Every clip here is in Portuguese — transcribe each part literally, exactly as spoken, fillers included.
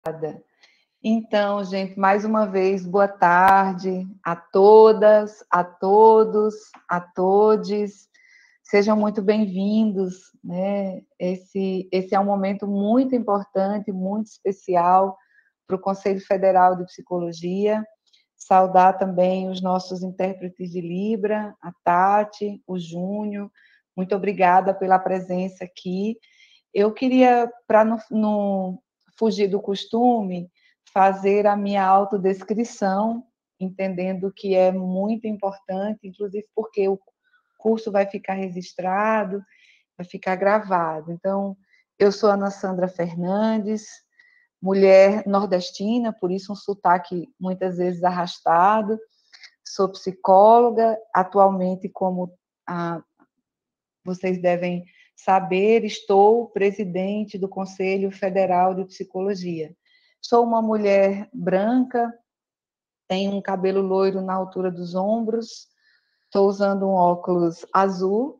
Então, gente, mais uma vez, boa tarde a todas, a todos, a todes. Sejam muito bem-vindos, né? Esse, esse é um momento muito importante, muito especial para o Conselho Federal de Psicologia. Saudar também os nossos intérpretes de Libra, a Tati, o Júnior. Muito obrigada pela presença aqui. Eu queria, para não, não fugir do costume, fazer a minha autodescrição, entendendo que é muito importante, inclusive porque o curso vai ficar registrado, vai ficar gravado. Então, eu sou Ana Sandra Fernandes, mulher nordestina, por isso um sotaque muitas vezes arrastado. Sou psicóloga, atualmente, como a, vocês devem saber, estou presidente do Conselho Federal de Psicologia. Sou uma mulher branca, tenho um cabelo loiro na altura dos ombros, estou usando um óculos azul,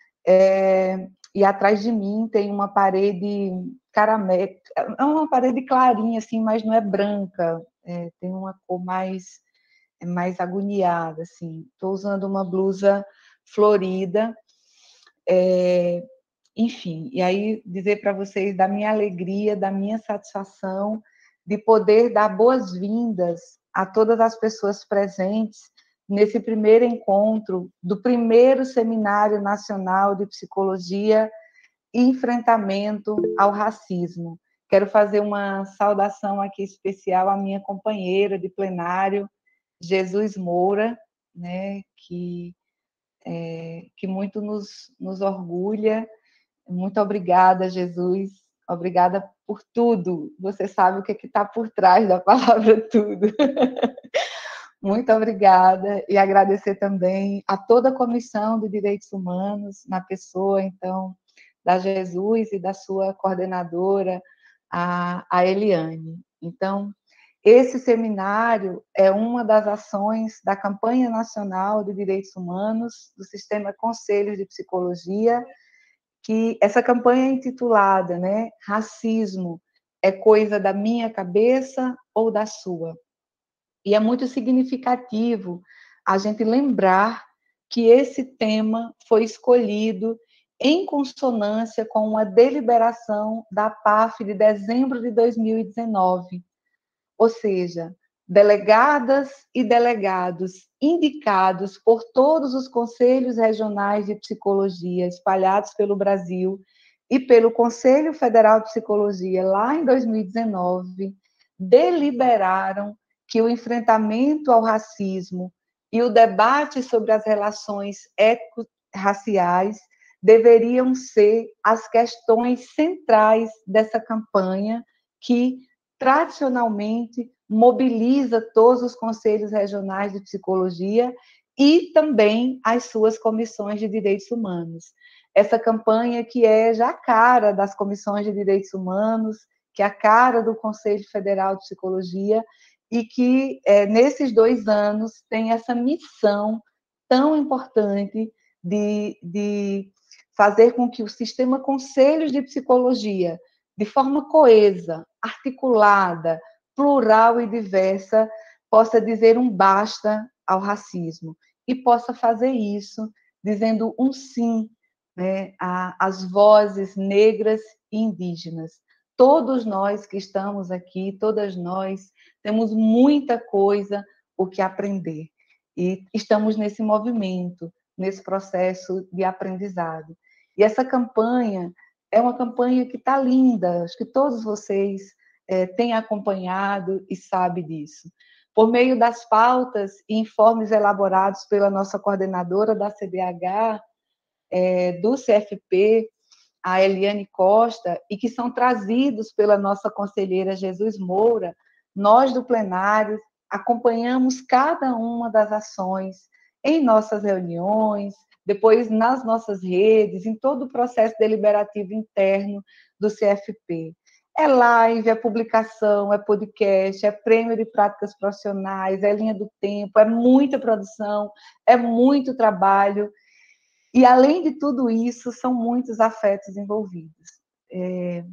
é, e atrás de mim tem uma parede caramelo, é uma parede clarinha, assim, mas não é branca, é, tem uma cor mais, mais agoniada, assim. Estou usando uma blusa florida, é, enfim, e aí dizer para vocês da minha alegria, da minha satisfação de poder dar boas-vindas a todas as pessoas presentes nesse primeiro encontro do primeiro Seminário Nacional de Psicologia e Enfrentamento ao Racismo. Quero fazer uma saudação aqui especial à minha companheira de plenário, Jesus Moura, né, que, é, que muito nos, nos orgulha. Muito obrigada, Jesus. Obrigada por tudo. Você sabe o que está por trás da palavra tudo. Muito obrigada. E agradecer também a toda a Comissão de Direitos Humanos, na pessoa, então, da Jesus e da sua coordenadora, a, a Eliane. Então, esse seminário é uma das ações da Campanha Nacional de Direitos Humanos, do Sistema Conselhos de Psicologia, que essa campanha é intitulada, né, Racismo é coisa da minha cabeça ou da sua? E é muito significativo a gente lembrar que esse tema foi escolhido em consonância com uma deliberação da P A F de dezembro de dois mil e dezenove, ou seja, delegadas e delegados indicados por todos os conselhos regionais de psicologia espalhados pelo Brasil e pelo Conselho Federal de Psicologia, lá em dois mil e dezenove, deliberaram que o enfrentamento ao racismo e o debate sobre as relações étnico-raciais deveriam ser as questões centrais dessa campanha que, tradicionalmente, mobiliza todos os conselhos regionais de psicologia e também as suas comissões de direitos humanos. Essa campanha que é já a cara das comissões de direitos humanos, que é a cara do Conselho Federal de Psicologia, e que, é, nesses dois anos, tem essa missão tão importante de, de fazer com que o sistema Conselhos de Psicologia, de forma coesa, articulada, plural e diversa, possa dizer um basta ao racismo e possa fazer isso dizendo um sim, né, às vozes negras e indígenas. Todos nós que estamos aqui, todas nós, temos muita coisa o que aprender e estamos nesse movimento, nesse processo de aprendizado. E essa campanha é uma campanha que está linda, acho que todos vocês é, têm acompanhado e sabem disso. Por meio das pautas e informes elaborados pela nossa coordenadora da C D H, é, do C F P, a Eliane Costa, e que são trazidos pela nossa conselheira Jesus Moura, nós do plenário acompanhamos cada uma das ações em nossas reuniões, depois nas nossas redes, em todo o processo deliberativo interno do C F P. É live, é publicação, é podcast, é prêmio de práticas profissionais, é linha do tempo, é muita produção, é muito trabalho. E, além de tudo isso, são muitos afetos envolvidos. É,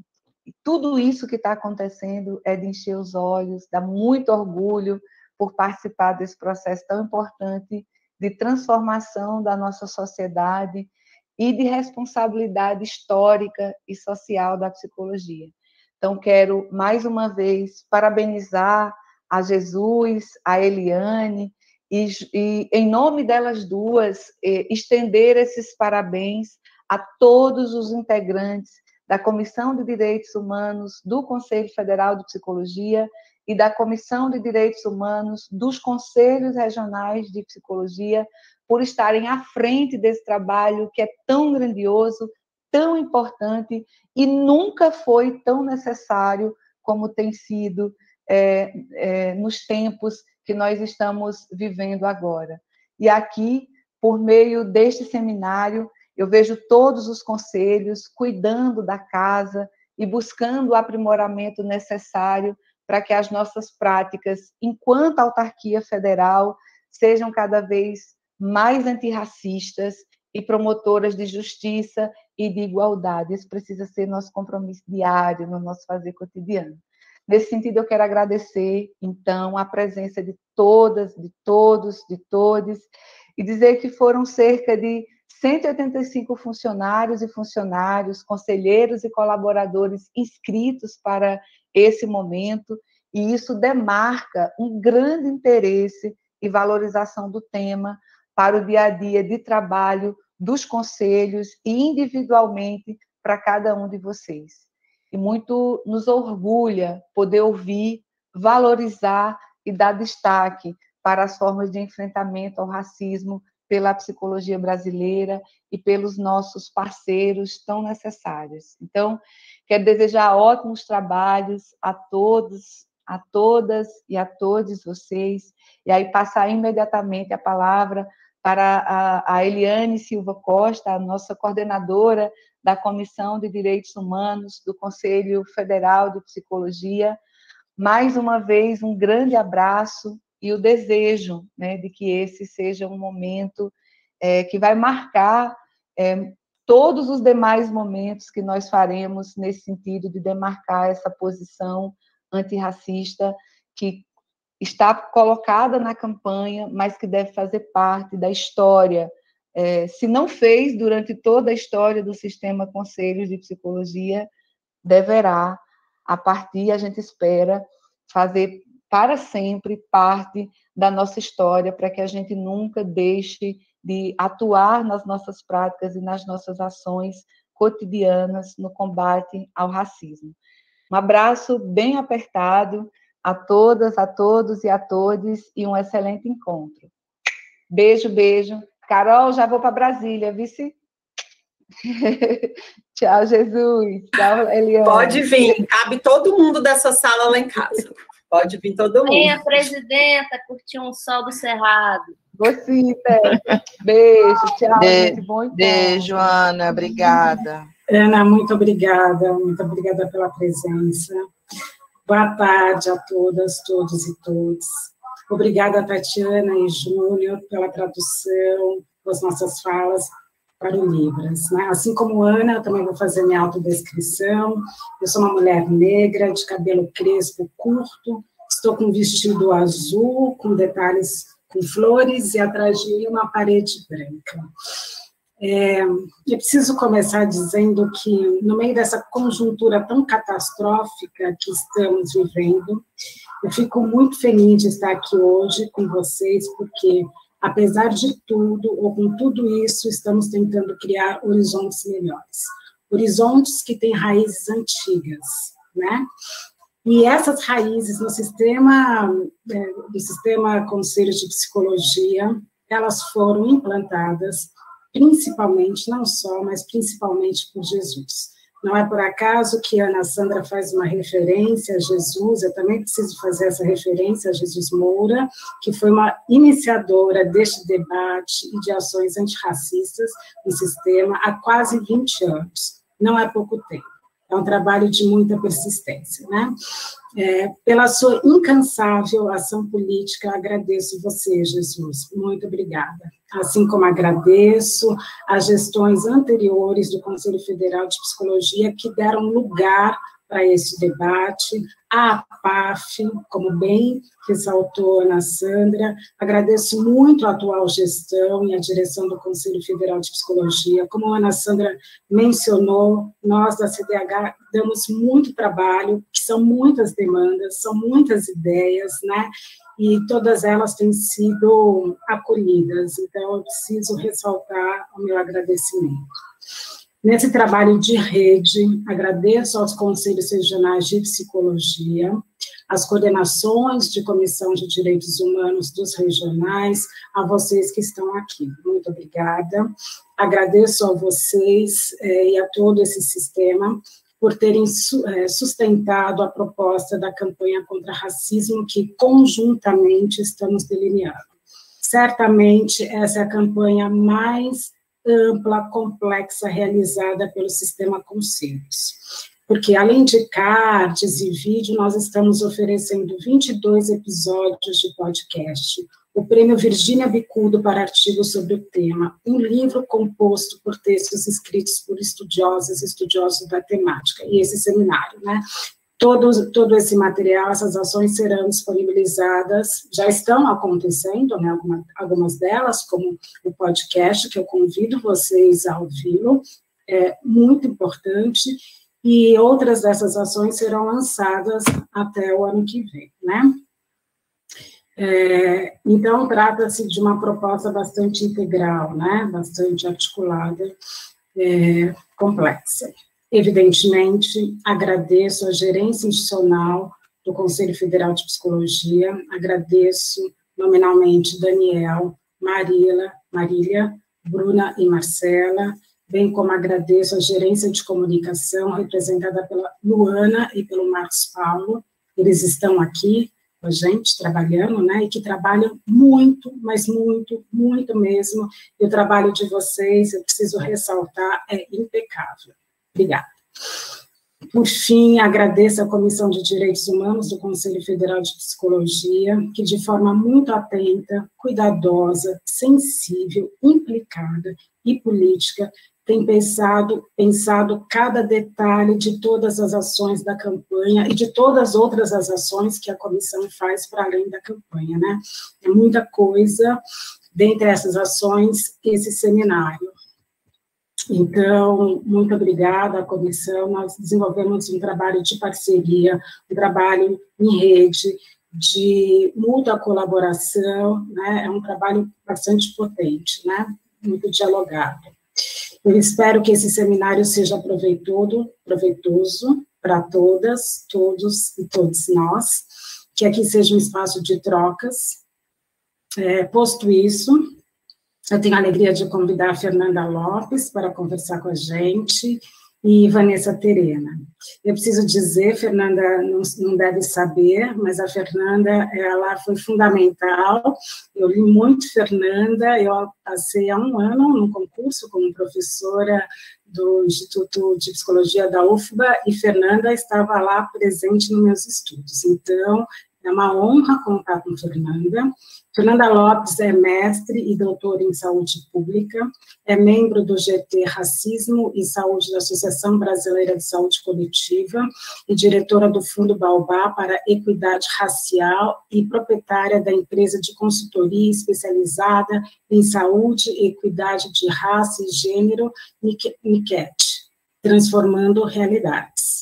tudo isso que está acontecendo é de encher os olhos, dá muito orgulho por participar desse processo tão importante de transformação da nossa sociedade e de responsabilidade histórica e social da psicologia. Então, quero, mais uma vez, parabenizar a Jesus, a Eliane, e, e em nome delas duas, estender esses parabéns a todos os integrantes da Comissão de Direitos Humanos do Conselho Federal de Psicologia e da Comissão de Direitos Humanos dos Conselhos Regionais de Psicologia, por estarem à frente desse trabalho que é tão grandioso, tão importante e nunca foi tão necessário como tem sido é, é, nos tempos que nós estamos vivendo agora. E aqui, por meio deste seminário, eu vejo todos os conselhos cuidando da casa e buscando o aprimoramento necessário para que as nossas práticas, enquanto autarquia federal, sejam cada vez mais antirracistas e promotoras de justiça e de igualdade. Isso precisa ser nosso compromisso diário, no nosso fazer cotidiano. Nesse sentido, eu quero agradecer, então, a presença de todas, de todos, de todes, e dizer que foram cerca de cento e oitenta e cinco funcionários e funcionários, conselheiros e colaboradores inscritos para esse momento, e isso demarca um grande interesse e valorização do tema para o dia a dia de trabalho dos conselhos e individualmente para cada um de vocês. E muito nos orgulha poder ouvir, valorizar e dar destaque para as formas de enfrentamento ao racismo pela psicologia brasileira e pelos nossos parceiros tão necessários. Então, quero desejar ótimos trabalhos a todos, a todas e a todos vocês, e aí passar imediatamente a palavra para a, a Eliane Silva Costa, a nossa coordenadora da Comissão de Direitos Humanos do Conselho Federal de Psicologia. Mais uma vez, um grande abraço e o desejo, né, de que esse seja um momento é, que vai marcar é, todos os demais momentos que nós faremos nesse sentido de demarcar essa posição antirracista que está colocada na campanha, mas que deve fazer parte da história. É, se não fez durante toda a história do sistema Conselhos de Psicologia, deverá, a partir, a gente espera, fazer para sempre parte da nossa história, para que a gente nunca deixe de atuar nas nossas práticas e nas nossas ações cotidianas no combate ao racismo. Um abraço bem apertado a todas, a todos e a todes, e um excelente encontro. Beijo, beijo. Carol, já vou para Brasília, vice? Tchau, Jesus. Tchau, Eliane. Pode vir, cabe todo mundo dessa sala lá em casa. Pode vir todo mundo. Venha, presidenta, curtir um sol do Cerrado. Você, beijo, tchau, Be gente. Bom beijo, Ana, obrigada. Ana, muito obrigada, muito obrigada pela presença. Boa tarde a todas, todos e todos. Obrigada, Tatiana e Júnior, pela tradução das nossas falas para o Libras. Né? Assim como Ana, eu também vou fazer minha autodescrição. Eu sou uma mulher negra, de cabelo crespo curto, estou com um vestido azul, com detalhes com flores, e atrás de mim uma parede branca. É, eu preciso começar dizendo que, no meio dessa conjuntura tão catastrófica que estamos vivendo, eu fico muito feliz de estar aqui hoje com vocês, porque, apesar de tudo, ou com tudo isso, estamos tentando criar horizontes melhores. Horizontes que têm raízes antigas, né? E essas raízes no sistema, do sistema Conselho de Psicologia, elas foram implantadas principalmente, não só, mas principalmente por Jesus. Não é por acaso que a Ana Sandra faz uma referência a Jesus, eu também preciso fazer essa referência a Jesus Moura, que foi uma iniciadora deste debate e de ações antirracistas no sistema há quase vinte anos. Não é pouco tempo. É um trabalho de muita persistência, né? É, pela sua incansável ação política, agradeço você, Jesus. Muito obrigada. Assim como agradeço as gestões anteriores do Conselho Federal de Psicologia que deram lugar para esse debate, a APAF, como bem ressaltou a Ana Sandra, agradeço muito a atual gestão e a direção do Conselho Federal de Psicologia. Como a Ana Sandra mencionou, nós da C D H damos muito trabalho, são muitas demandas, são muitas ideias, né? E todas elas têm sido acolhidas, então eu preciso ressaltar o meu agradecimento. Nesse trabalho de rede, agradeço aos conselhos regionais de psicologia, às coordenações de comissão de direitos humanos dos regionais, a vocês que estão aqui. Muito obrigada. Agradeço a vocês eh, e a todo esse sistema por terem sustentado a proposta da campanha contra racismo que conjuntamente estamos delineando. Certamente, essa é a campanha mais ampla, complexa, realizada pelo Sistema Conselhos. Porque, além de cards e vídeo, nós estamos oferecendo vinte e dois episódios de podcast, o Prêmio Virgínia Bicudo para artigos sobre o tema, um livro composto por textos escritos por estudiosas e estudiosos da temática, e esse seminário, né? Todo, todo esse material, essas ações serão disponibilizadas, já estão acontecendo, né, alguma, algumas delas, como o podcast, que eu convido vocês a ouvi-lo, é muito importante, e outras dessas ações serão lançadas até o ano que vem, né? É, então, trata-se de uma proposta bastante integral, né, bastante articulada, é, complexa. Evidentemente, agradeço a gerência institucional do Conselho Federal de Psicologia, agradeço nominalmente Daniel, Marila, Marília, Bruna e Marcela, bem como agradeço a gerência de comunicação, representada pela Luana e pelo Marcos Paulo, eles estão aqui com a gente, trabalhando, né, e que trabalham muito, mas muito, muito mesmo, e o trabalho de vocês, eu preciso ressaltar, é impecável. Obrigada. Por fim, agradeço à Comissão de Direitos Humanos do Conselho Federal de Psicologia, que de forma muito atenta, cuidadosa, sensível, implicada e política, tem pensado, pensado cada detalhe de todas as ações da campanha e de todas as outras as ações que a comissão faz para além da campanha, né? É muita coisa, dentre essas ações, esse seminário. Então, muito obrigada à comissão, nós desenvolvemos um trabalho de parceria, um trabalho em rede, de mútua colaboração, né? É um trabalho bastante potente, né? Muito dialogado. Eu espero que esse seminário seja proveitoso, proveitoso para todas, todos e todos nós, que aqui seja um espaço de trocas. É, posto isso, eu tenho a alegria de convidar a Fernanda Lopes para conversar com a gente e Vanessa Terena. Eu preciso dizer, Fernanda não, não deve saber, mas a Fernanda, ela foi fundamental, eu li muito Fernanda, eu passei há um ano no concurso como professora do Instituto de Psicologia da U F B A, e Fernanda estava lá presente nos meus estudos, então é uma honra contar com Fernanda. Fernanda Lopes é mestre e doutora em saúde pública, é membro do G T Racismo e Saúde da Associação Brasileira de Saúde Coletiva e diretora do Fundo Baobá para Equidade Racial e proprietária da empresa de consultoria especializada em saúde e equidade de raça e gênero, Niket, transformando realidades.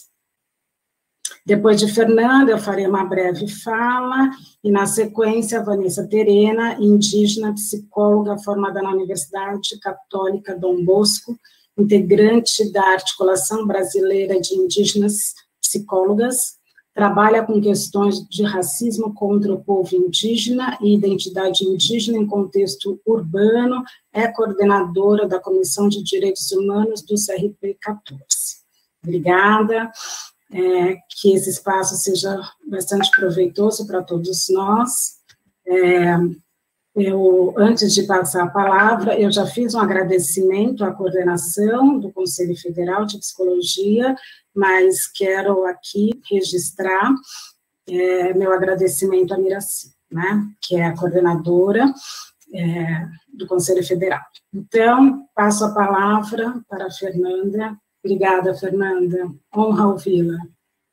Depois de Fernanda, eu farei uma breve fala, e na sequência, Vanessa Terena, indígena, psicóloga, formada na Universidade Católica Dom Bosco, integrante da Articulação Brasileira de Indígenas Psicólogas, trabalha com questões de racismo contra o povo indígena e identidade indígena em contexto urbano, é coordenadora da Comissão de Direitos Humanos do C R P quatorze. Obrigada. É, que esse espaço seja bastante proveitoso para todos nós. É, eu, antes de passar a palavra, eu já fiz um agradecimento à coordenação do Conselho Federal de Psicologia, mas quero aqui registrar é, meu agradecimento à Miraci, né, que é a coordenadora é, do Conselho Federal. Então, passo a palavra para a Fernanda. Obrigada, Fernanda. Honra ouvi-la.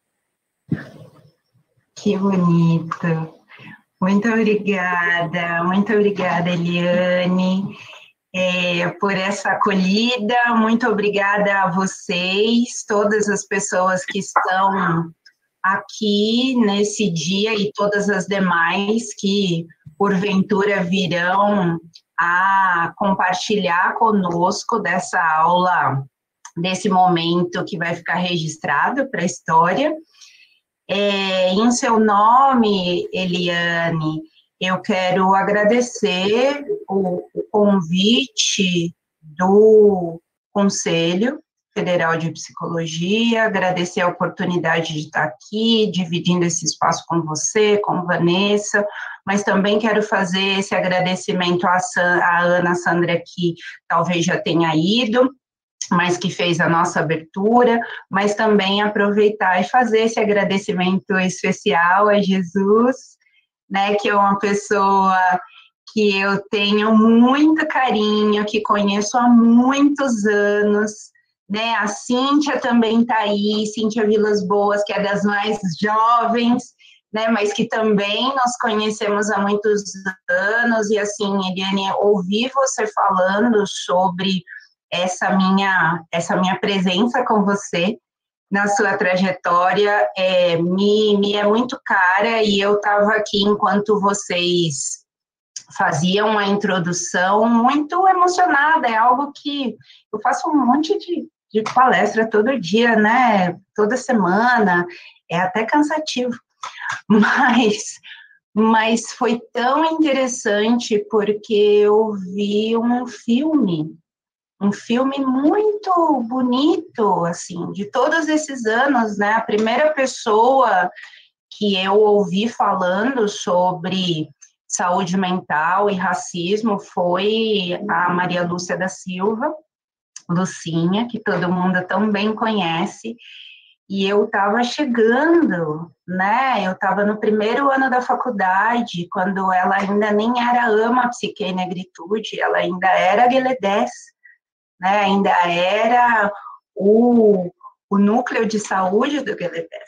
Que bonito. Muito obrigada, muito obrigada, Eliane, é, por essa acolhida. Muito obrigada a vocês, todas as pessoas que estão aqui nesse dia e todas as demais que, porventura, virão a compartilhar conosco dessa aula, desse momento que vai ficar registrado para a história. É, em seu nome, Eliane, eu quero agradecer o, o convite do Conselho Federal de Psicologia, agradecer a oportunidade de estar aqui, dividindo esse espaço com você, com Vanessa, mas também quero fazer esse agradecimento à, San, à Ana Sandra, que talvez já tenha ido, mas que fez a nossa abertura, mas também aproveitar e fazer esse agradecimento especial a Jesus, né, que é uma pessoa que eu tenho muito carinho, que conheço há muitos anos, né, a Cíntia também está aí, Cíntia Vilas Boas, que é das mais jovens, né, mas que também nós conhecemos há muitos anos, e assim, Eliane, ouvi você falando sobre essa minha, essa minha presença com você na sua trajetória é, me, me é muito cara, e eu estava aqui enquanto vocês faziam a introdução muito emocionada, é algo que eu faço um monte de, de palestra todo dia, né, toda semana, é até cansativo, mas, mas foi tão interessante porque eu vi um filme, um filme muito bonito, assim, de todos esses anos, né? A primeira pessoa que eu ouvi falando sobre saúde mental e racismo foi a Maria Lúcia da Silva, Lucinha, que todo mundo tão bem conhece, e eu estava chegando, né? Eu estava no primeiro ano da faculdade, quando ela ainda nem era AMA Psique e Negritude, ela ainda era Gueledés, né, ainda era o, o núcleo de saúde do Gueledés.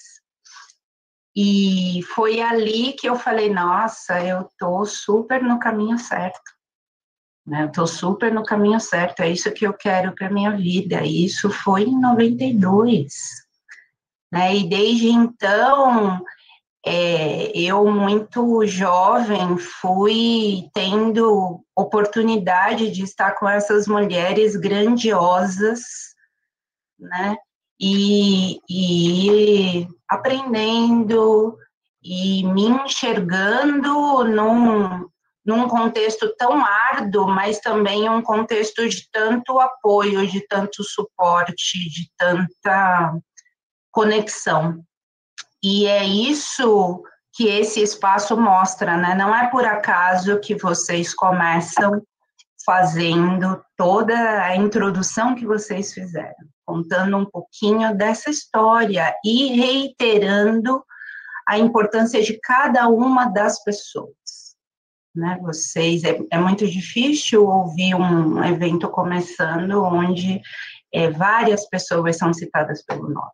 E foi ali que eu falei, nossa, eu estou super no caminho certo. Né, eu estou super no caminho certo, é isso que eu quero para a minha vida. E isso foi em noventa e dois. Né, e desde então, é, eu muito jovem fui tendo oportunidade de estar com essas mulheres grandiosas, né, e, e aprendendo e me enxergando num, num contexto tão árduo, mas também um contexto de tanto apoio, de tanto suporte, de tanta conexão. E é isso que esse espaço mostra, né? Não é por acaso que vocês começam fazendo toda a introdução que vocês fizeram, contando um pouquinho dessa história e reiterando a importância de cada uma das pessoas, né? Vocês, é, é muito difícil ouvir um evento começando onde é, várias pessoas são citadas pelo nome.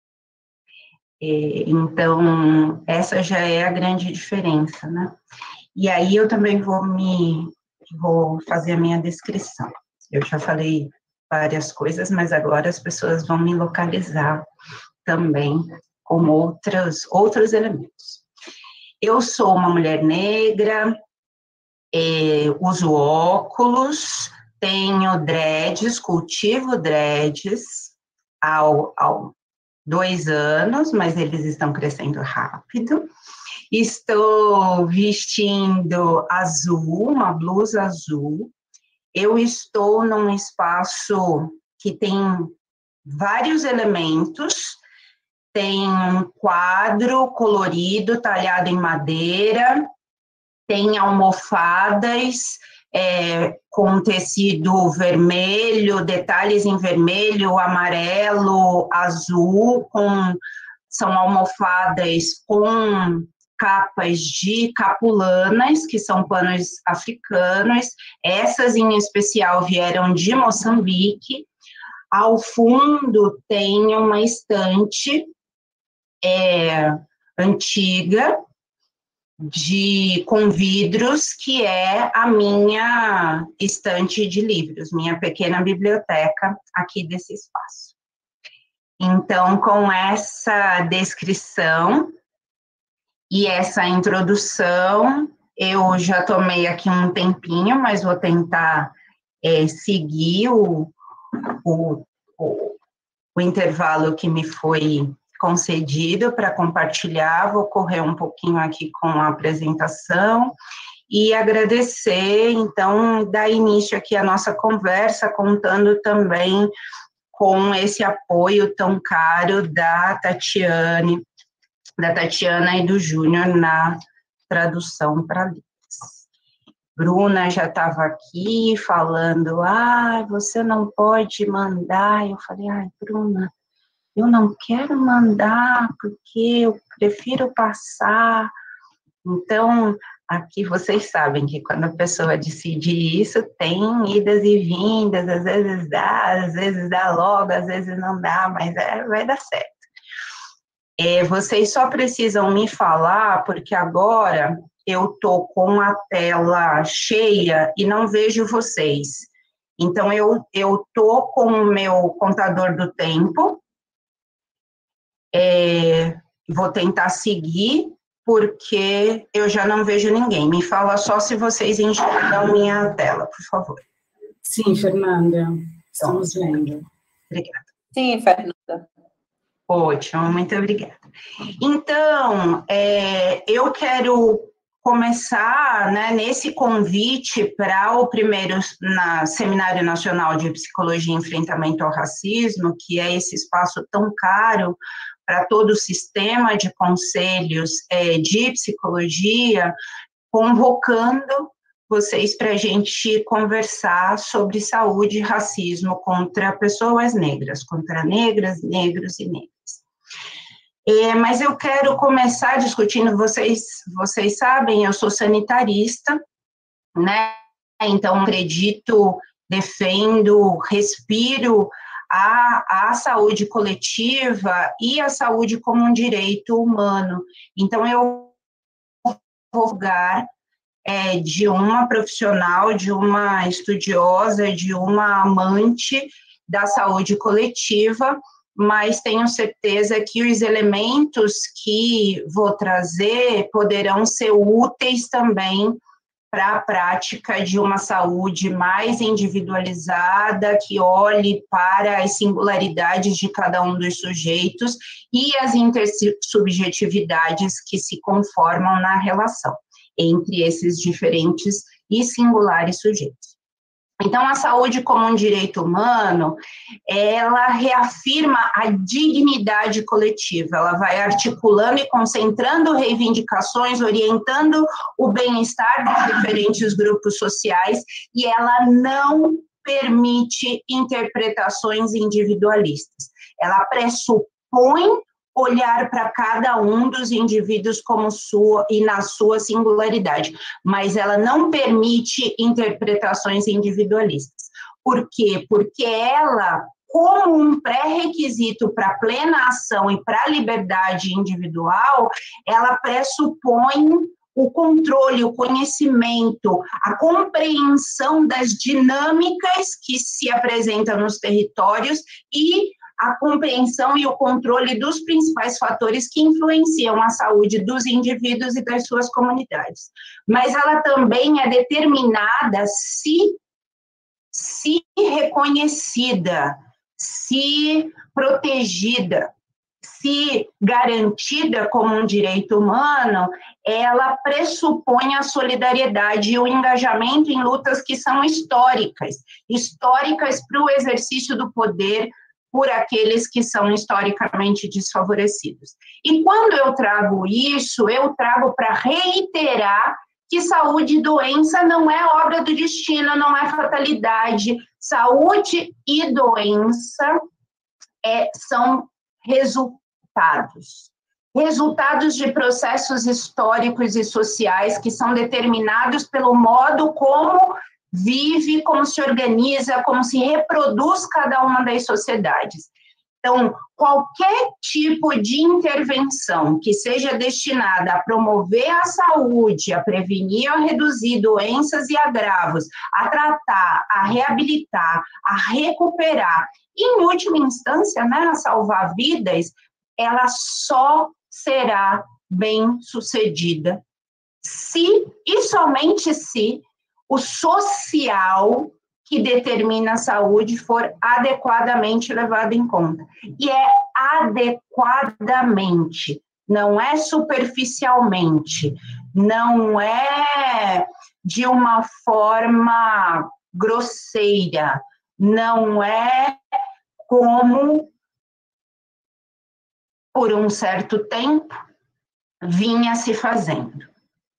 Então, essa já é a grande diferença, né? E aí eu também vou me vou fazer a minha descrição. Eu já falei várias coisas, mas agora as pessoas vão me localizar também com outros, outros elementos. Eu sou uma mulher negra, é, uso óculos, tenho dreads, cultivo dreads ao, ao dois anos, mas eles estão crescendo rápido. Estou vestindo azul, uma blusa azul. Eu estou num espaço que tem vários elementos. Tem um quadro colorido, talhado em madeira. Tem almofadas é, com tecido vermelho, detalhes em vermelho, amarelo, azul, com, são almofadas com capas de capulanas, que são panos africanos. Essas, em especial, vieram de Moçambique. Ao fundo tem uma estante é, antiga, de, com vidros, que é a minha estante de livros, minha pequena biblioteca aqui desse espaço. Então, com essa descrição e essa introdução, eu já tomei aqui um tempinho, mas vou tentar é, seguir o, o, o, o intervalo que me foi concedido para compartilhar. Vou correr um pouquinho aqui com a apresentação e agradecer, então, dar início aqui à nossa conversa, contando também com esse apoio tão caro da Tatiane, da Tatiana e do Júnior na tradução para Libras. Bruna já estava aqui falando, ah, você não pode mandar. Eu falei, ai, Bruna, eu não quero mandar, porque eu prefiro passar. Então, aqui vocês sabem que quando a pessoa decide isso, tem idas e vindas, às vezes dá, às vezes dá logo, às vezes não dá, mas é, vai dar certo. É, vocês só precisam me falar, porque agora eu estou com a tela cheia e não vejo vocês. Então, eu estou com o meu contador do tempo, é, vou tentar seguir, porque eu já não vejo ninguém. Me fala só se vocês enxergam minha tela, por favor. Sim, Fernanda, estamos vendo. Obrigada. Sim, Fernanda. Ótimo, muito obrigada. Então, é, eu quero começar, né, nesse convite para o primeiro na, Seminário Nacional de Psicologia e Enfrentamento ao Racismo, que é esse espaço tão caro para todo o sistema de conselhos é, de psicologia, convocando vocês para a gente conversar sobre saúde e racismo contra pessoas negras, contra negras, negros e negras. É, mas eu quero começar discutindo, vocês, vocês sabem, eu sou sanitarista, né? Então acredito, defendo, respiro A, a saúde coletiva e a saúde como um direito humano. Então, eu vou lugar é, de uma profissional, de uma estudiosa, de uma amante da saúde coletiva, mas tenho certeza que os elementos que vou trazer poderão ser úteis também para a prática de uma saúde mais individualizada, que olhe para as singularidades de cada um dos sujeitos e as intersubjetividades que se conformam na relação entre esses diferentes e singulares sujeitos. Então, a saúde como um direito humano, ela reafirma a dignidade coletiva, ela vai articulando e concentrando reivindicações, orientando o bem-estar dos diferentes grupos sociais, e ela não permite interpretações individualistas. Ela pressupõe olhar para cada um dos indivíduos como sua e na sua singularidade, mas ela não permite interpretações individualistas. Por quê? Porque ela, como um pré-requisito para a plena ação e para a liberdade individual, ela pressupõe o controle, o conhecimento, a compreensão das dinâmicas que se apresentam nos territórios e a compreensão e o controle dos principais fatores que influenciam a saúde dos indivíduos e das suas comunidades. Mas ela também é determinada se, se reconhecida, se protegida, se garantida como um direito humano, ela pressupõe a solidariedade e o engajamento em lutas que são históricas, históricas para o exercício do poder por aqueles que são historicamente desfavorecidos. E quando eu trago isso, eu trago para reiterar que saúde e doença não é obra do destino, não é fatalidade. Saúde e doença é, são resultados. Resultados de processos históricos e sociais que são determinados pelo modo como vive, como se organiza, como se reproduz cada uma das sociedades. Então, qualquer tipo de intervenção que seja destinada a promover a saúde, a prevenir ou reduzir doenças e agravos, a tratar, a reabilitar, a recuperar, e, em última instância, né, a salvar vidas, ela só será bem sucedida se, e somente se, o social que determina a saúde for adequadamente levado em conta. E é adequadamente, não é superficialmente, não é de uma forma grosseira, não é como, por um certo tempo, vinha se fazendo.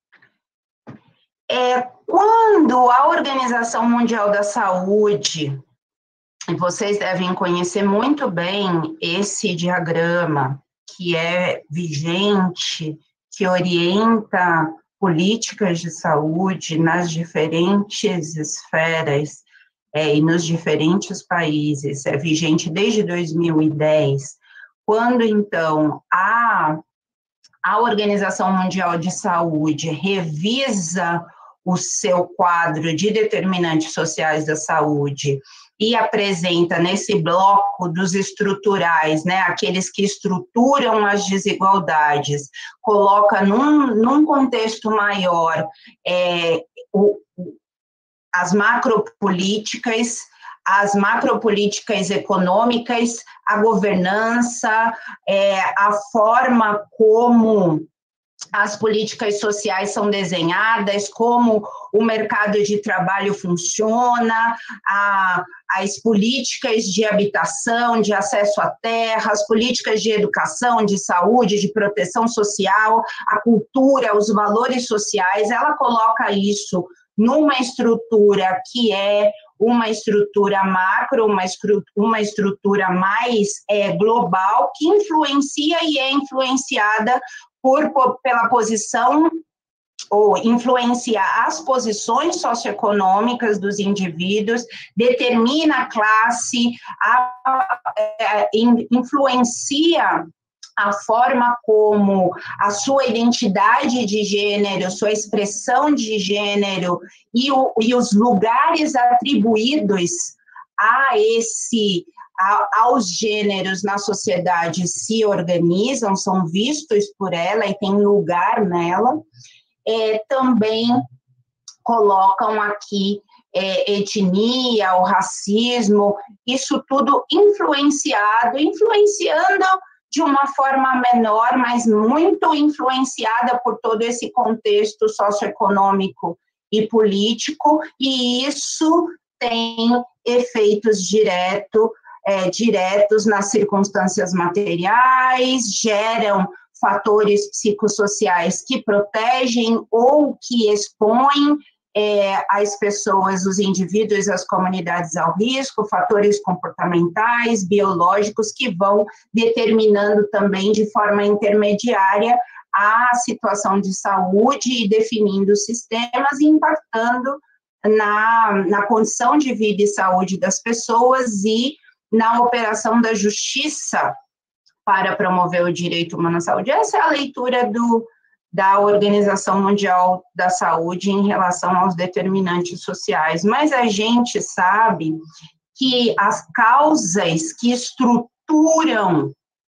É, quando a Organização Mundial da Saúde, e vocês devem conhecer muito bem esse diagrama, que é vigente, que orienta políticas de saúde nas diferentes esferas é, e nos diferentes países, é vigente desde dois mil e dez, quando, então, a, a Organização Mundial de Saúde revisa o seu quadro de determinantes sociais da saúde e apresenta nesse bloco dos estruturais, né, aqueles que estruturam as desigualdades, coloca num, num contexto maior é, o, as macropolíticas, as macropolíticas econômicas, a governança, é, a forma como as políticas sociais são desenhadas, como o mercado de trabalho funciona, a, as políticas de habitação, de acesso à terra, as políticas de educação, de saúde, de proteção social, a cultura, os valores sociais, ela coloca isso numa estrutura que é uma estrutura macro, uma, estru uma estrutura mais é, global, que influencia e é influenciada por, por, pela posição, ou influencia as posições socioeconômicas dos indivíduos, determina a classe, a, a, influencia a forma como a sua identidade de gênero, sua expressão de gênero e, o, e os lugares atribuídos a esse, a, aos gêneros na sociedade se organizam, são vistos por ela e têm lugar nela, é, também colocam aqui é, etnia, o racismo, isso tudo influenciado, influenciando de uma forma menor, mas muito influenciada por todo esse contexto socioeconômico e político, e isso tem efeitos direto, é, diretos nas circunstâncias materiais, geram fatores psicossociais que protegem ou que expõem É, as pessoas, os indivíduos, as comunidades ao risco, fatores comportamentais, biológicos, que vão determinando também de forma intermediária a situação de saúde e definindo sistemas e impactando na, na condição de vida e saúde das pessoas e na operação da justiça para promover o direito humano à saúde. Essa é a leitura do da Organização Mundial da Saúde em relação aos determinantes sociais, mas a gente sabe que as causas que estruturam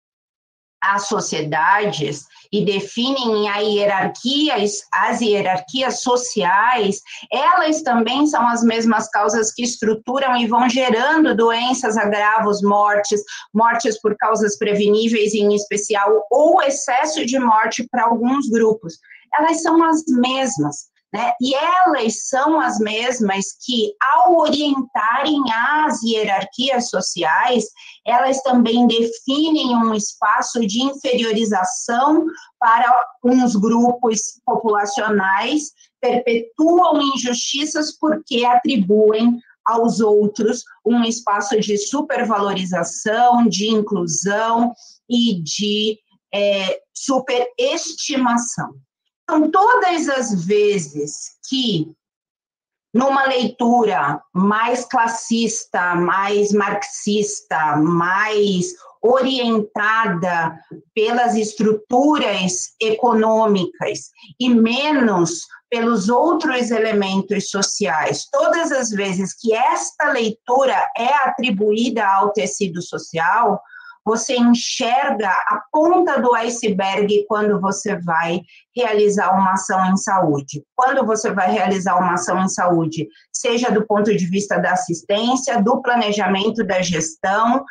as sociedades e definem a hierarquias, as hierarquias sociais, elas também são as mesmas causas que estruturam e vão gerando doenças, agravos, mortes, mortes por causas preveníveis em especial, ou excesso de morte para alguns grupos. Elas são as mesmas, né? E elas são as mesmas que, ao orientarem as hierarquias sociais, elas também definem um espaço de inferiorização para uns grupos populacionais, perpetuam injustiças porque atribuem aos outros um espaço de supervalorização, de inclusão e de é, superestimação. Então, todas as vezes que numa leitura mais classista, mais marxista, mais orientada pelas estruturas econômicas e menos pelos outros elementos sociais, todas as vezes que esta leitura é atribuída ao tecido social, você enxerga a ponta do iceberg quando você vai realizar uma ação em saúde. Quando você vai realizar uma ação em saúde, seja do ponto de vista da assistência, do planejamento, da gestão,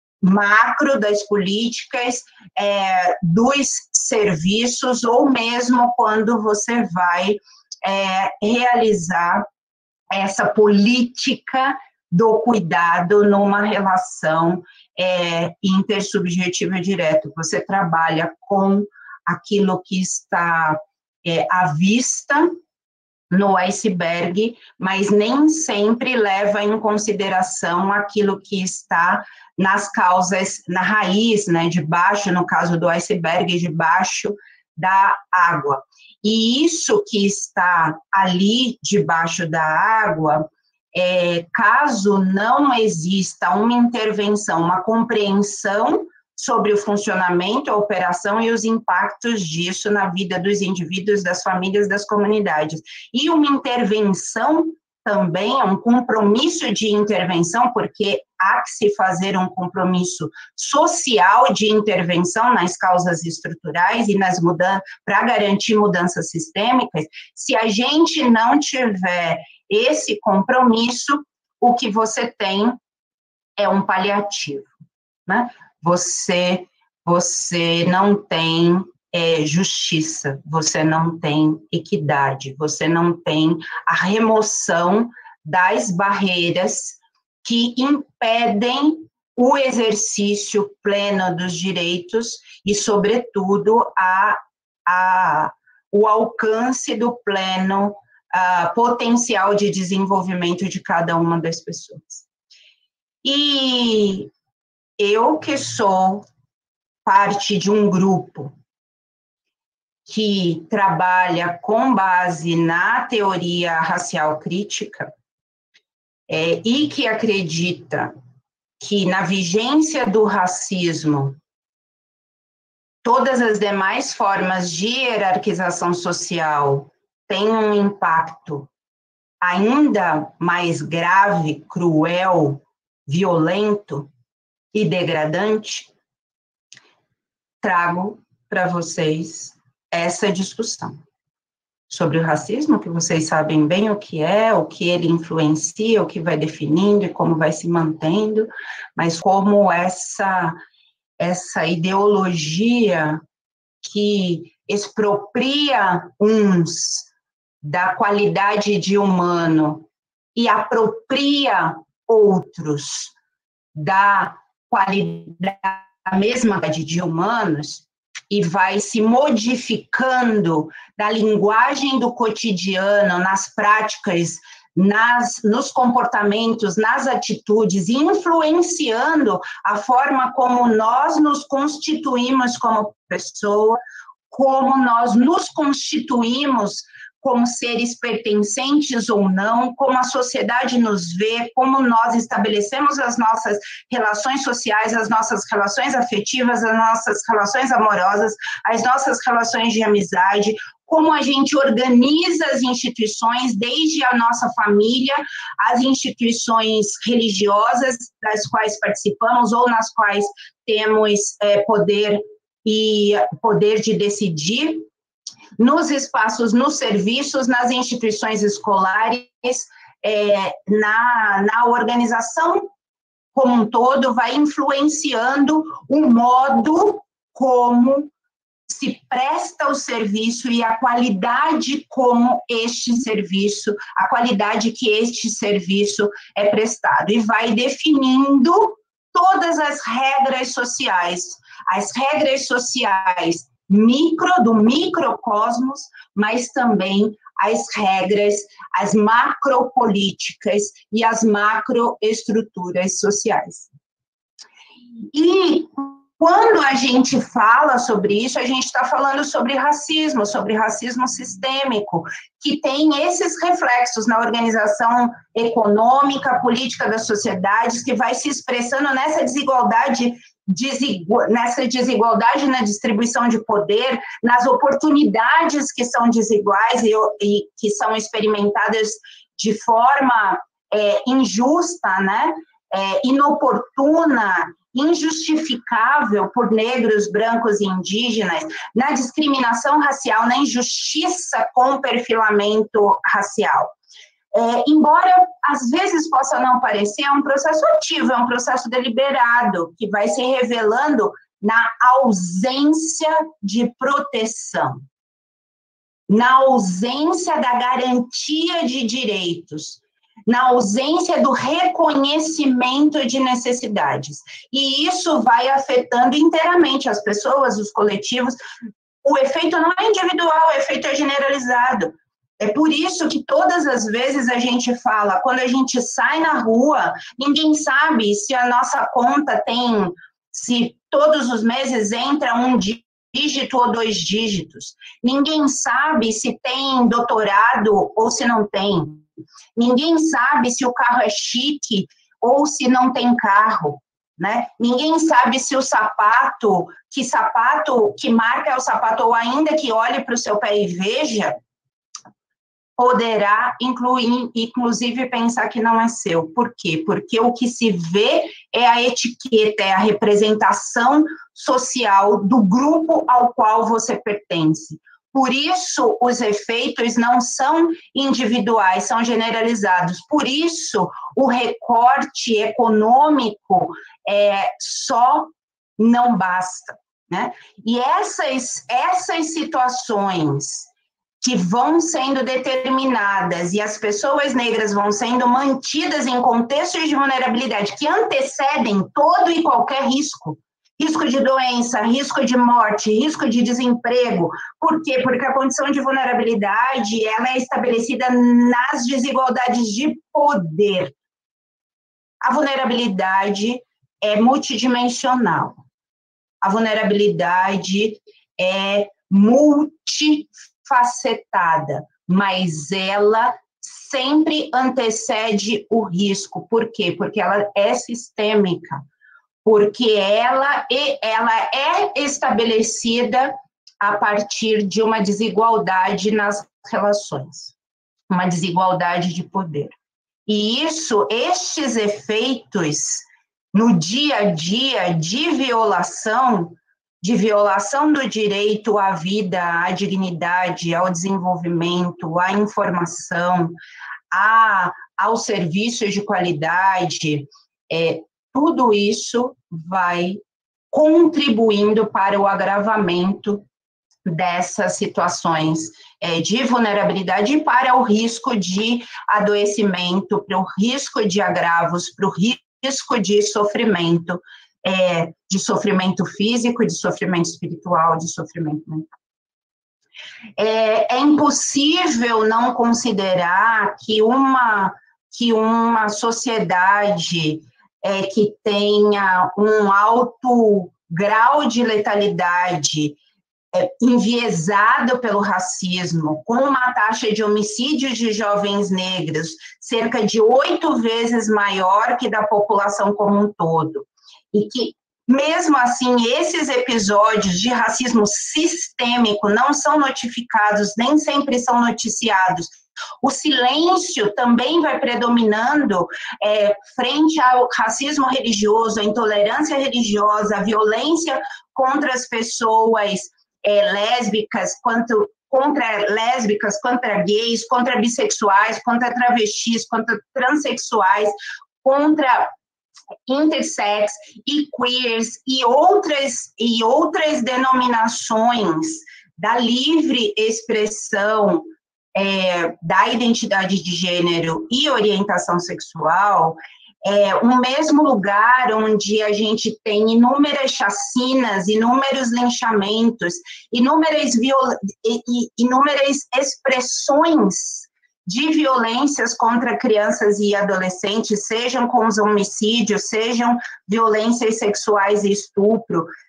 macro das políticas, é, dos serviços, ou mesmo quando você vai é, realizar essa política do cuidado numa relação é, intersubjetiva direta. Você trabalha com aquilo que está é, à vista no iceberg, mas nem sempre leva em consideração aquilo que está nas causas, na raiz, né, debaixo, no caso do iceberg, debaixo da água. E isso que está ali debaixo da água, é, caso não exista uma intervenção, uma compreensão sobre o funcionamento, a operação e os impactos disso na vida dos indivíduos, das famílias, das comunidades. E uma intervenção também, um compromisso de intervenção, porque há que se fazer um compromisso social de intervenção nas causas estruturais e nas mudanças, para garantir mudanças sistêmicas. Se a gente não tiver esse compromisso, o que você tem é um paliativo, né? Você, você não tem é, justiça, você não tem equidade, você não tem a remoção das barreiras que impedem o exercício pleno dos direitos e, sobretudo, a, a, o alcance do pleno a, potencial de desenvolvimento de cada uma das pessoas. E eu que sou parte de um grupo que trabalha com base na teoria racial crítica é, e que acredita que na vigência do racismo todas as demais formas de hierarquização social têm um impacto ainda mais grave, cruel, violento e degradante, trago para vocês essa discussão sobre o racismo, que vocês sabem bem o que é, o que ele influencia, o que vai definindo e como vai se mantendo, mas como essa, essa ideologia que expropria uns da qualidade de humano e apropria outros da qualidade, a mesma qualidade de humanos, e vai se modificando da linguagem do cotidiano, nas práticas, nas, nos comportamentos, nas atitudes, influenciando a forma como nós nos constituímos como pessoa, como nós nos constituímos como seres pertencentes ou não, como a sociedade nos vê, como nós estabelecemos as nossas relações sociais, as nossas relações afetivas, as nossas relações amorosas, as nossas relações de amizade, como a gente organiza as instituições, desde a nossa família, as instituições religiosas das quais participamos ou nas quais temos é, poder e poder de decidir, nos espaços, nos serviços, nas instituições escolares, é, na, na organização como um todo, vai influenciando o modo como se presta o serviço e a qualidade como este serviço, a qualidade que este serviço é prestado, e vai definindo todas as regras sociais, as regras sociais micro, do microcosmos, mas também as regras, as macropolíticas e as macroestruturas sociais. E quando a gente fala sobre isso, a gente está falando sobre racismo, sobre racismo sistêmico, que tem esses reflexos na organização econômica, política das sociedades, que vai se expressando nessa desigualdade, desigual, nessa desigualdade na distribuição de poder, nas oportunidades que são desiguais e, e que são experimentadas de forma é, injusta, né? É, inoportuna, injustificável por negros, brancos e indígenas, na discriminação racial, na injustiça com o perfilamento racial. É, embora às vezes possa não parecer, é um processo ativo, é um processo deliberado, que vai se revelando na ausência de proteção, na ausência da garantia de direitos, na ausência do reconhecimento de necessidades. E isso vai afetando inteiramente as pessoas, os coletivos. O efeito não é individual, o efeito é generalizado. É por isso que todas as vezes a gente fala, quando a gente sai na rua, ninguém sabe se a nossa conta tem, se todos os meses entra um dígito ou dois dígitos. Ninguém sabe se tem doutorado ou se não tem. Ninguém sabe se o carro é chique ou se não tem carro, né? Ninguém sabe se o sapato, que sapato, que marca é o sapato, ou ainda que olhe para o seu pé e veja, poderá incluir, inclusive pensar que não é seu. Por quê? Porque o que se vê é a etiqueta, é a representação social do grupo ao qual você pertence. Por isso, os efeitos não são individuais, são generalizados. Por isso, o recorte econômico é, só não basta, né? E essas, essas situações que vão sendo determinadas e as pessoas negras vão sendo mantidas em contextos de vulnerabilidade que antecedem todo e qualquer risco, risco de doença, risco de morte, risco de desemprego. Por quê? Porque a condição de vulnerabilidade ela é estabelecida nas desigualdades de poder. A vulnerabilidade é multidimensional. A vulnerabilidade é multifacetada, mas ela sempre antecede o risco. Por quê? Porque ela é sistêmica. Porque ela, ela é estabelecida a partir de uma desigualdade nas relações, uma desigualdade de poder. E isso, estes efeitos no dia a dia de violação, de violação do direito à vida, à dignidade, ao desenvolvimento, à informação, a, aos serviços de qualidade, é, tudo isso vai contribuindo para o agravamento dessas situações é, de vulnerabilidade e para o risco de adoecimento, para o risco de agravos, para o risco de sofrimento, é, de sofrimento físico, de sofrimento espiritual, de sofrimento mental. É, é impossível não considerar que uma, que uma sociedade É, que tenha um alto grau de letalidade é, enviesado pelo racismo, com uma taxa de homicídios de jovens negros cerca de oito vezes maior que da população como um todo, e que, mesmo assim, esses episódios de racismo sistêmico não são notificados, nem sempre são noticiados. O silêncio também vai predominando é, frente ao racismo religioso, a intolerância religiosa, a violência contra as pessoas é, lésbicas, quanto, contra lésbicas, contra gays, contra bissexuais, contra travestis, contra transexuais, contra intersex e queers e outras, e outras denominações da livre expressão É, da identidade de gênero e orientação sexual, é um mesmo lugar onde a gente tem inúmeras chacinas, inúmeros linchamentos, inúmeras, viol- inúmeras expressões de violências contra crianças e adolescentes, sejam com os homicídios, sejam violências sexuais e estupro,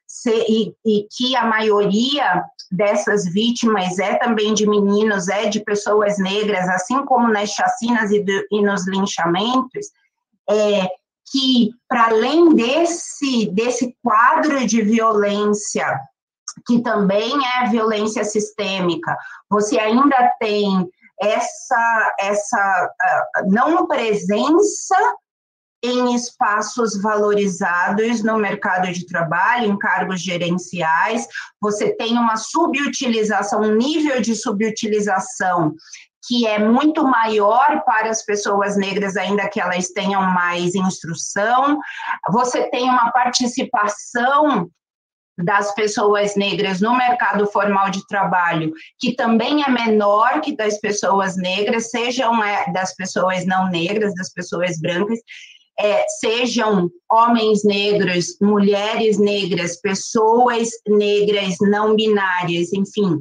se, e, e que a maioria dessas vítimas é também de meninos, é de pessoas negras, assim como nas chacinas e, do, e nos linchamentos, é, que, para além desse, desse quadro de violência, que também é violência sistêmica, você ainda tem essa, essa uh, não presença em espaços valorizados no mercado de trabalho, em cargos gerenciais, você tem uma subutilização, um nível de subutilização que é muito maior para as pessoas negras, ainda que elas tenham mais instrução, você tem uma participação das pessoas negras no mercado formal de trabalho, que também é menor que das pessoas negras, sejam é, das pessoas não negras, das pessoas brancas, é, sejam homens negros, mulheres negras, pessoas negras não binárias, enfim.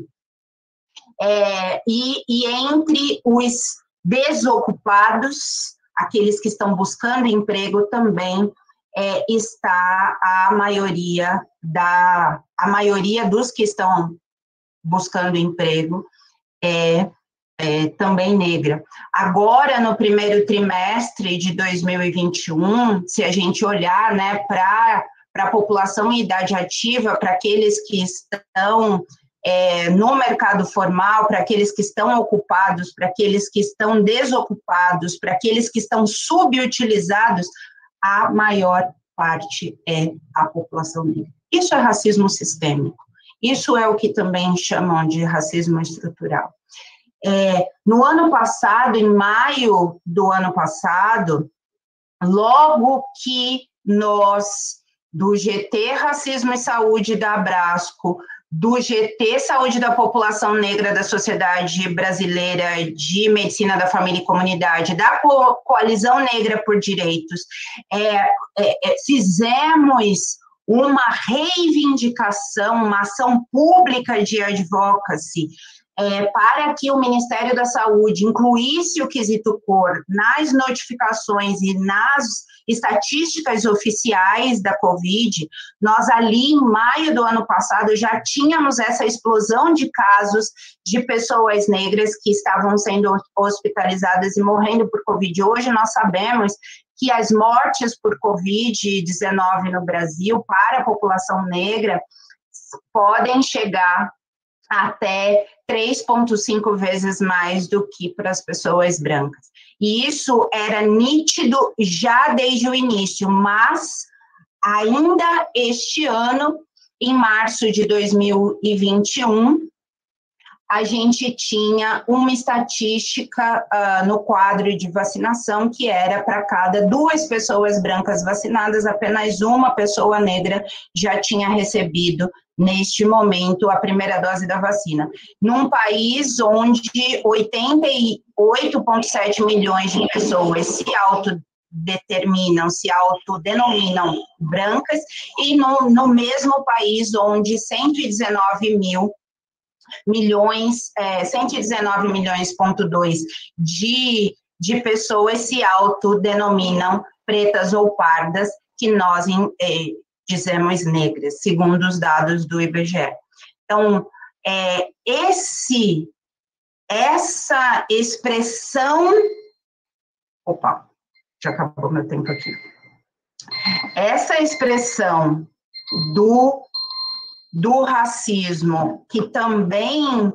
É, e, e entre os desocupados, aqueles que estão buscando emprego também, É, está a maioria, da, a maioria dos que estão buscando emprego é, é também negra. Agora, no primeiro trimestre de dois mil e vinte e um, se a gente olhar, né, para a população em idade ativa, para aqueles que estão é, no mercado formal, para aqueles que estão ocupados, para aqueles que estão desocupados, para aqueles que estão subutilizados, a maior parte é a população negra. Isso é racismo sistêmico. Isso é o que também chamam de racismo estrutural. É, no ano passado, em maio do ano passado, logo que nós, do G T Racismo e Saúde da Abrasco, do G T Saúde da População Negra da Sociedade Brasileira de Medicina da Família e Comunidade, da Co Coalizão Negra por Direitos, é, é, é, fizemos uma reivindicação, uma ação pública de advocacy, é, para que o Ministério da Saúde incluísse o quesito cor nas notificações e nas estatísticas oficiais da Covid. Nós ali, em maio do ano passado, já tínhamos essa explosão de casos de pessoas negras que estavam sendo hospitalizadas e morrendo por Covid. Hoje nós sabemos que as mortes por Covid dezenove no Brasil para a população negra podem chegar até três vírgula cinco vezes mais do que para as pessoas brancas. E isso era nítido já desde o início, mas ainda este ano, em março de dois mil e vinte e um, a gente tinha uma estatística uh, no quadro de vacinação que era para cada duas pessoas brancas vacinadas, apenas uma pessoa negra já tinha recebido neste momento, a primeira dose da vacina. Num país onde oitenta e oito vírgula sete milhões de pessoas se autodeterminam, se autodenominam brancas, e no, no mesmo país onde cento e dezenove mil milhões, é, cento e dezenove milhões, ponto dois, de, de pessoas se autodenominam pretas ou pardas, que nós é, dizemos negras, segundo os dados do I B G E. Então, é, esse, essa expressão... Opa, já acabou meu tempo aqui. Essa expressão do, do racismo, que também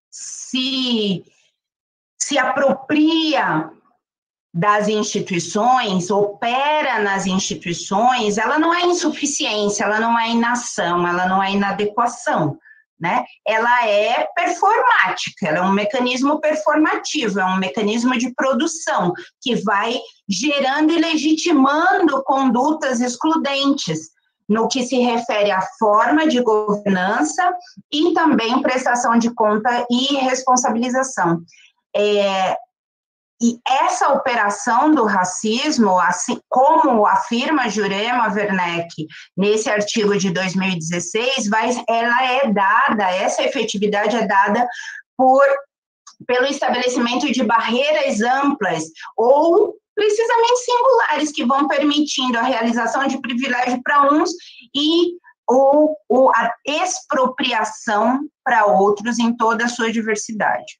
se, se apropria das instituições, opera nas instituições, ela não é insuficiência, ela não é inação, ela não é inadequação, né? Ela é performática, ela é um mecanismo performativo, é um mecanismo de produção que vai gerando e legitimando condutas excludentes no que se refere à forma de governança e também prestação de conta e responsabilização. É, E essa operação do racismo, assim como afirma Jurema Werneck nesse artigo de dois mil e dezesseis, vai, ela é dada, essa efetividade é dada por, pelo estabelecimento de barreiras amplas ou precisamente singulares, que vão permitindo a realização de privilégio para uns e ou, ou a expropriação para outros em toda a sua diversidade.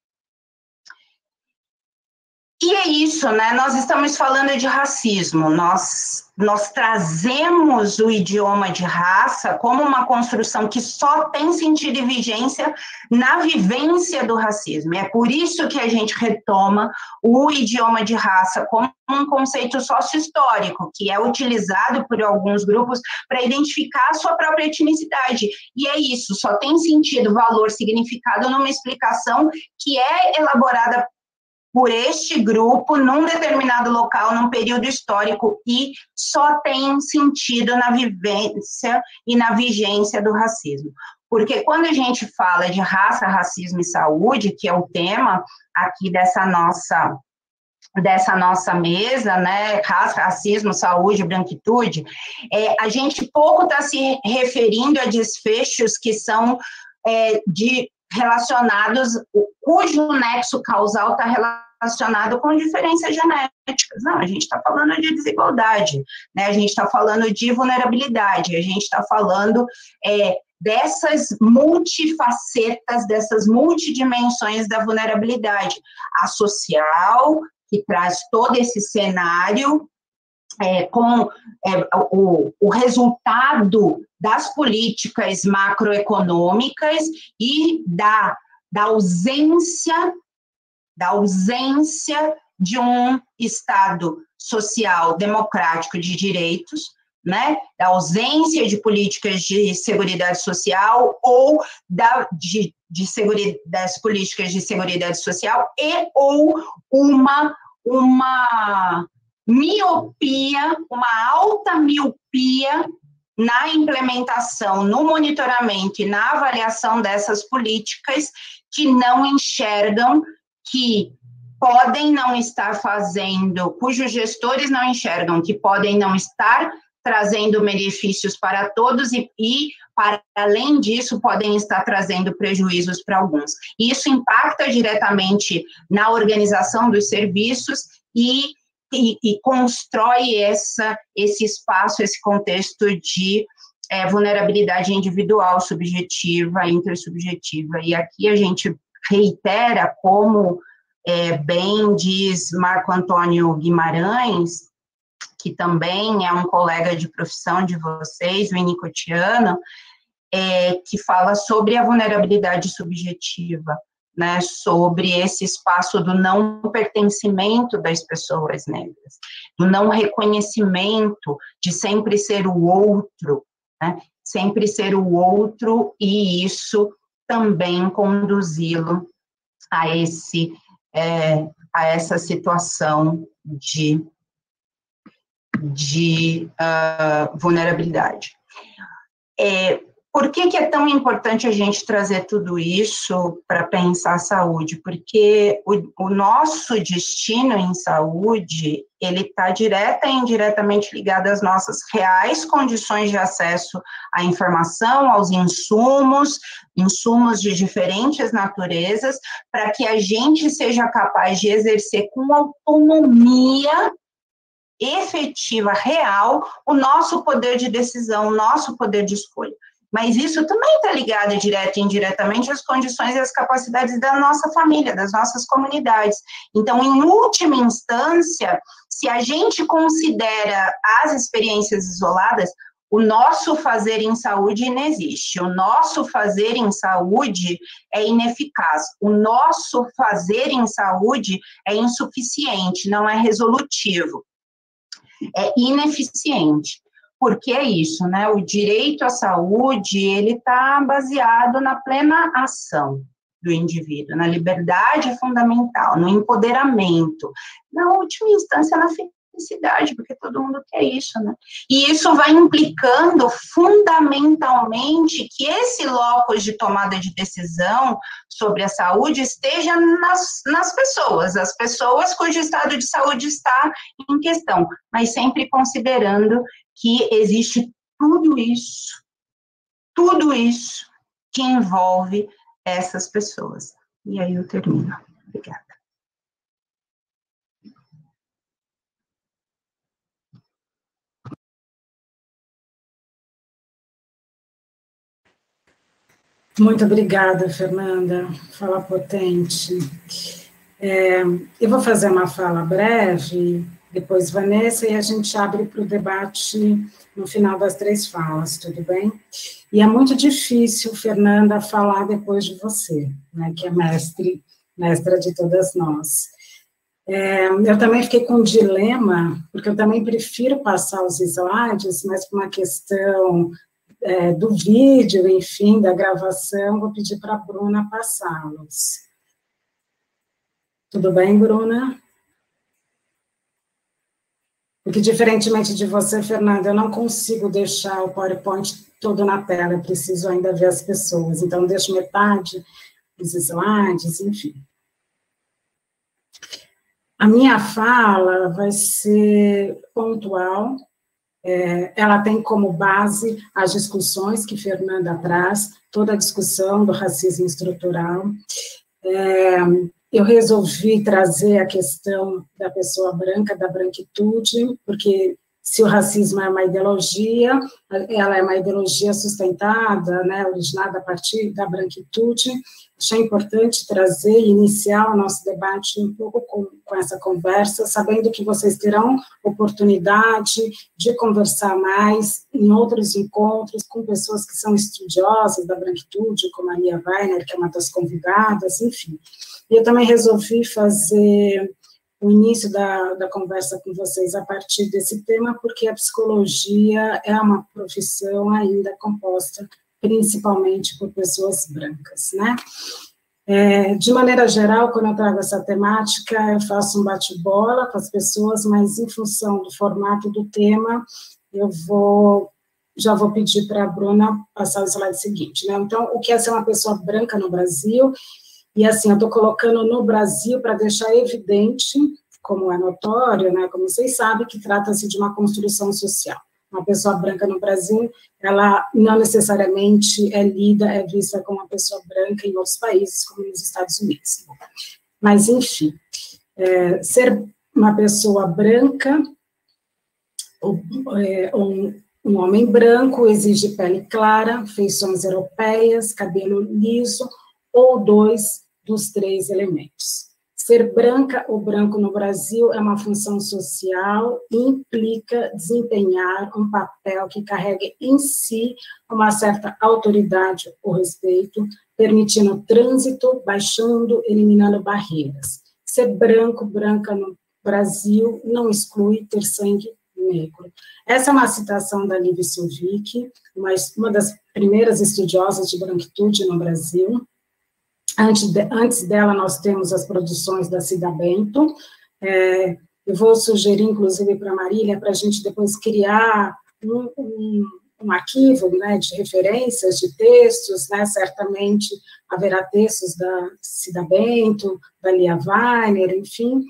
E é isso, né? Nós estamos falando de racismo, nós, nós trazemos o idioma de raça como uma construção que só tem sentido e vigência na vivência do racismo. E é por isso que a gente retoma o idioma de raça como um conceito sócio-histórico, que é utilizado por alguns grupos para identificar a sua própria etnicidade. E é isso, só tem sentido, valor, significado numa explicação que é elaborada por este grupo, num determinado local, num período histórico, e só tem sentido na vivência e na vigência do racismo. Porque quando a gente fala de raça, racismo e saúde, que é o tema aqui dessa nossa, dessa nossa mesa, né, raça, racismo, saúde, branquitude, é, a gente pouco está se referindo a desfechos que são é, de relacionados, cujo nexo causal está relacionado com diferenças genéticas. Não, a gente está falando de desigualdade, né? A gente está falando de vulnerabilidade, a gente está falando é, dessas multifacetas, dessas multidimensões da vulnerabilidade. A social, que traz todo esse cenário, É, com é, o, o resultado das políticas macroeconômicas e da, da ausência, da ausência de um Estado social democrático de direitos, né, da ausência de políticas de seguridade social ou da, de, de seguridade, das políticas de seguridade social e ou uma, uma miopia, uma alta miopia na implementação, no monitoramento e na avaliação dessas políticas que não enxergam, que podem não estar fazendo, cujos gestores não enxergam, que podem não estar trazendo benefícios para todos e, e para além disso, podem estar trazendo prejuízos para alguns. Isso impacta diretamente na organização dos serviços e E, e constrói essa, esse espaço, esse contexto de é, vulnerabilidade individual, subjetiva, intersubjetiva. E aqui a gente reitera, como é, bem diz Marco Antônio Guimarães, que também é um colega de profissão de vocês, o Winnicottiano, é, que fala sobre a vulnerabilidade subjetiva, né, sobre esse espaço do não pertencimento das pessoas negras, do não reconhecimento de sempre ser o outro, né, sempre ser o outro, e isso também conduzi-lo a, esse, é, a essa situação de, de uh, vulnerabilidade. É, Por que, que é tão importante a gente trazer tudo isso para pensar a saúde? Porque o, o nosso destino em saúde, ele está direta e indiretamente ligado às nossas reais condições de acesso à informação, aos insumos, insumos de diferentes naturezas, para que a gente seja capaz de exercer com autonomia efetiva, real, o nosso poder de decisão, o nosso poder de escolha. Mas isso também está ligado direta e indiretamente às condições e às capacidades da nossa família, das nossas comunidades. Então, em última instância, se a gente considera as experiências isoladas, o nosso fazer em saúde não existe. O nosso fazer em saúde é ineficaz. O nosso fazer em saúde é insuficiente, não é resolutivo. É ineficiente. Porque é isso, né? O direito à saúde, ele está baseado na plena ação do indivíduo, na liberdade fundamental, no empoderamento, na última instância, na felicidade, porque todo mundo quer isso, né? E isso vai implicando fundamentalmente que esse locus de tomada de decisão sobre a saúde esteja nas, nas pessoas, as pessoas cujo estado de saúde está em questão, mas sempre considerando que existe tudo isso, tudo isso que envolve essas pessoas. E aí eu termino. Obrigada. Muito obrigada, Fernanda. Fala potente. É, eu vou fazer uma fala breve, depois Vanessa, e a gente abre para o debate no final das três falas, tudo bem? E é muito difícil, Fernanda, falar depois de você, né, que é mestre, mestra de todas nós. É, eu também fiquei com um dilema, porque eu também prefiro passar os slides, mas por uma questão é, do vídeo, enfim, da gravação, vou pedir para a Bruna passá-los. Tudo bem, Bruna? Porque, diferentemente de você, Fernanda, eu não consigo deixar o PowerPoint todo na tela, eu preciso ainda ver as pessoas, então deixo metade dos slides, enfim. A minha fala vai ser pontual, é, ela tem como base as discussões que Fernanda traz, toda a discussão do racismo estrutural. É, eu resolvi trazer a questão da pessoa branca, da branquitude, porque se o racismo é uma ideologia, ela é uma ideologia sustentada, né, originada a partir da branquitude. Achei importante trazer e iniciar o nosso debate um pouco com, com essa conversa, sabendo que vocês terão oportunidade de conversar mais em outros encontros com pessoas que são estudiosas da branquitude, como a Lia Weiner, que é uma das convidadas, enfim. E eu também resolvi fazer o início da, da conversa com vocês a partir desse tema, porque a psicologia é uma profissão ainda composta principalmente por pessoas brancas, né? É, de maneira geral, quando eu trago essa temática, eu faço um bate-bola com as pessoas, mas em função do formato do tema, eu vou, já vou pedir para a Bruna passar o slide seguinte, né? Então, o que é ser uma pessoa branca no Brasil? E assim, eu estou colocando no Brasil para deixar evidente, como é notório, né, como vocês sabem, que trata-se de uma construção social. Uma pessoa branca no Brasil, ela não necessariamente é lida, é vista como uma pessoa branca em outros países, como nos Estados Unidos. Mas, enfim, é, ser uma pessoa branca, ou, é, um, um homem branco, exige pele clara, feições europeias, cabelo liso, ou dois dos três elementos. Ser branca ou branco no Brasil é uma função social e implica desempenhar um papel que carregue em si uma certa autoridade ou respeito, permitindo trânsito, baixando, eliminando barreiras. Ser branco, branca no Brasil não exclui ter sangue negro. Essa é uma citação da Lívia Silvic, uma, uma das primeiras estudiosas de branquitude no Brasil. Antes, de, antes dela, nós temos as produções da Cida Bento. É, eu vou sugerir, inclusive, para a Marília, para a gente depois criar um, um, um arquivo, né, de referências, de textos, né, certamente haverá textos da Cida Bento, da Lia Weiner, enfim.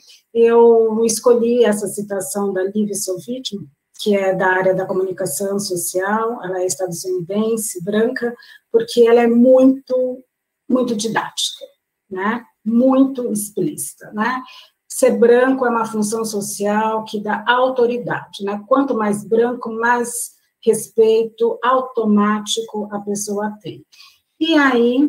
Eu escolhi essa citação da Lívia Silvic, que é da área da comunicação social, ela é estadunidense, branca, porque ela é muito... muito didática, né? Muito explícita, né? Ser branco é uma função social que dá autoridade, né? Quanto mais branco, mais respeito automático a pessoa tem. E aí,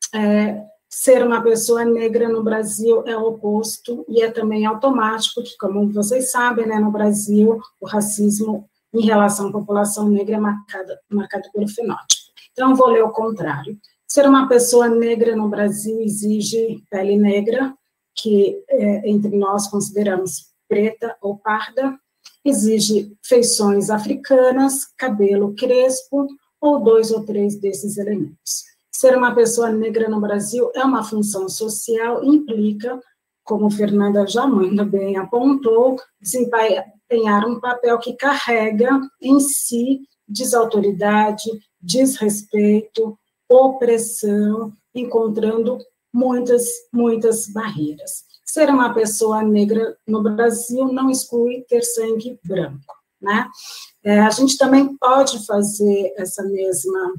é, ser uma pessoa negra no Brasil é o oposto, e é também automático, que, como vocês sabem, né, no Brasil, o racismo em relação à população negra é marcado, marcado pelo fenótipo. Então, eu vou ler o contrário. Ser uma pessoa negra no Brasil exige pele negra, que é, entre nós consideramos preta ou parda, exige feições africanas, cabelo crespo, ou dois ou três desses elementos. Ser uma pessoa negra no Brasil é uma função social e implica, como Fernanda já muito bem apontou, desempenhar um papel que carrega em si desautoridade, desrespeito, opressão, encontrando muitas, muitas barreiras. Ser uma pessoa negra no Brasil não exclui ter sangue branco, né? É, a gente também pode fazer essa mesma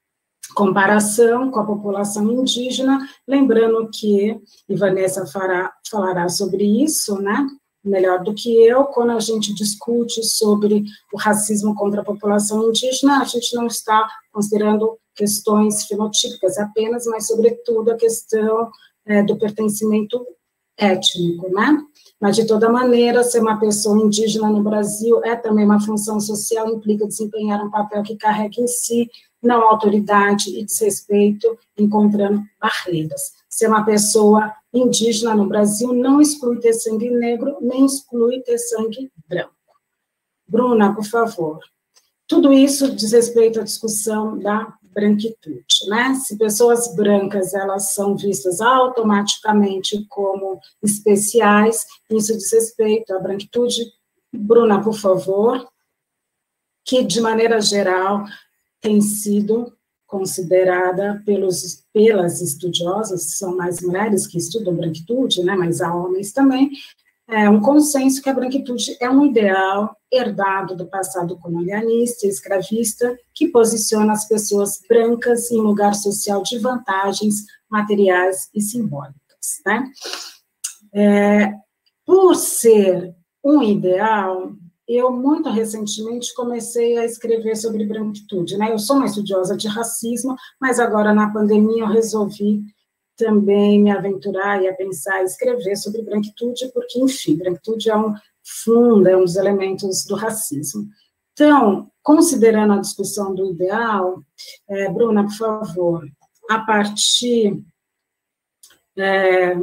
comparação com a população indígena, lembrando que, e Vanessa fará, falará sobre isso, né? melhor do que eu, quando a gente discute sobre o racismo contra a população indígena, a gente não está considerando questões fenotípicas apenas, mas, sobretudo, a questão é, do pertencimento étnico, né? Mas, de toda maneira, ser uma pessoa indígena no Brasil é também uma função social, implica desempenhar um papel que carrega em si não autoridade e desrespeito, encontrando barreiras. Ser uma pessoa indígena no Brasil não exclui ter sangue negro, nem exclui ter sangue branco. Bruna, por favor. Tudo isso diz respeito à discussão da branquitude, né? Se pessoas brancas, elas são vistas automaticamente como especiais, isso diz respeito à branquitude. Bruna, por favor, que, de maneira geral, tem sido considerada pelos, pelas estudiosas, são mais mulheres que estudam branquitude, né, mas há homens também, é um consenso que a branquitude é um ideal herdado do passado colonialista e escravista, que posiciona as pessoas brancas em lugar social de vantagens materiais e simbólicas, né? É, por ser um ideal, eu, muito recentemente, comecei a escrever sobre branquitude, né? Eu sou uma estudiosa de racismo, mas agora, na pandemia, eu resolvi também me aventurar e a pensar e escrever sobre branquitude, porque, enfim, branquitude é um fundo, é um dos elementos do racismo. Então, considerando a discussão do ideal, é, Bruna, por favor, a partir é,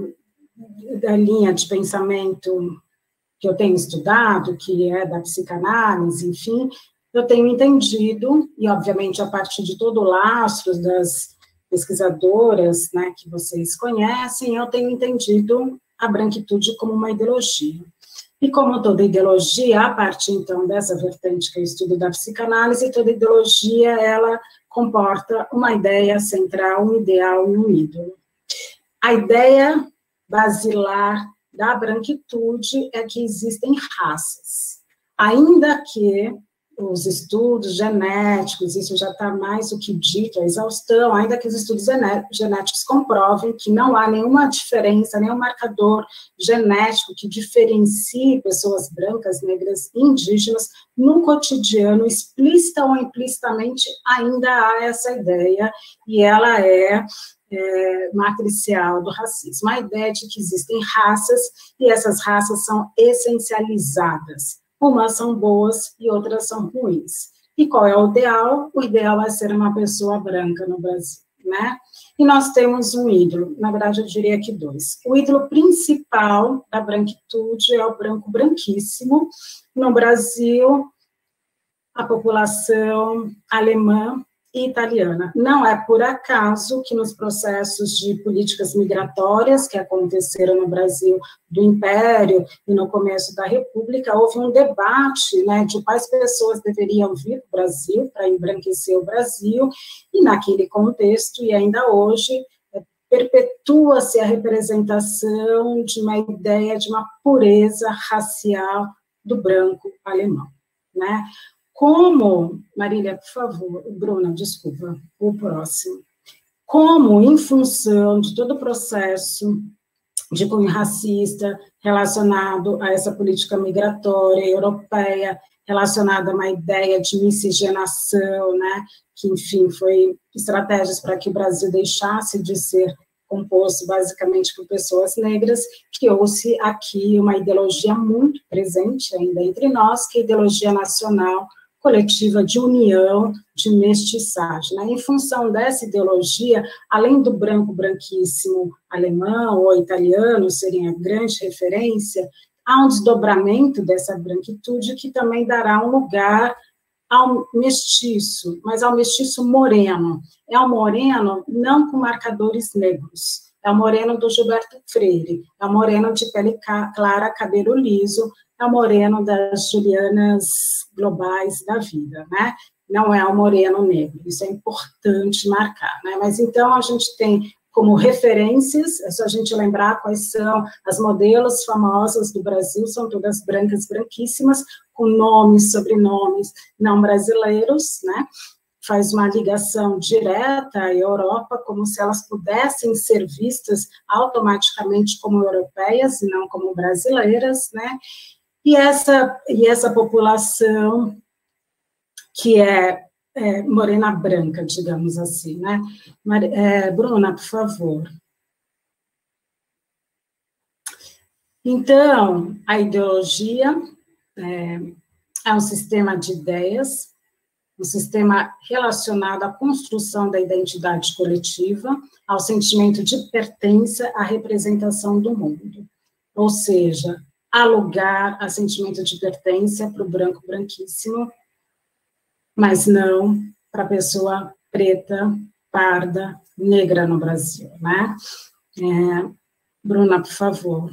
da linha de pensamento que eu tenho estudado, que é da psicanálise, enfim, eu tenho entendido, e obviamente a partir de todo o lastro das pesquisadoras, né, que vocês conhecem, eu tenho entendido a branquitude como uma ideologia. E como toda ideologia, a partir, então, dessa vertente que eu estudo da psicanálise, toda ideologia, ela comporta uma ideia central, um ideal e um ídolo. A ideia basilar da branquitude é que existem raças, ainda que os estudos genéticos, isso já está mais do que dito, a exaustão, ainda que os estudos genéticos comprovem que não há nenhuma diferença, nenhum marcador genético que diferencie pessoas brancas, negras e indígenas, no cotidiano, explícita ou implicitamente, ainda há essa ideia, e ela é É, matricial do racismo, a ideia de que existem raças, e essas raças são essencializadas, umas são boas e outras são ruins. E qual é o ideal? O ideal é ser uma pessoa branca no Brasil, né? E nós temos um ídolo, na verdade eu diria que dois. O ídolo principal da branquitude é o branco branquíssimo. No Brasil, a população alemã e italiana. Não é por acaso que nos processos de políticas migratórias que aconteceram no Brasil do Império e no começo da República, houve um debate, né, de quais pessoas deveriam vir para o Brasil, para embranquecer o Brasil, e naquele contexto, e ainda hoje, perpetua-se a representação de uma ideia de uma pureza racial do branco alemão, né? Como, Marília, por favor, Bruna, desculpa, o próximo. Como, em função de todo o processo de cunho racista relacionado a essa política migratória europeia, relacionada a uma ideia de miscigenação, né, que, enfim, foi estratégias para que o Brasil deixasse de ser composto basicamente por pessoas negras, criou-se aqui uma ideologia muito presente ainda entre nós, que é a ideologia nacional coletiva de união, de mestiçagem. Né? Em função dessa ideologia, além do branco branquíssimo alemão ou italiano serem a grande referência, há um desdobramento dessa branquitude que também dará um lugar ao mestiço, mas ao mestiço moreno. É um moreno não com marcadores negros, é o moreno do Gilberto Freire, é o moreno de pele clara, cabelo liso, é o moreno das Julianas globais da vida, né? Não é o moreno negro, isso é importante marcar, né? Mas então a gente tem como referências, é só a gente lembrar quais são as modelos famosas do Brasil, são todas brancas, branquíssimas, com nomes, sobrenomes não brasileiros, né? faz uma ligação direta à Europa, como se elas pudessem ser vistas automaticamente como europeias e não como brasileiras, né? E essa, e essa população que é, é morena branca, digamos assim, né? Mar, é, Bruna, por favor. Então, a ideologia é, é um sistema de ideias, um sistema relacionado à construção da identidade coletiva, ao sentimento de pertença à representação do mundo. Ou seja, há lugar a sentimento de pertença para o branco branquíssimo, mas não para a pessoa preta, parda, negra no Brasil, né? É, Bruna, por favor.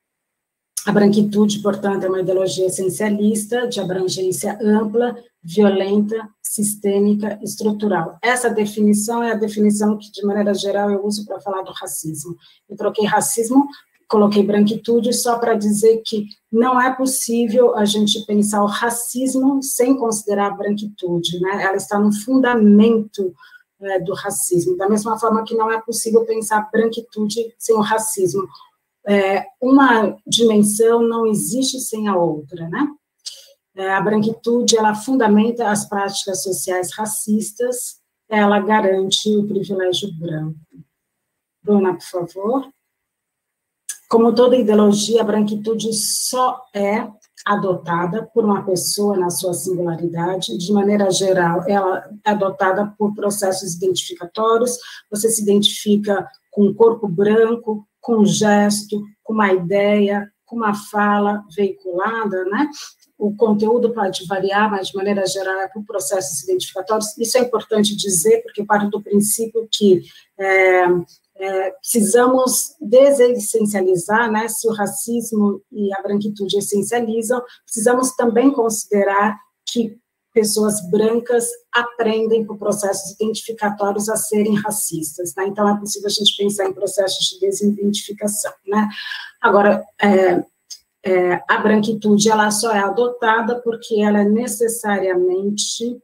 A branquitude, portanto, é uma ideologia essencialista, de abrangência ampla, violenta, sistêmica, estrutural. Essa definição é a definição que, de maneira geral, eu uso para falar do racismo. Eu troquei racismo, coloquei branquitude, só para dizer que não é possível a gente pensar o racismo sem considerar a branquitude, né? Ela está no fundamento é, do racismo, da mesma forma que não é possível pensar a branquitude sem o racismo. É, uma dimensão não existe sem a outra, né? É, a branquitude, ela fundamenta as práticas sociais racistas, ela garante o privilégio branco. Bruna, por favor. Como toda ideologia, a branquitude só é adotada por uma pessoa na sua singularidade, de maneira geral, ela é adotada por processos identificatórios, você se identifica com um corpo branco, com um gesto, com uma ideia, com uma fala veiculada, né? O conteúdo pode variar, mas de maneira geral é por processos identificatórios. Isso é importante dizer, porque parte do princípio que é, é, precisamos desessencializar, né? Se o racismo e a branquitude essencializam, precisamos também considerar que pessoas brancas aprendem por processos identificatórios a serem racistas, né? Então, é possível a gente pensar em processos de desidentificação, né? Agora, é, é, a branquitude, ela só é adotada porque ela é necessariamente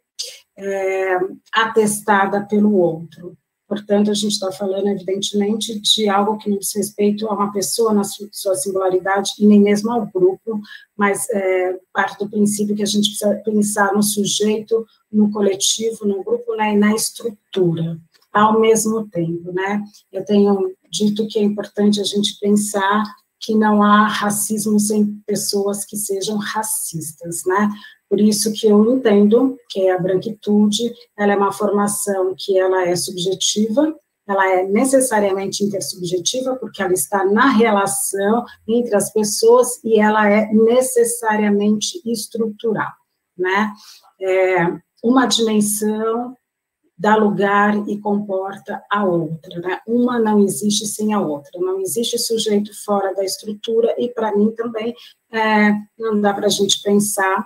é, atestada pelo outro. Portanto, a gente está falando, evidentemente, de algo que não diz respeito a uma pessoa na sua singularidade e nem mesmo ao grupo, mas é, parte do princípio que a gente precisa pensar no sujeito, no coletivo, no grupo, né, e na estrutura, ao mesmo tempo, né? Eu tenho dito que é importante a gente pensar que não há racismo sem pessoas que sejam racistas, né? Por isso que eu entendo que a branquitude, ela é uma formação que ela é subjetiva, ela é necessariamente intersubjetiva, porque ela está na relação entre as pessoas e ela é necessariamente estrutural, né? É, uma dimensão dá lugar e comporta a outra, né? Uma não existe sem a outra, não existe sujeito fora da estrutura, e para mim também é, não dá para a gente pensar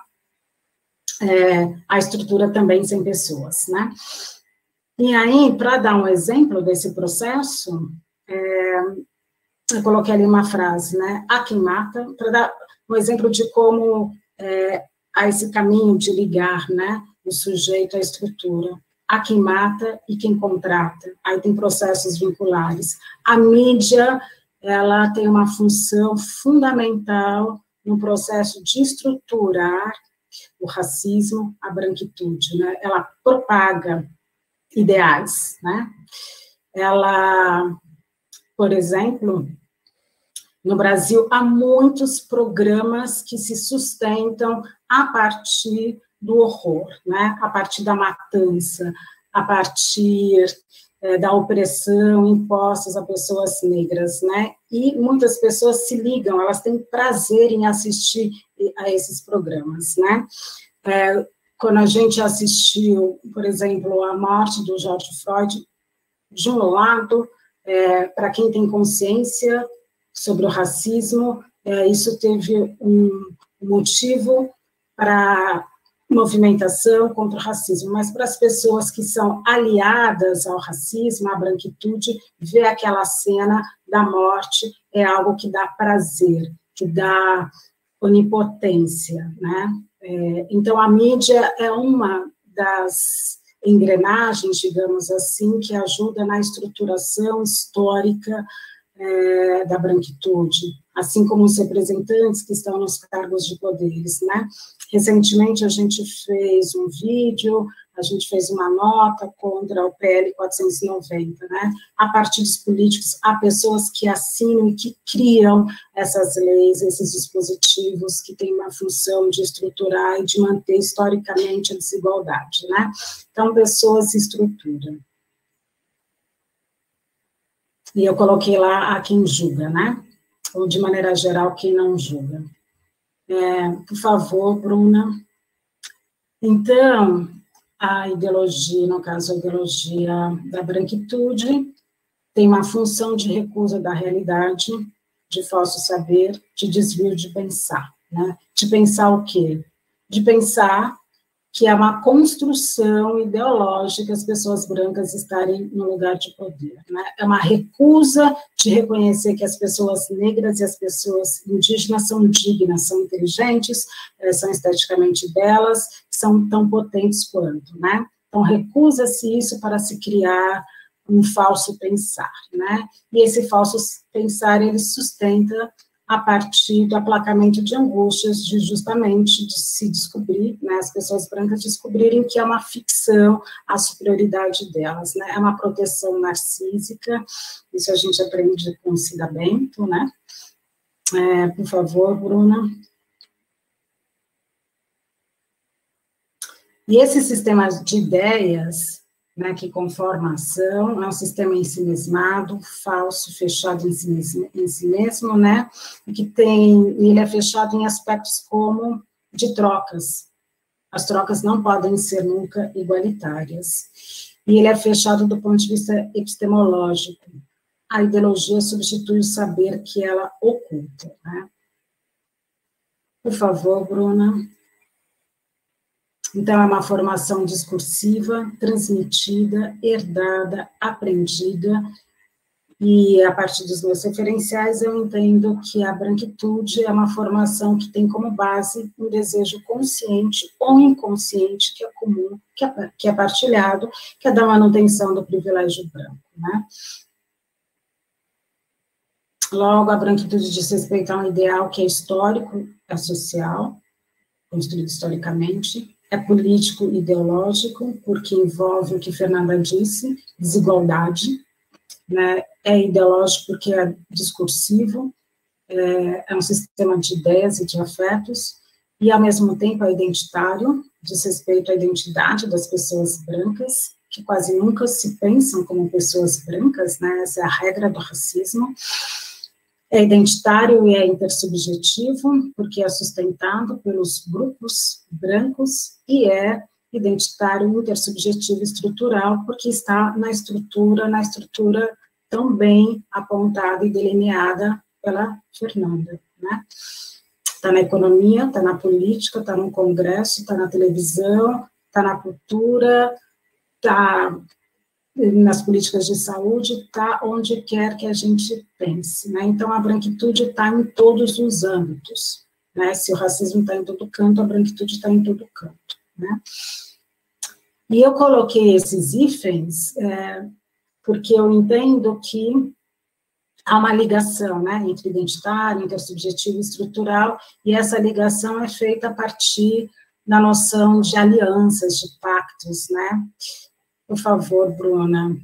É, a estrutura também sem pessoas, né? E aí, para dar um exemplo desse processo, é, eu coloquei ali uma frase, né? Há quem mata, para dar um exemplo de como é, há esse caminho de ligar, né, o sujeito à estrutura. Há quem mata e quem contrata, aí tem processos vinculares. A mídia, ela tem uma função fundamental no processo de estruturar o racismo, a branquitude, né? Ela propaga ideais, né? Ela, por exemplo, no Brasil, há muitos programas que se sustentam a partir do horror, né? A partir da matança, a partir é, da opressão impostas a pessoas negras, né? E muitas pessoas se ligam, elas têm prazer em assistir a esses programas, né? É, quando a gente assistiu, por exemplo, a morte do George Floyd, de um lado, é, para quem tem consciência sobre o racismo, é, isso teve um motivo para movimentação contra o racismo, mas para as pessoas que são aliadas ao racismo, à branquitude, ver aquela cena da morte é algo que dá prazer, que dá onipotência, né? É, então, a mídia é uma das engrenagens, digamos assim, que ajudam na estruturação histórica é, da branquitude, assim como os representantes que estão nos cargos de poderes, né? Recentemente, a gente fez um vídeo, a gente fez uma nota contra o P L quatrocentos e noventa, né? Há partidos políticos, há pessoas que assinam e que criam essas leis, esses dispositivos que têm uma função de estruturar e de manter historicamente a desigualdade, né? Então, pessoas estruturam. E eu coloquei lá a quem julga, né? Ou, de maneira geral, quem não julga. É, por favor, Bruna. Então, a ideologia, no caso, a ideologia da branquitude, tem uma função de recusa da realidade, de falso saber, de desvio de pensar, né? De pensar o quê? De pensar que é uma construção ideológica as pessoas brancas estarem no lugar de poder, né? É uma recusa de reconhecer que as pessoas negras e as pessoas indígenas são dignas, são inteligentes, são esteticamente belas, são tão potentes quanto, né? Então, recusa-se isso para se criar um falso pensar, né? E esse falso pensar, ele sustenta a partir do aplacamento de angústias, de justamente de se descobrir, né, as pessoas brancas descobrirem que é uma ficção a superioridade delas, né, é uma proteção narcísica, isso a gente aprende com Cida Bento, né, é, por favor, Bruna. E esse sistema de ideias, né, que conforma a ação, é um sistema ensimesmado, falso, fechado em si mesmo, em si mesmo, né, e que tem, ele é fechado em aspectos como de trocas. As trocas não podem ser nunca igualitárias. E ele é fechado do ponto de vista epistemológico. A ideologia substitui o saber que ela oculta, né. Por favor, Bruna. Então, é uma formação discursiva, transmitida, herdada, aprendida, e a partir dos meus referenciais eu entendo que a branquitude é uma formação que tem como base um desejo consciente ou inconsciente, que é comum, que é, que é partilhado, que é da manutenção do privilégio branco, né? Logo, a branquitude diz respeito a um ideal que é histórico, é social, construído historicamente, é político ideológico, porque envolve o que Fernanda disse, desigualdade, né? É ideológico porque é discursivo, é, é um sistema de ideias e de afetos, e ao mesmo tempo é identitário, diz respeito à identidade das pessoas brancas, que quase nunca se pensam como pessoas brancas, né? Essa é a regra do racismo. É identitário e é intersubjetivo, porque é sustentado pelos grupos brancos, e é identitário, intersubjetivo e estrutural, porque está na estrutura, na estrutura tão bem apontada e delineada pela Fernanda, né? Está na economia, está na política, está no Congresso, está na televisão, está na cultura, está nas políticas de saúde, está onde quer que a gente pense, né? Então, a branquitude está em todos os âmbitos, né? Se o racismo está em todo canto, a branquitude está em todo canto, né? E eu coloquei esses hífens é, porque eu entendo que há uma ligação, né, entre identitário, intersubjetivo e estrutural, e essa ligação é feita a partir da noção de alianças, de pactos, né? Por favor, Bruna.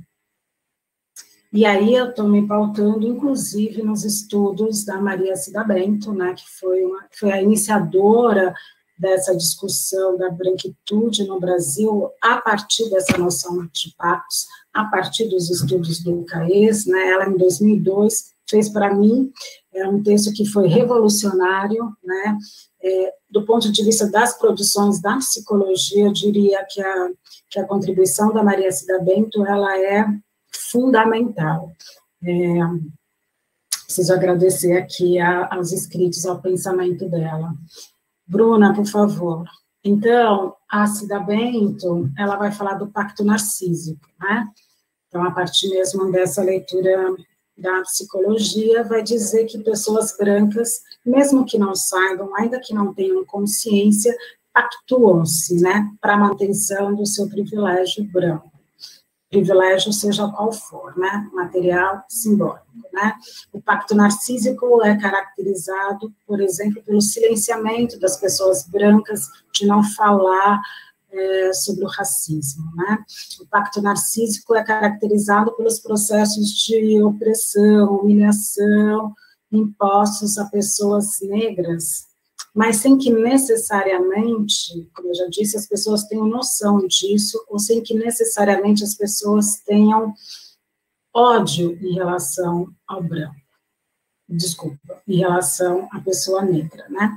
E aí eu estou me pautando, inclusive, nos estudos da Maria Cida Bento, né, que foi, uma, foi a iniciadora dessa discussão da branquitude no Brasil, a partir dessa noção de pactos, a partir dos estudos do Caes, né? Ela, em dois mil e dois, fez para mim é, um texto que foi revolucionário, né? É, do ponto de vista das produções da psicologia, eu diria que a, que a contribuição da Maria Cida Bento, ela é fundamental. É, preciso agradecer aqui a, aos inscritos, ao pensamento dela. Bruna, por favor. Então, a Cida Bento, ela vai falar do pacto narcísico, né? Então, a partir mesmo dessa leitura da psicologia, vai dizer que pessoas brancas, mesmo que não saibam, ainda que não tenham consciência, pactuam-se, né, para a manutenção do seu privilégio branco. Privilégio seja qual for, né, material, simbólico, né. O pacto narcísico é caracterizado, por exemplo, pelo silenciamento das pessoas brancas, de não falar é, sobre o racismo, né. O pacto narcísico é caracterizado pelos processos de opressão, humilhação, impostos a pessoas negras, mas sem que necessariamente, como eu já disse, as pessoas tenham noção disso, ou sem que necessariamente as pessoas tenham ódio em relação ao branco. Desculpa, em relação à pessoa negra, né?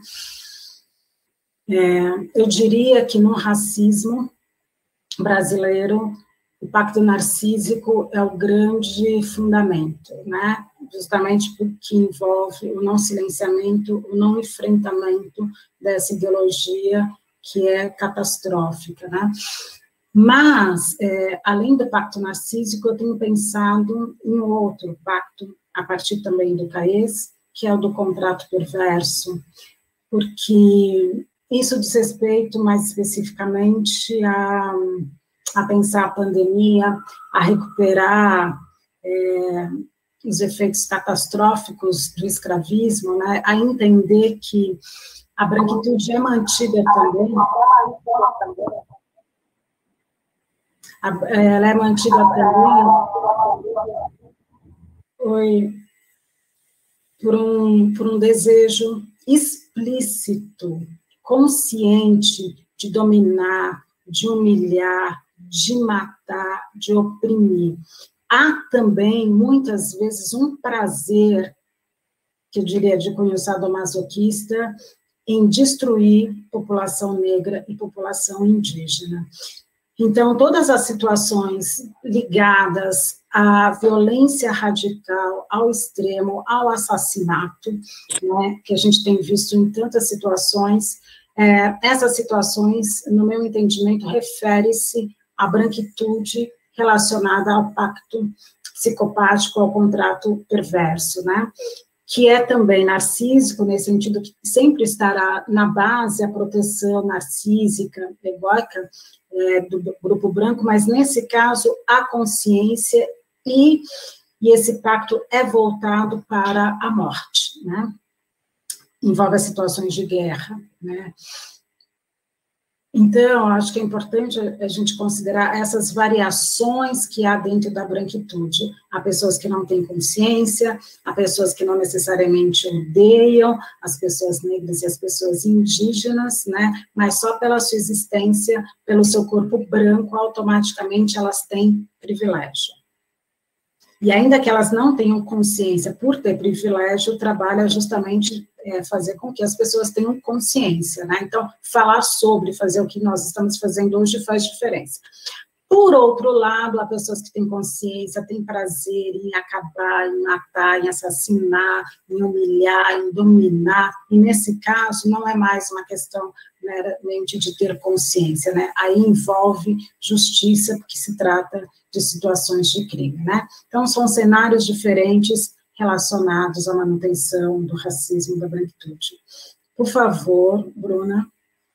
É, eu diria que no racismo brasileiro, o pacto narcísico é o grande fundamento, né? Justamente porque envolve o não silenciamento, o não enfrentamento dessa ideologia que é catastrófica, né? Mas, é, além do pacto narcísico, eu tenho pensado em outro pacto, a partir também do Caes, que é o do contrato perverso, porque isso diz respeito, mais especificamente, a, a pensar a pandemia, a recuperar é, os efeitos catastróficos do escravismo, né, a entender que a branquitude é mantida também, ela é mantida também foi por um, por um desejo explícito, consciente de dominar, de humilhar, de matar, de oprimir. Há também, muitas vezes, um prazer, que eu diria de cunho sadomasoquista, em destruir população negra e população indígena. Então, todas as situações ligadas à violência radical, ao extremo, ao assassinato, né, que a gente tem visto em tantas situações, é, essas situações, no meu entendimento, refere-se à branquitude relacionada ao pacto psicopático, ao contrato perverso, né, que é também narcísico, nesse sentido que sempre estará na base a proteção narcísica, egóica, é, do grupo branco, mas nesse caso a consciência e, e esse pacto é voltado para a morte, né? Envolve as situações de guerra, né? Então, acho que é importante a gente considerar essas variações que há dentro da branquitude. Há pessoas que não têm consciência, há pessoas que não necessariamente odeiam, as pessoas negras e as pessoas indígenas, né? Mas só pela sua existência, pelo seu corpo branco, automaticamente elas têm privilégio. E ainda que elas não tenham consciência por ter privilégio, o trabalho é justamente é, fazer com que as pessoas tenham consciência, né? Então, falar sobre, fazer o que nós estamos fazendo hoje faz diferença. Por outro lado, há pessoas que têm consciência, têm prazer em acabar, em matar, em assassinar, em humilhar, em dominar, e nesse caso não é mais uma questão meramente de ter consciência, né? Aí envolve justiça, porque se trata de situações de crime, né? Então, são cenários diferentes relacionados à manutenção do racismo da branquitude. Por favor, Bruna.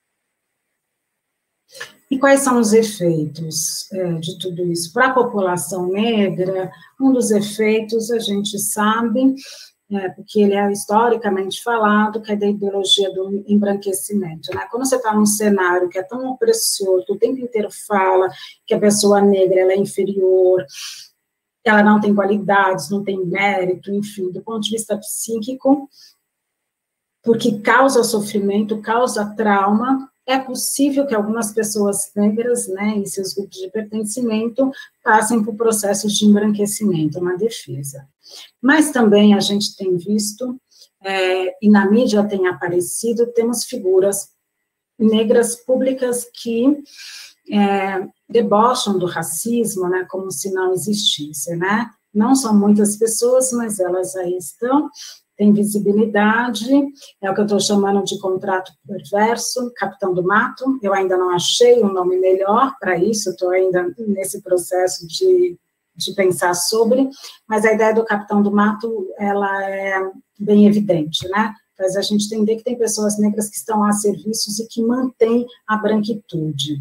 E quais são os efeitos é, de tudo isso? Para a população negra, um dos efeitos, a gente sabe, é, porque ele é historicamente falado, que é da ideologia do embranquecimento, né? Quando você está num cenário que é tão opressor, que o tempo inteiro fala que a pessoa negra ela é inferior, ela não tem qualidades, não tem mérito, enfim, do ponto de vista psíquico, porque causa sofrimento, causa trauma, é possível que algumas pessoas negras, né, em seus grupos de pertencimento, passem por processos de embranquecimento, uma defesa. Mas também a gente tem visto, é, e na mídia tem aparecido, temos figuras negras públicas que é, debocham do racismo, né, como se não existisse, né? Não são muitas pessoas, mas elas aí estão, tem visibilidade, é o que eu estou chamando de contrato perverso, Capitão do Mato. Eu ainda não achei um nome melhor para isso, estou ainda nesse processo de, de pensar sobre, mas a ideia do Capitão do Mato, ela é bem evidente, né? faz a gente entender que tem pessoas negras que estão a serviços e que mantêm a branquitude.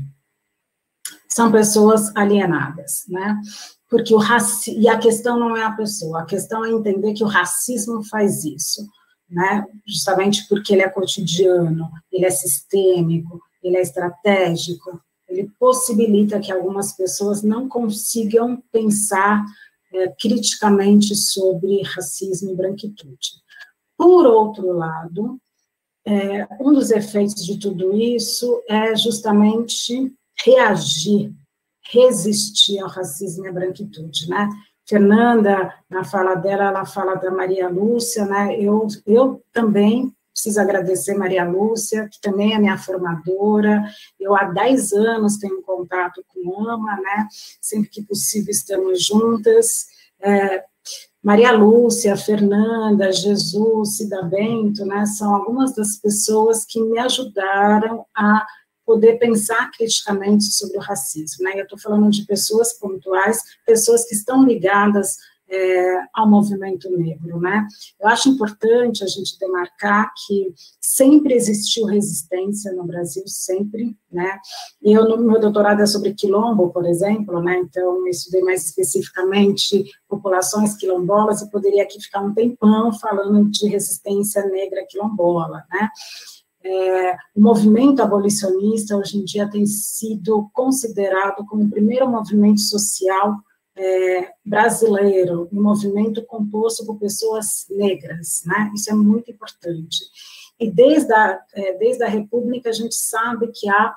São pessoas alienadas, né? Porque o raci... E a questão não é a pessoa, a questão é entender que o racismo faz isso, né? Justamente porque ele é cotidiano, ele é sistêmico, ele é estratégico, ele possibilita que algumas pessoas não consigam pensar é, criticamente sobre racismo e branquitude. Por outro lado, é, um dos efeitos de tudo isso é justamente reagir, resistir ao racismo e à branquitude, né? Fernanda, na fala dela, ela fala da Maria Lúcia, né? Eu, eu também preciso agradecer Maria Lúcia, que também é minha formadora. Eu há dez anos tenho contato com AMA, né? Sempre que possível estamos juntas. É, Maria Lúcia, Fernanda, Jesus, Cida Bento, né? São algumas das pessoas que me ajudaram a poder pensar criticamente sobre o racismo, né? Eu estou falando de pessoas pontuais, pessoas que estão ligadas é, ao movimento negro, né? Eu acho importante a gente demarcar que sempre existiu resistência no Brasil, sempre, né? E eu, no meu doutorado é sobre quilombo, por exemplo, né? Então, eu estudei mais especificamente populações quilombolas e poderia aqui ficar um tempão falando de resistência negra quilombola, né? É, o movimento abolicionista, hoje em dia, tem sido considerado como o primeiro movimento social é, brasileiro, um movimento composto por pessoas negras, né? Isso é muito importante. E desde a, é, desde a República, a gente sabe que há,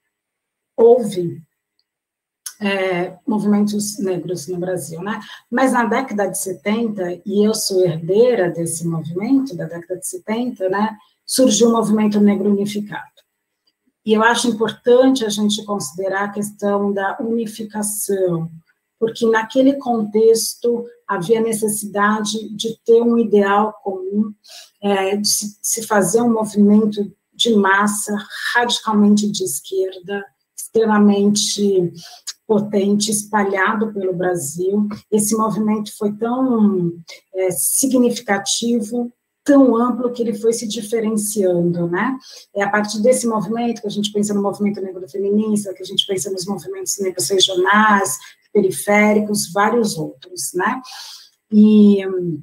houve é, movimentos negros no Brasil, né? Mas na década de setenta, e eu sou herdeira desse movimento, da década de setenta, né? Surgiu o movimento negro unificado. E eu acho importante a gente considerar a questão da unificação, porque naquele contexto havia necessidade de ter um ideal comum, é, de se fazer um movimento de massa radicalmente de esquerda, extremamente potente, espalhado pelo Brasil. Esse movimento foi tão é, significativo, tão amplo que ele foi se diferenciando, né? É a partir desse movimento que a gente pensa no movimento negro feminista, que a gente pensa nos movimentos negros regionais, periféricos, vários outros, né? E,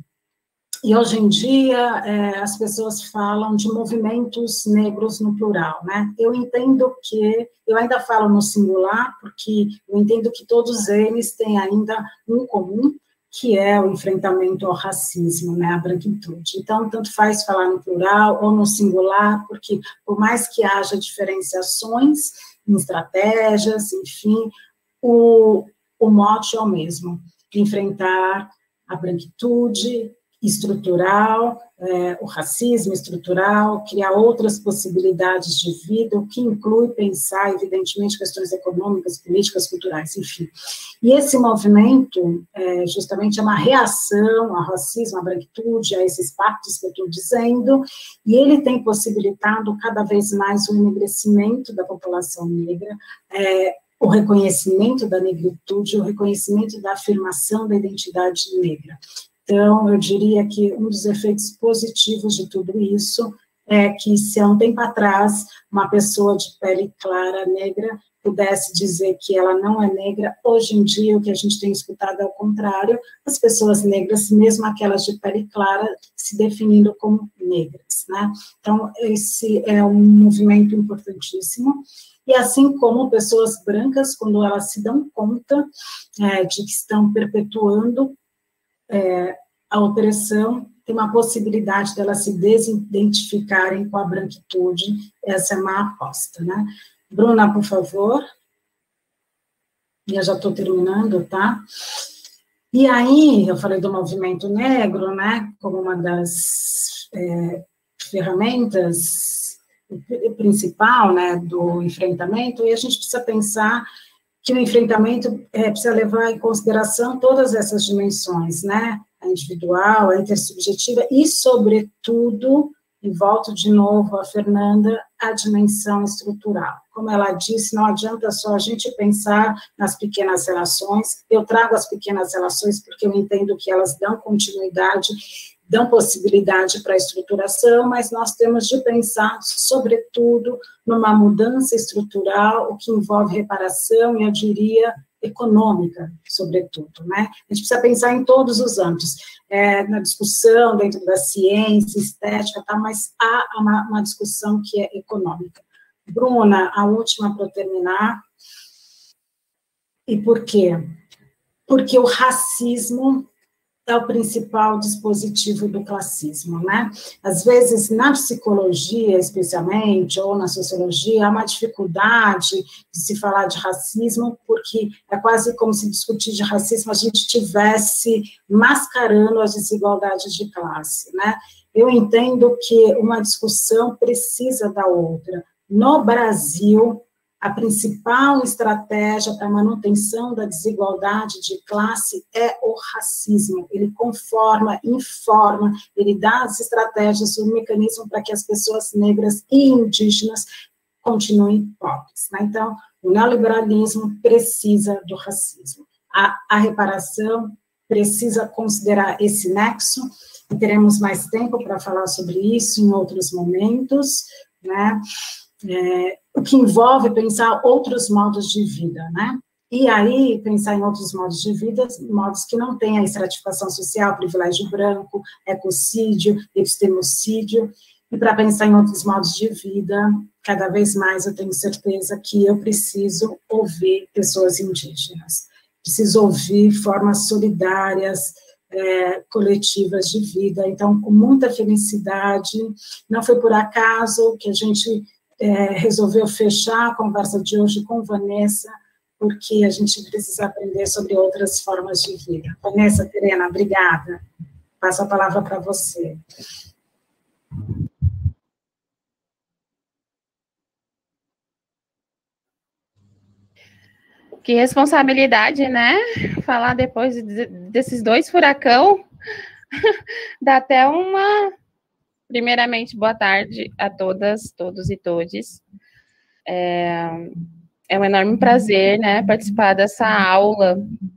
e hoje em dia é, as pessoas falam de movimentos negros no plural, né? Eu entendo que, eu ainda falo no singular, porque eu entendo que todos eles têm ainda um comum, que é o enfrentamento ao racismo, né, a branquitude. Então, tanto faz falar no plural ou no singular, porque por mais que haja diferenciações em estratégias, enfim, o, o mote é o mesmo, enfrentar a branquitude estrutural, é, o racismo estrutural, criar outras possibilidades de vida, o que inclui pensar, evidentemente, questões econômicas, políticas, culturais, enfim. E esse movimento, é, justamente, é uma reação ao racismo, à branquitude, a esses pactos que eu estou dizendo, e ele tem possibilitado cada vez mais o enegrecimento da população negra, é, o reconhecimento da negritude, o reconhecimento da afirmação da identidade negra. Então, eu diria que um dos efeitos positivos de tudo isso é que, se há um tempo atrás, uma pessoa de pele clara, negra, pudesse dizer que ela não é negra, hoje em dia, o que a gente tem escutado é o contrário, as pessoas negras, mesmo aquelas de pele clara, se definindo como negras, né? Então, esse é um movimento importantíssimo. E assim como pessoas brancas, quando elas se dão conta é, de que estão perpetuando É, a opressão, tem uma possibilidade delas se desidentificarem com a branquitude, essa é uma aposta, né? Bruna, por favor. E eu já estou terminando, tá? E aí, eu falei do movimento negro, né, como uma das é, ferramentas principal, né, do enfrentamento, e a gente precisa pensar que o enfrentamento é, precisa levar em consideração todas essas dimensões, né, a individual, a intersubjetiva e, sobretudo, e volto de novo a Fernanda, a dimensão estrutural. Como ela disse, não adianta só a gente pensar nas pequenas relações, eu trago as pequenas relações porque eu entendo que elas dão continuidade dão possibilidade para a estruturação, mas nós temos de pensar, sobretudo, numa mudança estrutural, o que envolve reparação, e eu diria, econômica, sobretudo, né? A gente precisa pensar em todos os âmbitos, é, na discussão dentro da ciência, estética, tá, mas há uma, uma discussão que é econômica. Bruna, a última para terminar. E por quê? Porque o racismo é o principal dispositivo do classismo, né? Às vezes, na psicologia, especialmente, ou na sociologia, há uma dificuldade de se falar de racismo, porque é quase como se discutir de racismo a gente estivesse mascarando as desigualdades de classe, né? Eu entendo que uma discussão precisa da outra. No Brasil, a principal estratégia para a manutenção da desigualdade de classe é o racismo. Ele conforma, informa, ele dá as estratégias, o mecanismo para que as pessoas negras e indígenas continuem pobres, né? Então, o neoliberalismo precisa do racismo. A, a reparação precisa considerar esse nexo, e teremos mais tempo para falar sobre isso em outros momentos, né? É, o que envolve pensar outros modos de vida, né? E aí, pensar em outros modos de vida, modos que não têm a estratificação social, privilégio branco, ecocídio, epistemocídio, e para pensar em outros modos de vida, cada vez mais eu tenho certeza que eu preciso ouvir pessoas indígenas, preciso ouvir formas solidárias, é, coletivas de vida. Então, com muita felicidade, não foi por acaso que a gente É, resolveu fechar a conversa de hoje com Vanessa, porque a gente precisa aprender sobre outras formas de vida. Vanessa, Terena, obrigada. Passo a palavra para você. Que responsabilidade, né? Falar depois de, desses dois furacão, dá até uma... Primeiramente, boa tarde a todas, todos e todes. É, é um enorme prazer, né, participar dessa aula.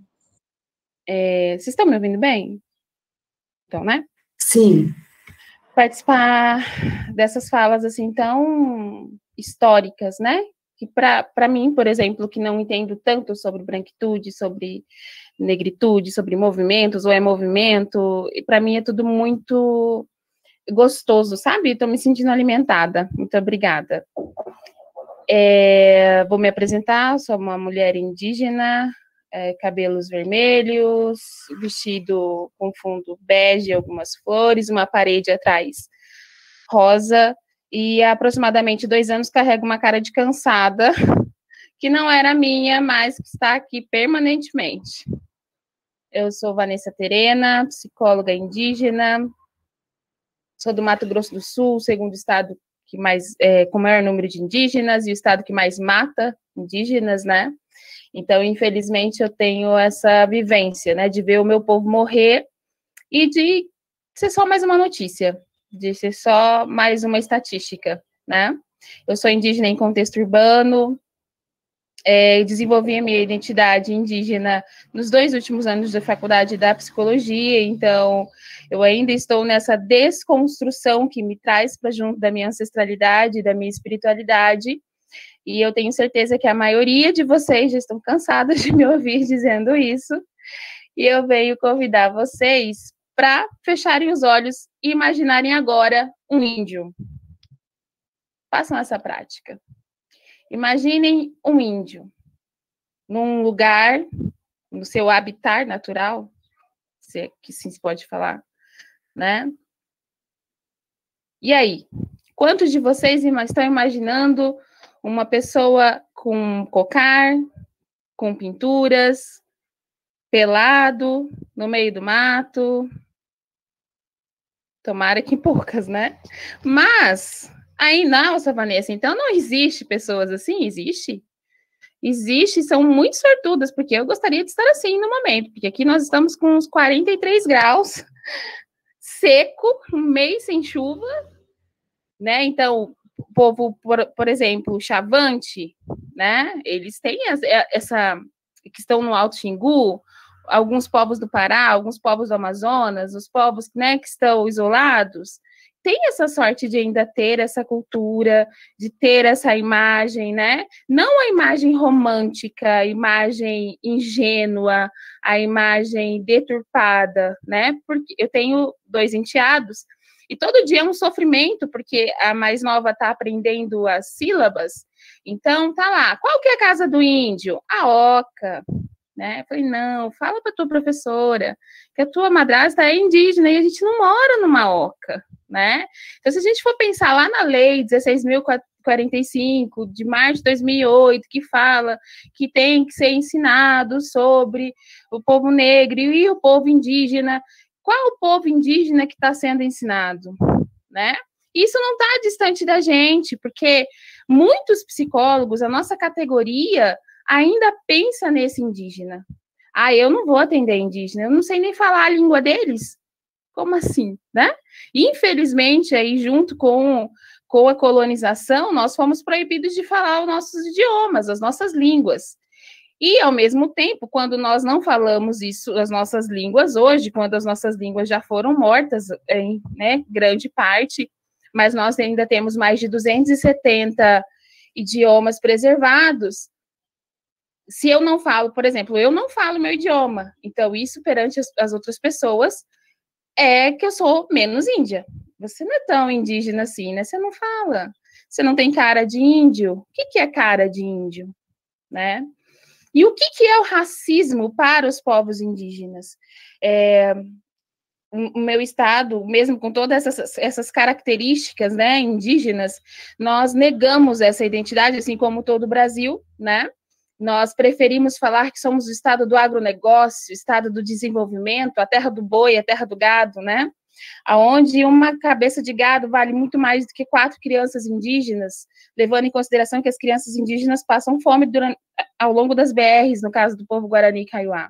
É, vocês estão me ouvindo bem? Então, né? Sim. Participar dessas falas, assim, tão históricas, né? Que para mim, por exemplo, que não entendo tanto sobre branquitude, sobre negritude, sobre movimentos, ou é movimento, e para mim é tudo muito... gostoso, sabe? Estou me sentindo alimentada. Muito obrigada. É, vou me apresentar, sou uma mulher indígena, é, cabelos vermelhos, vestido com fundo bege e algumas flores, uma parede atrás rosa, e há aproximadamente dois anos carrego uma cara de cansada, que não era minha, mas que está aqui permanentemente. Eu sou Vanessa Terena, psicóloga indígena, sou do Mato Grosso do Sul, segundo estado que mais, é, com o maior número de indígenas, e o estado que mais mata indígenas, né? Então, infelizmente, eu tenho essa vivência, né, de ver o meu povo morrer e de ser só mais uma notícia, de ser só mais uma estatística, né? Eu sou indígena em contexto urbano, É, desenvolvi a minha identidade indígena nos dois últimos anos da faculdade da psicologia, então eu ainda estou nessa desconstrução que me traz para junto da minha ancestralidade, da minha espiritualidade, e eu tenho certeza que a maioria de vocês já estão cansadas de me ouvir dizendo isso, e eu venho convidar vocês para fecharem os olhos e imaginarem agora um índio. Façam essa prática. Imaginem um índio num lugar, no seu habitat natural, se é que sim se pode falar, né? E aí, quantos de vocês estão imaginando uma pessoa com cocar, com pinturas, pelado, no meio do mato? Tomara que poucas, né? Mas... Aí, nossa, Vanessa, então não existe pessoas assim? Existe? Existe, são muito sortudas, porque eu gostaria de estar assim no momento, porque aqui nós estamos com uns quarenta e três graus, seco, um mês sem chuva, né? Então, o povo, por, por exemplo, Chavante, né? Eles têm essa, que estão no Alto Xingu, alguns povos do Pará, alguns povos do Amazonas, os povos, né, que estão isolados, tem essa sorte de ainda ter essa cultura, de ter essa imagem, né? Não a imagem romântica, a imagem ingênua, a imagem deturpada, né? Porque eu tenho dois enteados, e todo dia é um sofrimento, porque a mais nova está aprendendo as sílabas. Então, tá lá, qual que é a casa do índio? A Oca, né? Eu falei, não, fala para tua professora que a tua madrasta é indígena e a gente não mora numa Oca, né? Então, se a gente for pensar lá na lei dezesseis mil e quarenta e cinco, de março de dois mil e oito, que fala que tem que ser ensinado sobre o povo negro e o povo indígena, qual o povo indígena que está sendo ensinado, né? Isso não está distante da gente, porque muitos psicólogos, a nossa categoria, ainda pensa nesse indígena. Ah, eu não vou atender indígena, eu não sei nem falar a língua deles. Como assim, né? Infelizmente, aí, junto com, com a colonização, nós fomos proibidos de falar os nossos idiomas, as nossas línguas. E, ao mesmo tempo, quando nós não falamos isso, as nossas línguas hoje, quando as nossas línguas já foram mortas, em, né, grande parte, mas nós ainda temos mais de duzentos e setenta idiomas preservados. Se eu não falo, por exemplo, eu não falo meu idioma, então isso perante as, as outras pessoas é que eu sou menos índia. Você não é tão indígena assim, né? Você não fala. Você não tem cara de índio. O que, que é cara de índio, né? E o que, que é o racismo para os povos indígenas? É, o meu estado, mesmo com todas essas, essas características, né, indígenas, nós negamos essa identidade, assim como todo o Brasil, né? Nós preferimos falar que somos o estado do agronegócio, o estado do desenvolvimento, a terra do boi, a terra do gado, né? Onde uma cabeça de gado vale muito mais do que quatro crianças indígenas, levando em consideração que as crianças indígenas passam fome durante, ao longo das B Rs, no caso do povo Guarani e Kaiowá.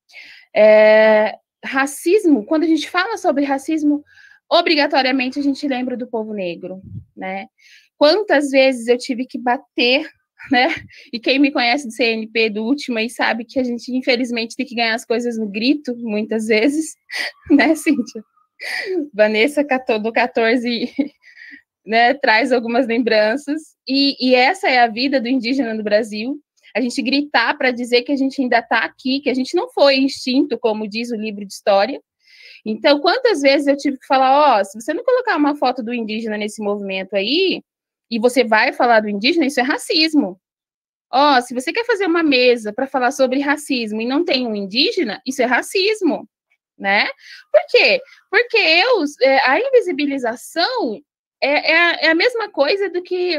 É, racismo, quando a gente fala sobre racismo, obrigatoriamente a gente lembra do povo negro, né? Quantas vezes eu tive que bater, né? E quem me conhece do C N P do último aí sabe que a gente, infelizmente, tem que ganhar as coisas no grito, muitas vezes, né, Cíntia? Vanessa do quatorze, né, traz algumas lembranças, e, e essa é a vida do indígena no Brasil, a gente gritar para dizer que a gente ainda está aqui, que a gente não foi extinto, como diz o livro de história. Então, quantas vezes eu tive que falar, ó, oh, se você não colocar uma foto do indígena nesse movimento aí, e você vai falar do indígena, isso é racismo. Ó, oh, se você quer fazer uma mesa para falar sobre racismo e não tem um indígena, isso é racismo, né? Por quê? Porque eu, é, a invisibilização é, é, a, é a mesma coisa do que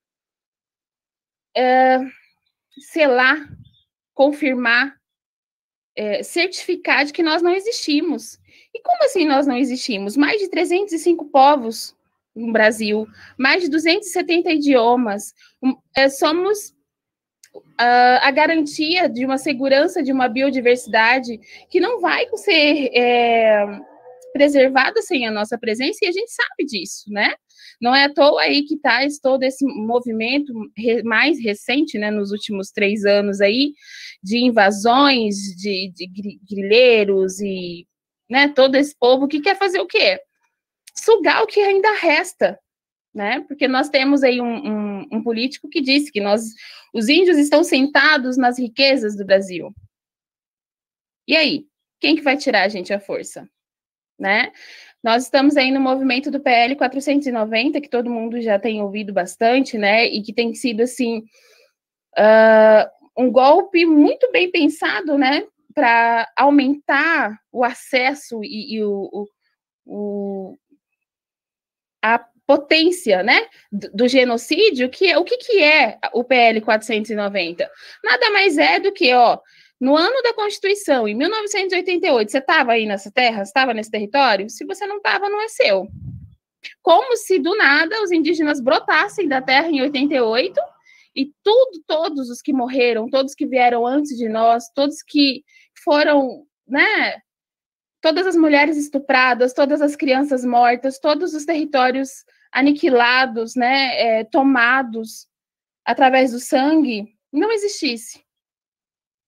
é, selar, confirmar, é, certificar de que nós não existimos. E como assim nós não existimos? Mais de trezentos e cinco povos no Brasil, mais de duzentos e setenta idiomas, um, é, somos uh, a garantia de uma segurança, de uma biodiversidade que não vai ser é, preservada sem a nossa presença, e a gente sabe disso, né? Não é à toa aí que está todo esse movimento re, mais recente, né, nos últimos três anos aí, de invasões, de, de grileiros e, né, todo esse povo que quer fazer o quê? Sugar o que ainda resta, né? Porque nós temos aí um, um, um político que disse que nós, os índios estão sentados nas riquezas do Brasil. E aí? Quem que vai tirar a gente à força? Né? Nós estamos aí no movimento do P L quatrocentos e noventa, que todo mundo já tem ouvido bastante, né? E que tem sido, assim, uh, um golpe muito bem pensado, né? Para aumentar o acesso e, e o, o, o a potência, né, do, do genocídio, que o que, que é o P L quatrocentos e noventa? Nada mais é do que, ó, no ano da Constituição, em mil novecentos e oitenta e oito, você estava aí nessa terra, estava nesse território? Se você não estava, não é seu. Como se, do nada, os indígenas brotassem da terra em oitenta e oito, e tudo, todos os que morreram, todos que vieram antes de nós, todos que foram, né, todas as mulheres estupradas, todas as crianças mortas, todos os territórios aniquilados, né, é, tomados através do sangue, não existisse.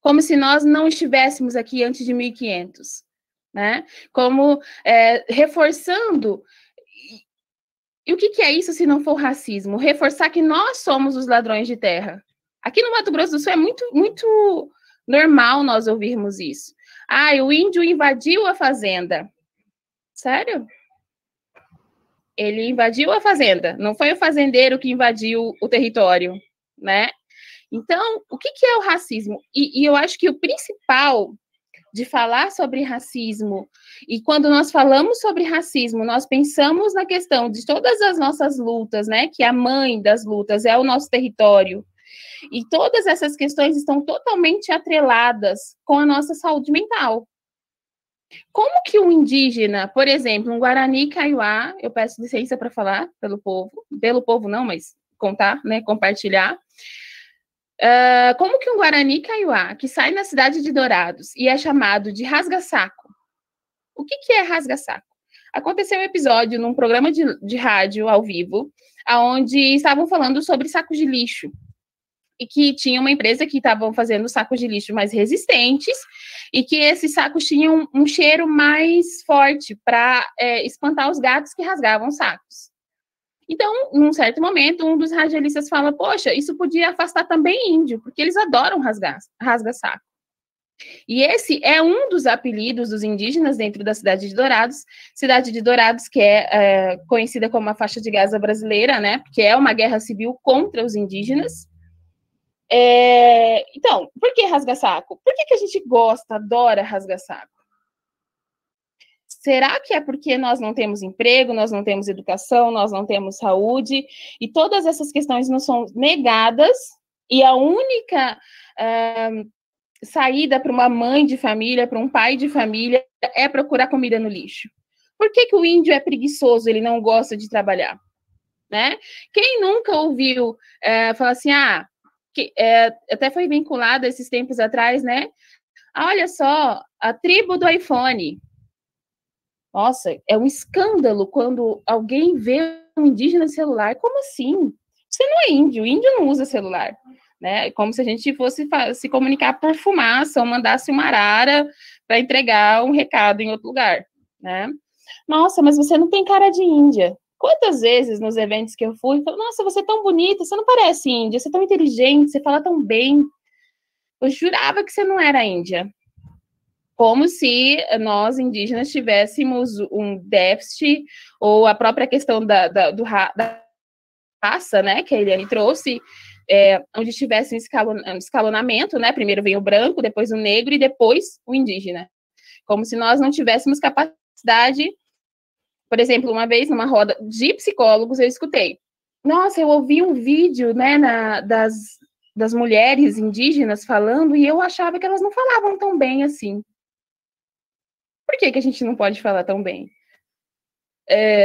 como se nós não estivéssemos aqui antes de mil e quinhentos, né? Como é, reforçando. E o que, que é isso se não for racismo? Reforçar que nós somos os ladrões de terra. Aqui no Mato Grosso do Sul é muito, muito normal nós ouvirmos isso. Ah, o índio invadiu a fazenda. Sério? Ele invadiu a fazenda, não foi o fazendeiro que invadiu o território, né? Então, o que, que é o racismo? E, e eu acho que o principal de falar sobre racismo, e quando nós falamos sobre racismo, nós pensamos na questão de todas as nossas lutas, né? Que a mãe das lutas é o nosso território. E todas essas questões estão totalmente atreladas com a nossa saúde mental. Como que um indígena, por exemplo, um Guarani Kaiowá, eu peço licença para falar pelo povo, pelo povo não, mas contar, né, compartilhar, uh, como que um Guarani Kaiowá, que sai na cidade de Dourados e é chamado de rasga-saco, o que que é rasga-saco? Aconteceu um episódio num programa de, de rádio ao vivo, onde estavam falando sobre sacos de lixo, e que tinha uma empresa que estavam fazendo sacos de lixo mais resistentes, e que esses sacos tinham um, um cheiro mais forte para é, espantar os gatos que rasgavam os sacos. Então, num certo momento, um dos radialistas fala, poxa, isso podia afastar também índio, porque eles adoram rasgar, rasga-saco. E esse é um dos apelidos dos indígenas dentro da cidade de Dourados, cidade de Dourados que é, é conhecida como a faixa de Gaza brasileira, né, porque é uma guerra civil contra os indígenas. É, então, por que rasga-saco? Por que, que a gente gosta, adora rasga-saco? Será que é porque nós não temos emprego, nós não temos educação, nós não temos saúde, e todas essas questões não são negadas, e a única uh, saída para uma mãe de família, para um pai de família, é procurar comida no lixo? Por que, que o índio é preguiçoso, ele não gosta de trabalhar? Né? Quem nunca ouviu uh, falar assim, ah, que é, até foi vinculado esses tempos atrás, né? Ah, olha só, a tribo do iPhone. Nossa, é um escândalo quando alguém vê um indígena celular. Como assim? Você não é índio, índio não usa celular, né? Como se a gente fosse se comunicar por fumaça ou mandasse uma arara para entregar um recado em outro lugar, né? Nossa, mas você não tem cara de índia. Quantas vezes nos eventos que eu fui, eu falo, nossa, você é tão bonita, você não parece índia, você é tão inteligente, você fala tão bem. Eu jurava que você não era índia. Como se nós, indígenas, tivéssemos um déficit, ou a própria questão da, da, do, da raça, né, que a Eliane trouxe, é, onde tivesse um, escalon, um escalonamento, né, primeiro vem o branco, depois o negro e depois o indígena. Como se nós não tivéssemos capacidade. Por exemplo, uma vez, numa roda de psicólogos, eu escutei. Nossa, eu ouvi um vídeo, né, na, das, das mulheres indígenas falando, e eu achava que elas não falavam tão bem assim. Por que que a gente não pode falar tão bem? É,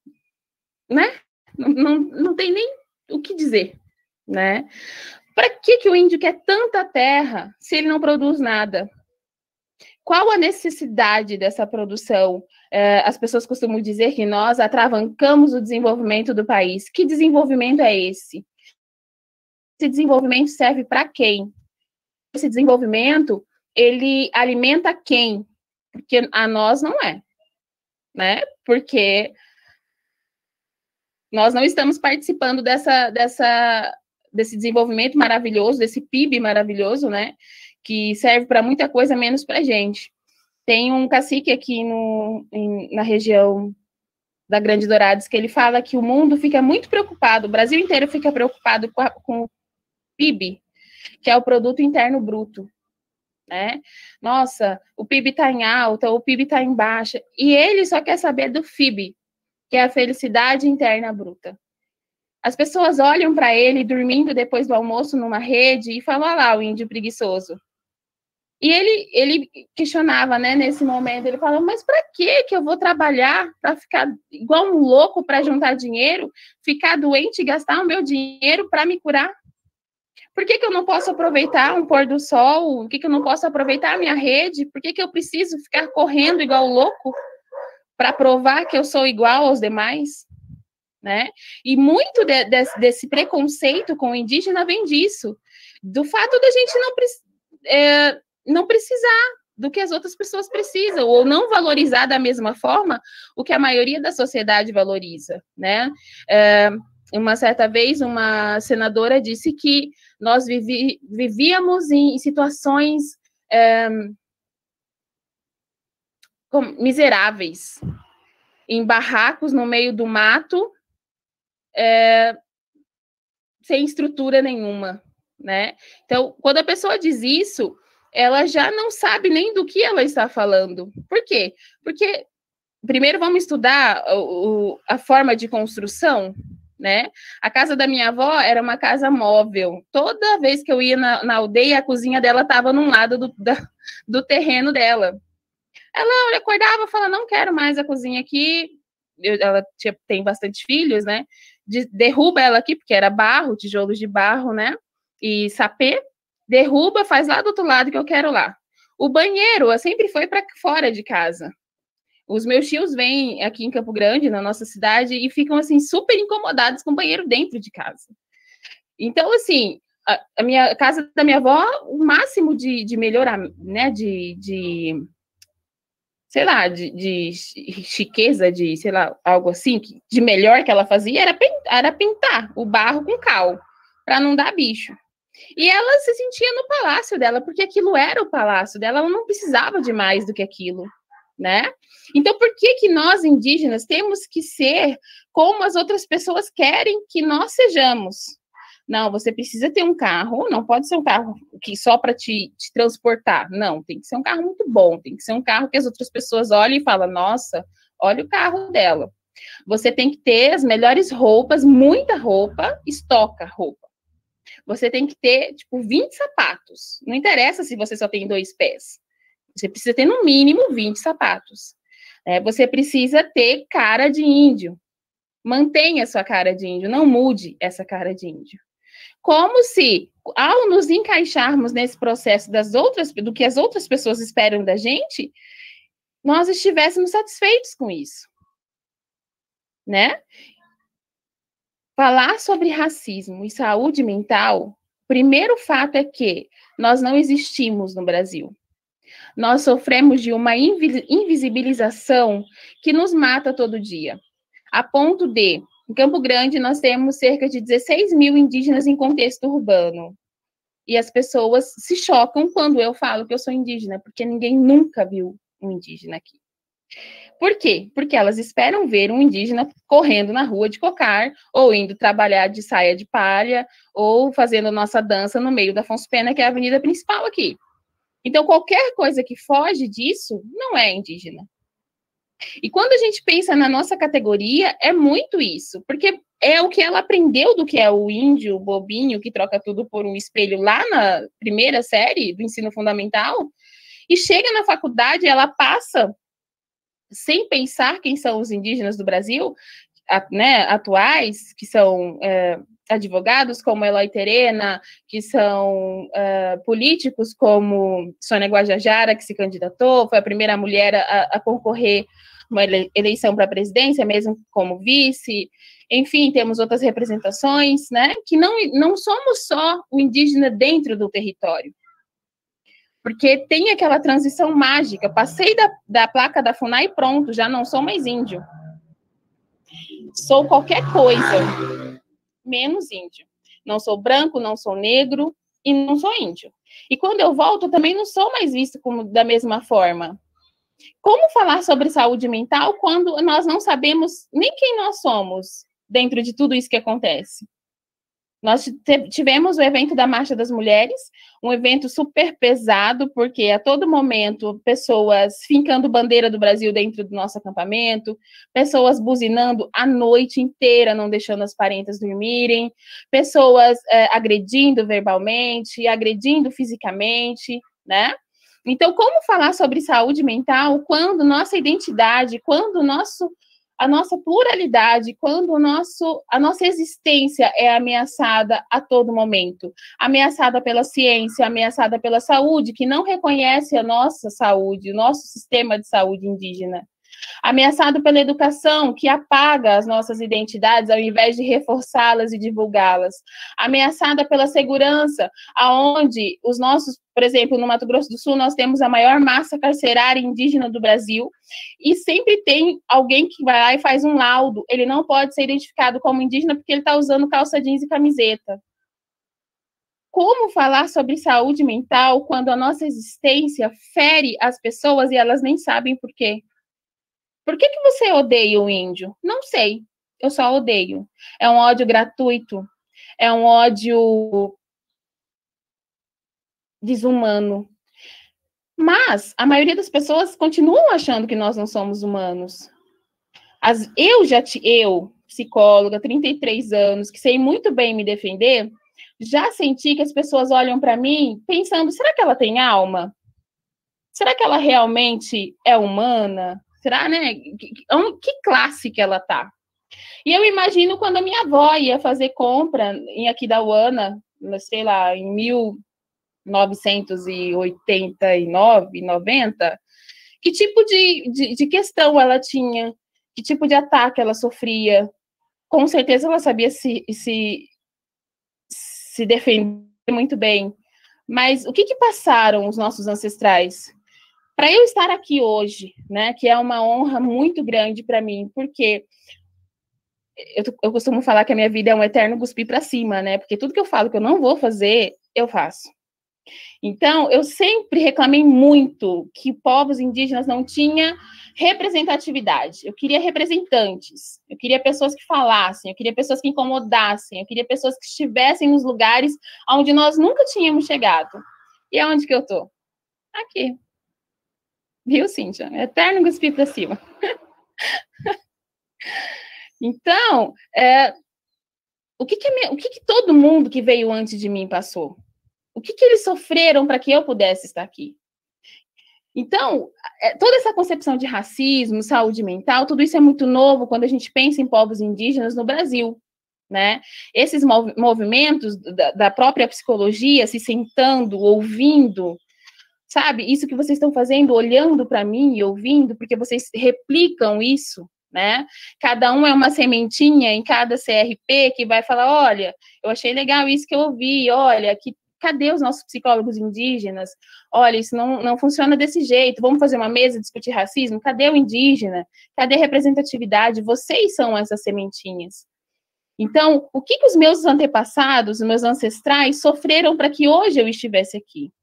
né? Não, não, não tem nem o que dizer, né? Para que que o índio quer tanta terra se ele não produz nada? Qual a necessidade dessa produção? É, as pessoas costumam dizer que nós atravancamos o desenvolvimento do país. Que desenvolvimento é esse? Esse desenvolvimento serve para quem? Esse desenvolvimento, ele alimenta quem? Porque a nós não é, né? Porque nós não estamos participando dessa, dessa, desse desenvolvimento maravilhoso, desse P I B maravilhoso, né? Que serve para muita coisa, menos para a gente. Tem um cacique aqui no, em, na região da Grande Dourados que ele fala que o mundo fica muito preocupado, o Brasil inteiro fica preocupado com, a, com o P I B, que é o Produto Interno Bruto. Né? Nossa, o P I B está em alta, o P I B está em baixa, e ele só quer saber do F I B, que é a Felicidade Interna Bruta. As pessoas olham para ele dormindo depois do almoço numa rede e falam, olha lá o índio preguiçoso. E ele, ele questionava, né, nesse momento, ele falou, mas para que que eu vou trabalhar para ficar igual um louco para juntar dinheiro, ficar doente e gastar o meu dinheiro para me curar? Por que que eu não posso aproveitar um pôr do sol? Por que que eu não posso aproveitar a minha rede? Por que que eu preciso ficar correndo igual louco para provar que eu sou igual aos demais? Né? E muito de, de, desse preconceito com o indígena vem disso, do fato da gente não, é, não precisar do que as outras pessoas precisam, ou não valorizar da mesma forma o que a maioria da sociedade valoriza, né? É, uma certa vez, uma senadora disse que nós vivi, vivíamos em situações é, miseráveis, em barracos no meio do mato, é, sem estrutura nenhuma, né? Então, quando a pessoa diz isso, ela já não sabe nem do que ela está falando. Por quê? Porque, primeiro, vamos estudar o, a forma de construção, né? A casa da minha avó era uma casa móvel. Toda vez que eu ia na, na aldeia, a cozinha dela estava num lado do, da, do terreno dela. Ela acordava e falava, não quero mais a cozinha aqui. Eu, ela tinha, tem bastante filhos, né? De, derruba ela aqui, porque era barro, tijolos de barro, né? E sapê. Derruba, faz lá do outro lado que eu quero lá. O banheiro sempre foi para fora de casa. Os meus tios vêm aqui em Campo Grande, na nossa cidade, e ficam, assim, super incomodados com o banheiro dentro de casa. Então, assim, a, a minha a casa da minha avó, o máximo de, de melhorar, né, de, de sei lá, de, de chiqueza, de, sei lá, algo assim, de melhor que ela fazia, era, era pintar o barro com cal, para não dar bicho. E ela se sentia no palácio dela, porque aquilo era o palácio dela, ela não precisava de mais do que aquilo, né? Então, por que que nós, indígenas, temos que ser como as outras pessoas querem que nós sejamos? Não, você precisa ter um carro, não pode ser um carro que só para te, te transportar, não, tem que ser um carro muito bom, tem que ser um carro que as outras pessoas olhem e falam, nossa, olha o carro dela. Você tem que ter as melhores roupas, muita roupa, estoca roupa. Você tem que ter, tipo, vinte sapatos. Não interessa se você só tem dois pés. Você precisa ter, no mínimo, vinte sapatos. É, você precisa ter cara de índio. Mantenha sua cara de índio. Não mude essa cara de índio. Como se, ao nos encaixarmos nesse processo das outras, do que as outras pessoas esperam da gente, nós estivéssemos satisfeitos com isso. Né? Falar sobre racismo e saúde mental, o primeiro fato é que nós não existimos no Brasil. Nós sofremos de uma invisibilização que nos mata todo dia. A ponto de, em Campo Grande, nós temos cerca de dezesseis mil indígenas em contexto urbano. E as pessoas se chocam quando eu falo que eu sou indígena, porque ninguém nunca viu um indígena aqui. Por quê? Porque elas esperam ver um indígena correndo na rua de cocar, ou indo trabalhar de saia de palha, ou fazendo nossa dança no meio da Afonso Pena, que é a avenida principal aqui. Então, qualquer coisa que foge disso não é indígena. E quando a gente pensa na nossa categoria, é muito isso, porque é o que ela aprendeu do que é o índio, o bobinho, que troca tudo por um espelho lá na primeira série do ensino fundamental, e chega na faculdade, ela passa, sem pensar quem são os indígenas do Brasil, né, atuais, que são é, advogados como Eloy Terena, que são é, políticos como Sônia Guajajara, que se candidatou, foi a primeira mulher a, a concorrer uma eleição para a presidência, mesmo como vice. Enfim, temos outras representações, né, que não, não somos só o indígena dentro do território. Porque tem aquela transição mágica, passei da, da placa da FUNAI e pronto, já não sou mais índio. Sou qualquer coisa, menos índio. Não sou branco, não sou negro e não sou índio. E quando eu volto, também não sou mais visto como, da mesma forma. Como falar sobre saúde mental quando nós não sabemos nem quem nós somos dentro de tudo isso que acontece? Nós tivemos o evento da Marcha das Mulheres, um evento super pesado, porque a todo momento pessoas fincando bandeira do Brasil dentro do nosso acampamento, pessoas buzinando a noite inteira, não deixando as parentas dormirem, pessoas é, agredindo verbalmente, agredindo fisicamente, né? Então, como falar sobre saúde mental quando nossa identidade, quando o nosso... a nossa pluralidade, quando o nosso, a nossa existência é ameaçada a todo momento, ameaçada pela ciência, ameaçada pela saúde, que não reconhece a nossa saúde, o nosso sistema de saúde indígena, Ameaçado pela educação, que apaga as nossas identidades ao invés de reforçá-las e divulgá-las. Ameaçada pela segurança, aonde os nossos, por exemplo, no Mato Grosso do Sul, nós temos a maior massa carcerária indígena do Brasil, e sempre tem alguém que vai lá e faz um laudo. Ele não pode ser identificado como indígena porque ele está usando calça jeans e camiseta. Como falar sobre saúde mental quando a nossa existência fere as pessoas e elas nem sabem por quê? Por que que você odeia o índio? Não sei, eu só odeio. É um ódio gratuito, é um ódio desumano. Mas a maioria das pessoas continuam achando que nós não somos humanos. As, eu já, eu, psicóloga, trinta e três anos, que sei muito bem me defender, já senti que as pessoas olham para mim pensando, será que ela tem alma? Será que ela realmente é humana? Será, né? Que, que classe que ela tá? E eu imagino quando a minha avó ia fazer compra em Aquidauana, sei lá, em mil novecentos e oitenta e nove, noventa, que tipo de, de, de questão ela tinha? Que tipo de ataque ela sofria? Com certeza ela sabia se... se se defender muito bem, mas o que que passaram os nossos ancestrais? Para eu estar aqui hoje, né, que é uma honra muito grande para mim, porque eu, eu costumo falar que a minha vida é um eterno cuspir para cima, né, porque tudo que eu falo que eu não vou fazer, eu faço. Então, eu sempre reclamei muito que povos indígenas não tinham representatividade. Eu queria representantes, eu queria pessoas que falassem, eu queria pessoas que incomodassem, eu queria pessoas que estivessem nos lugares onde nós nunca tínhamos chegado. E aonde que eu tô? Aqui. Viu, Cíntia? Eterno cuspir para cima. Então, é, o, que que, o que que todo mundo que veio antes de mim passou? O que que eles sofreram para que eu pudesse estar aqui? Então, toda essa concepção de racismo, saúde mental, tudo isso é muito novo quando a gente pensa em povos indígenas no Brasil, né? Esses mov movimentos da, da própria psicologia, se sentando, ouvindo, sabe? Isso que vocês estão fazendo, olhando para mim e ouvindo, porque vocês replicam isso, né? Cada um é uma sementinha em cada C R P que vai falar, olha, eu achei legal isso que eu ouvi, olha, que cadê os nossos psicólogos indígenas? Olha, isso não, não funciona desse jeito. Vamos fazer uma mesa discutir racismo? Cadê o indígena? Cadê a representatividade? Vocês são essas sementinhas. Então, o que, que os meus antepassados, os meus ancestrais, sofreram para que hoje eu estivesse aqui?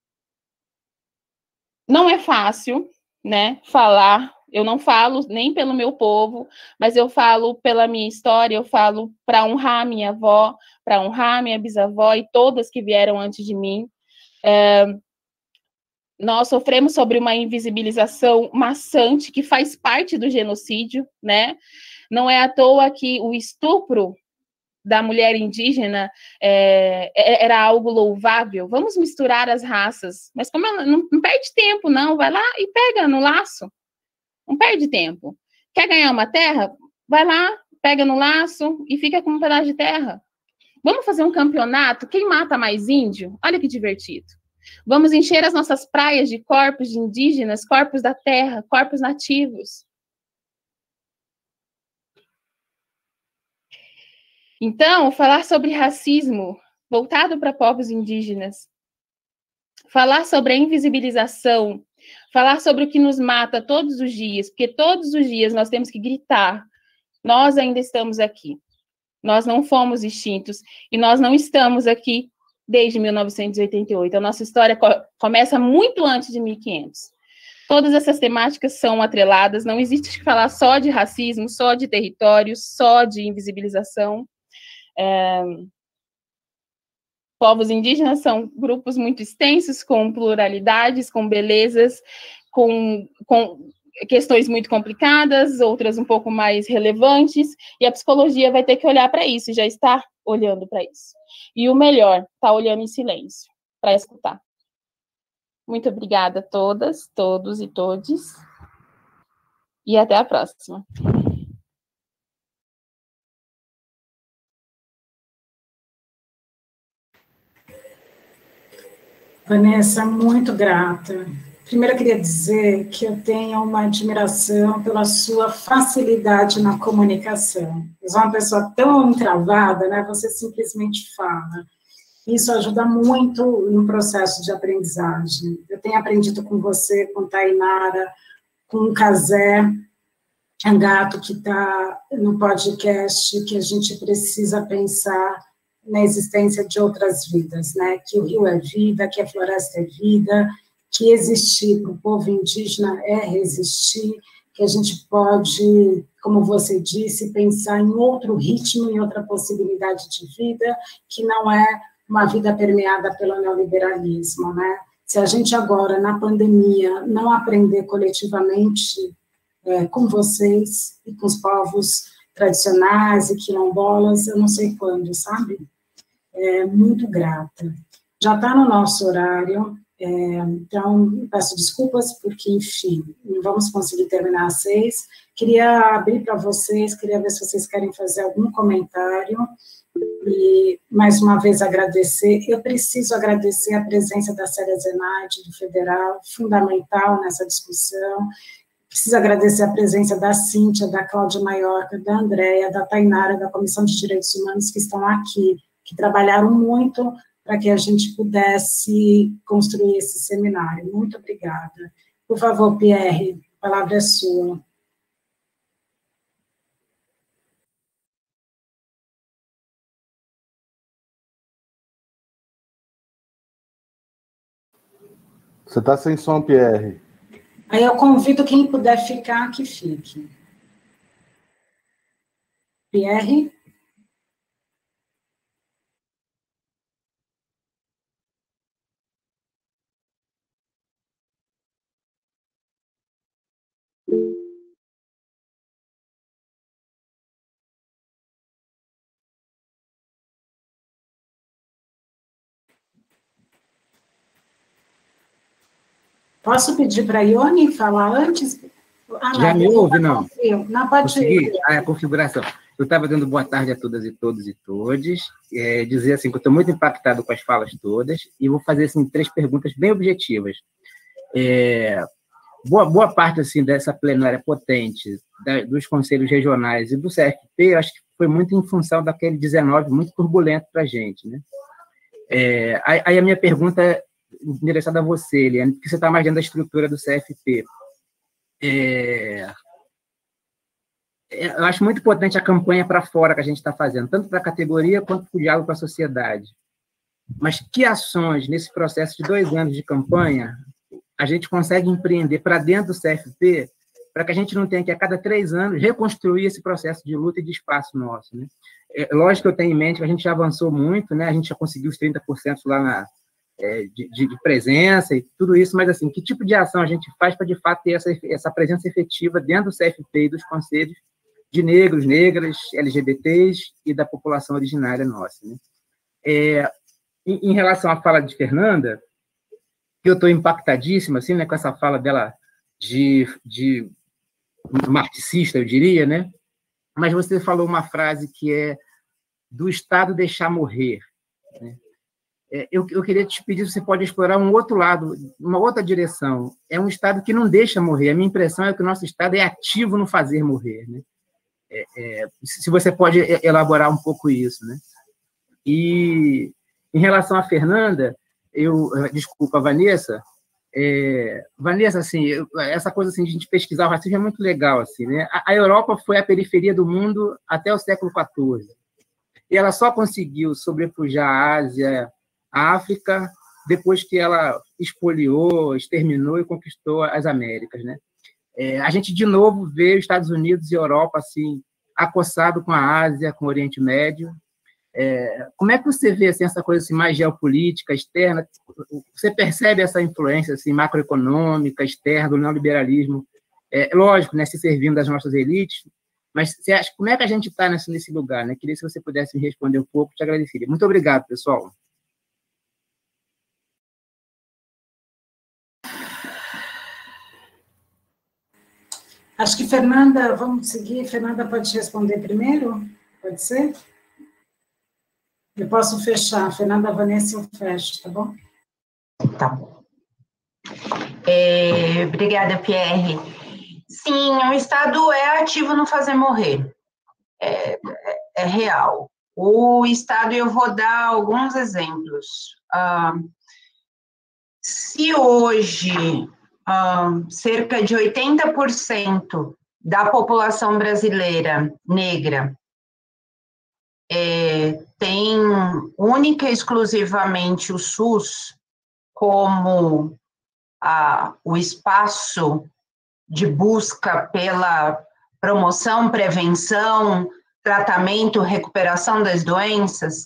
Não é fácil, né, falar. Eu não falo nem pelo meu povo, mas eu falo pela minha história, eu falo para honrar minha avó, para honrar minha bisavó e todas que vieram antes de mim. É, nós sofremos sobre uma invisibilização maçante que faz parte do genocídio, né? Não é à toa que o estupro da mulher indígena é, era algo louvável. Vamos misturar as raças, mas como ela não, não perde tempo, não, vai lá e pega no laço. Não perde tempo. Quer ganhar uma terra? Vai lá, pega no laço e fica com um pedaço de terra. Vamos fazer um campeonato? Quem mata mais índio? Olha que divertido. Vamos encher as nossas praias de corpos de indígenas, corpos da terra, corpos nativos. Então, falar sobre racismo voltado para povos indígenas, falar sobre a invisibilização, falar sobre o que nos mata todos os dias, porque todos os dias nós temos que gritar, nós ainda estamos aqui, nós não fomos extintos, e nós não estamos aqui desde mil novecentos e oitenta e oito, a nossa história co começa muito antes de mil e quinhentos. Todas essas temáticas são atreladas, não existe que falar só de racismo, só de território, só de invisibilização. É... Povos indígenas são grupos muito extensos, com pluralidades, com belezas, com, com questões muito complicadas, outras um pouco mais relevantes, e a psicologia vai ter que olhar para isso, já está olhando para isso. E o melhor, está olhando em silêncio, para escutar. Muito obrigada a todas, todos e todes, e até a próxima. Vanessa, muito grata Primeiro, eu queria dizer que eu tenho uma admiração pela sua facilidade na comunicação. Você é uma pessoa tão travada, né? Você simplesmente fala. Isso ajuda muito no processo de aprendizagem. Eu tenho aprendido com você, com Tainara, com o Cazé, Angato, que está no podcast, que a gente precisa pensar na existência de outras vidas, né? Que o rio é vida, que a floresta é vida, que existir para o povo indígena é resistir, que a gente pode, como você disse, pensar em outro ritmo, em outra possibilidade de vida, que não é uma vida permeada pelo neoliberalismo, né? Se a gente agora, na pandemia, não aprender coletivamente é, com vocês e com os povos tradicionais e quilombolas, eu não sei quando, sabe? É, muito grata. Já está no nosso horário, é, então, peço desculpas, porque, enfim, não vamos conseguir terminar às seis. Queria abrir para vocês, queria ver se vocês querem fazer algum comentário, e, mais uma vez, agradecer. Eu preciso agradecer a presença da Célia Zenaide, do Federal, fundamental nessa discussão. Preciso agradecer a presença da Cíntia, da Cláudia Maiorca, da Andréia, da Tainara, da Comissão de Direitos Humanos, que estão aqui, que trabalharam muito para que a gente pudesse construir esse seminário. Muito obrigada. Por favor, Pierre, a palavra é sua. Você está sem som, Pierre. Aí eu convido quem puder ficar, que fique. Pierre? Posso pedir para a Ione falar antes? Ah, já me ouve, não? Não, pode ir. Ah, a configuração. Eu estava dando boa tarde a todas e todos e todes, é, dizer assim que eu estou muito impactado com as falas todas, e vou fazer assim, três perguntas bem objetivas. É, boa, boa parte assim, dessa plenária potente, da, dos conselhos regionais e do C F P, eu acho que foi muito em função daquele dezenove muito turbulento para a gente, né? É, aí a minha pergunta é endereçada a você, Eliane, porque você está mais dentro da estrutura do C F P. É, eu acho muito importante a campanha para fora que a gente está fazendo, tanto para a categoria quanto para o diálogo com a sociedade. Mas que ações, nesse processo de dois anos de campanha, a gente consegue empreender para dentro do C F P, para que a gente não tenha que, a cada três anos, reconstruir esse processo de luta e de espaço nosso, né? É, lógico que eu tenho em mente que a gente já avançou muito, né? A gente já conseguiu os trinta por cento lá na, é, de, de presença e tudo isso, mas, assim, que tipo de ação a gente faz para, de fato, ter essa, essa presença efetiva dentro do C F P e dos conselhos de negros, negras, L G B Ts e da população originária nossa, né? É, em, em relação à fala de Fernanda, que eu estou impactadíssima, assim, né, com essa fala dela de, de marxista, eu diria, né? Mas você falou uma frase que é do Estado deixar morrer, né? É, eu, eu queria te pedir se você pode explorar um outro lado, uma outra direção. É um Estado que não deixa morrer. A minha impressão é que o nosso Estado é ativo no fazer morrer, né? É, é, se você pode elaborar um pouco isso, né? E em relação à Fernanda, eu desculpa, Vanessa, é, Vanessa, assim, eu, essa coisa assim de a gente pesquisar o racismo é muito legal, assim, né? A, a Europa foi a periferia do mundo até o século quatorze, e ela só conseguiu sobrepujar a Ásia, a África, depois que ela expoliou, exterminou e conquistou as Américas, né? É, a gente, de novo, vê os Estados Unidos e Europa, assim, acossado com a Ásia, com o Oriente Médio. É, como é que você vê assim, essa coisa assim, mais geopolítica, externa? Você percebe essa influência assim, macroeconômica, externa, do neoliberalismo? É, lógico, né, se servindo das nossas elites, mas você acha, como é que a gente está nesse, nesse lugar? Né? Queria, se você pudesse me responder um pouco, te agradeceria. Muito obrigado, pessoal. Acho que Fernanda, vamos seguir, Fernanda pode responder primeiro? Pode ser? Eu posso fechar, Fernanda, Vanessa, eu fecho, tá bom? Tá bom. É, obrigada, Pierre. Sim, o Estado é ativo no fazer morrer. É, é, é real. O Estado, eu vou dar alguns exemplos. Ah, se hoje ah, cerca de oitenta por cento da população brasileira negra é, tem única e exclusivamente o SUS como a, o espaço de busca pela promoção, prevenção, tratamento, recuperação das doenças,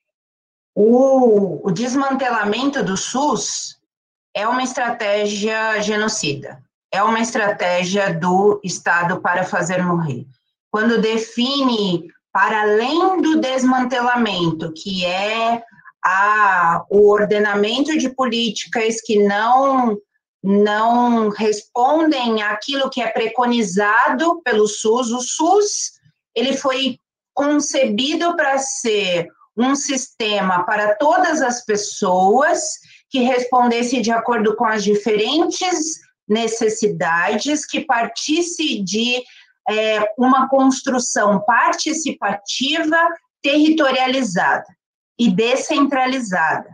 o, o desmantelamento do SUS é uma estratégia genocida, é uma estratégia do Estado para fazer morrer. Quando define, para além do desmantelamento, que é a, o ordenamento de políticas que não, não respondem àquilo que é preconizado pelo SUS, o SUS ele foi concebido para ser um sistema para todas as pessoas, que respondesse de acordo com as diferentes necessidades, que partisse de é, uma construção participativa, territorializada e descentralizada.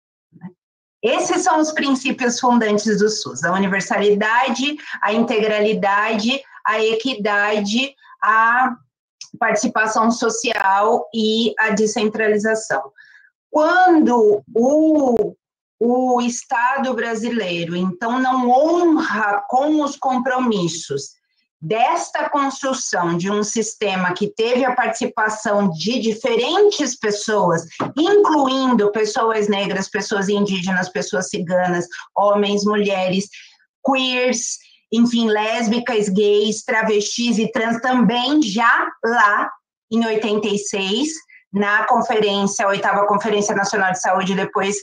Esses são os princípios fundantes do SUS: a universalidade, a integralidade, a equidade, a participação social e a descentralização. Quando o, o Estado brasileiro, então, não honra com os compromissos desta construção de um sistema que teve a participação de diferentes pessoas, incluindo pessoas negras, pessoas indígenas, pessoas ciganas, homens, mulheres, queers, enfim, lésbicas, gays, travestis e trans, também já lá em oitenta e seis, na conferência, a oitava Conferência Nacional de Saúde, depois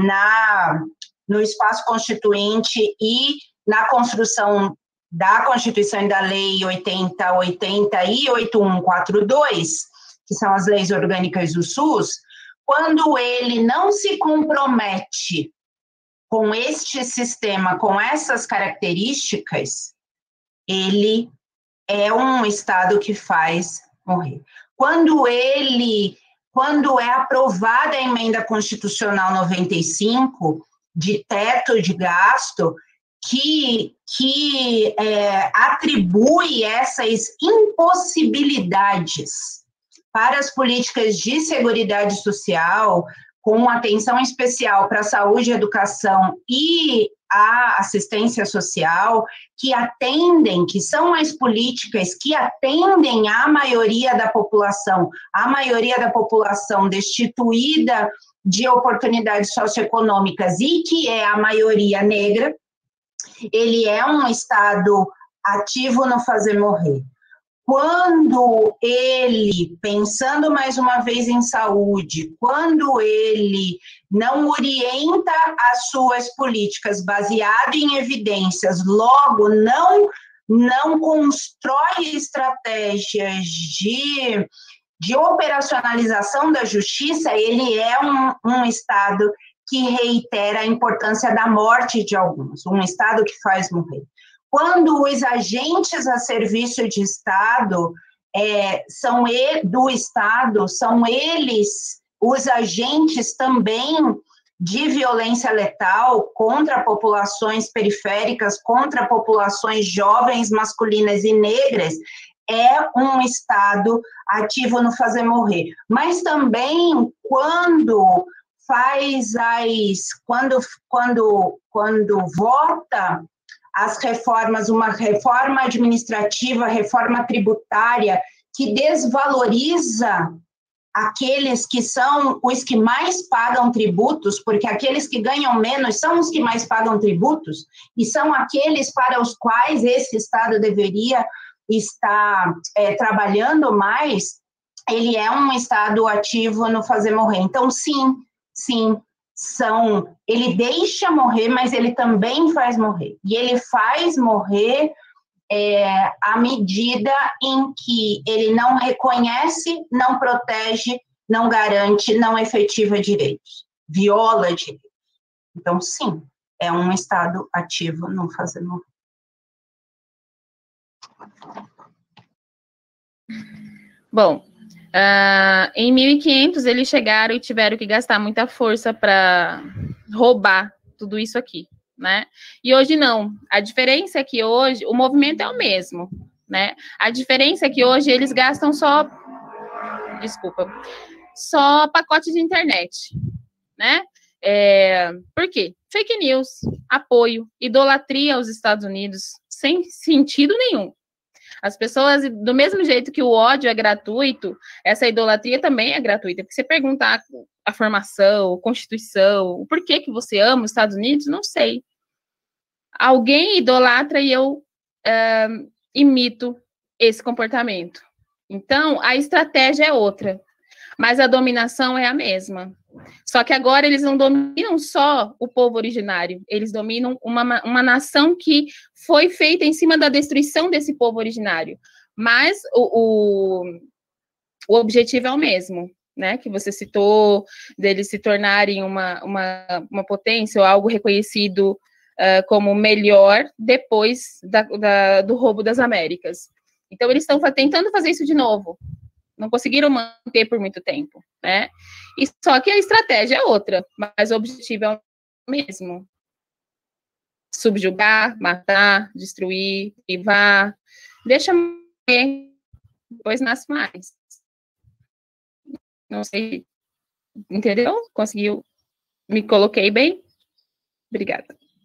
na, no Espaço Constituinte e na construção da Constituição e da Lei oitenta, oitenta e oitenta e um quarenta e dois, que são as leis orgânicas do SUS, quando ele não se compromete com este sistema, com essas características, ele é um Estado que faz morrer. Quando ele, quando é aprovada a emenda constitucional noventa e cinco, de teto de gasto, que, que é, atribui essas impossibilidades para as políticas de seguridade social, com atenção especial para a saúde, educação e a assistência social, que atendem, que são as políticas que atendem a maioria da população, a maioria da população destituída de oportunidades socioeconômicas e que é a maioria negra. Ele é um Estado ativo no fazer morrer. Quando ele, pensando mais uma vez em saúde, quando ele não orienta as suas políticas baseado em evidências, logo não, não constrói estratégias de, de operacionalização da justiça, ele é um, um Estado que reitera a importância da morte de alguns, um Estado que faz morrer. Quando os agentes a serviço de Estado é, são e, do Estado, são eles os agentes também de violência letal contra populações periféricas, contra populações jovens, masculinas e negras, é um Estado ativo no fazer morrer. Mas também quando faz as, quando, quando, quando vota as reformas, uma reforma administrativa, reforma tributária, que desvaloriza aqueles que são os que mais pagam tributos, porque aqueles que ganham menos são os que mais pagam tributos, e são aqueles para os quais esse Estado deveria estar é, trabalhando mais, ele é um Estado ativo no fazer morrer. Então, sim, sim, são, ele deixa morrer, mas ele também faz morrer. E ele faz morrer é, à medida em que ele não reconhece, não protege, não garante, não efetiva direitos, viola direitos. Então, sim, é um estado ativo no fazer morrer. Bom, uh, em mil e quinhentos eles chegaram e tiveram que gastar muita força para roubar tudo isso aqui, né? E hoje não. A diferença é que hoje o movimento é o mesmo, né? A diferença é que hoje eles gastam só, desculpa, só pacote de internet, né? É, por quê? Fake news, apoio, idolatria aos Estados Unidos, sem sentido nenhum. As pessoas, do mesmo jeito que o ódio é gratuito, essa idolatria também é gratuita. Porque você perguntar a formação, a Constituição, o porquê que você ama os Estados Unidos, não sei. Alguém idolatra e eu é, imito esse comportamento. Então, a estratégia é outra, mas a dominação é a mesma. Só que agora eles não dominam só o povo originário, eles dominam uma, uma nação que foi feita em cima da destruição desse povo originário. Mas o, o, o objetivo é o mesmo, né? Que você citou, deles se tornarem uma, uma, uma potência ou algo reconhecido uh, como melhor depois da, da, do roubo das Américas. Então, eles estão tentando fazer isso de novo. Não conseguiram manter por muito tempo, né? E só que a estratégia é outra, mas o objetivo é o mesmo. Subjugar, matar, destruir, privar, deixa morrer, depois nasce mais. Não sei, entendeu? Conseguiu? Me coloquei bem? Obrigada.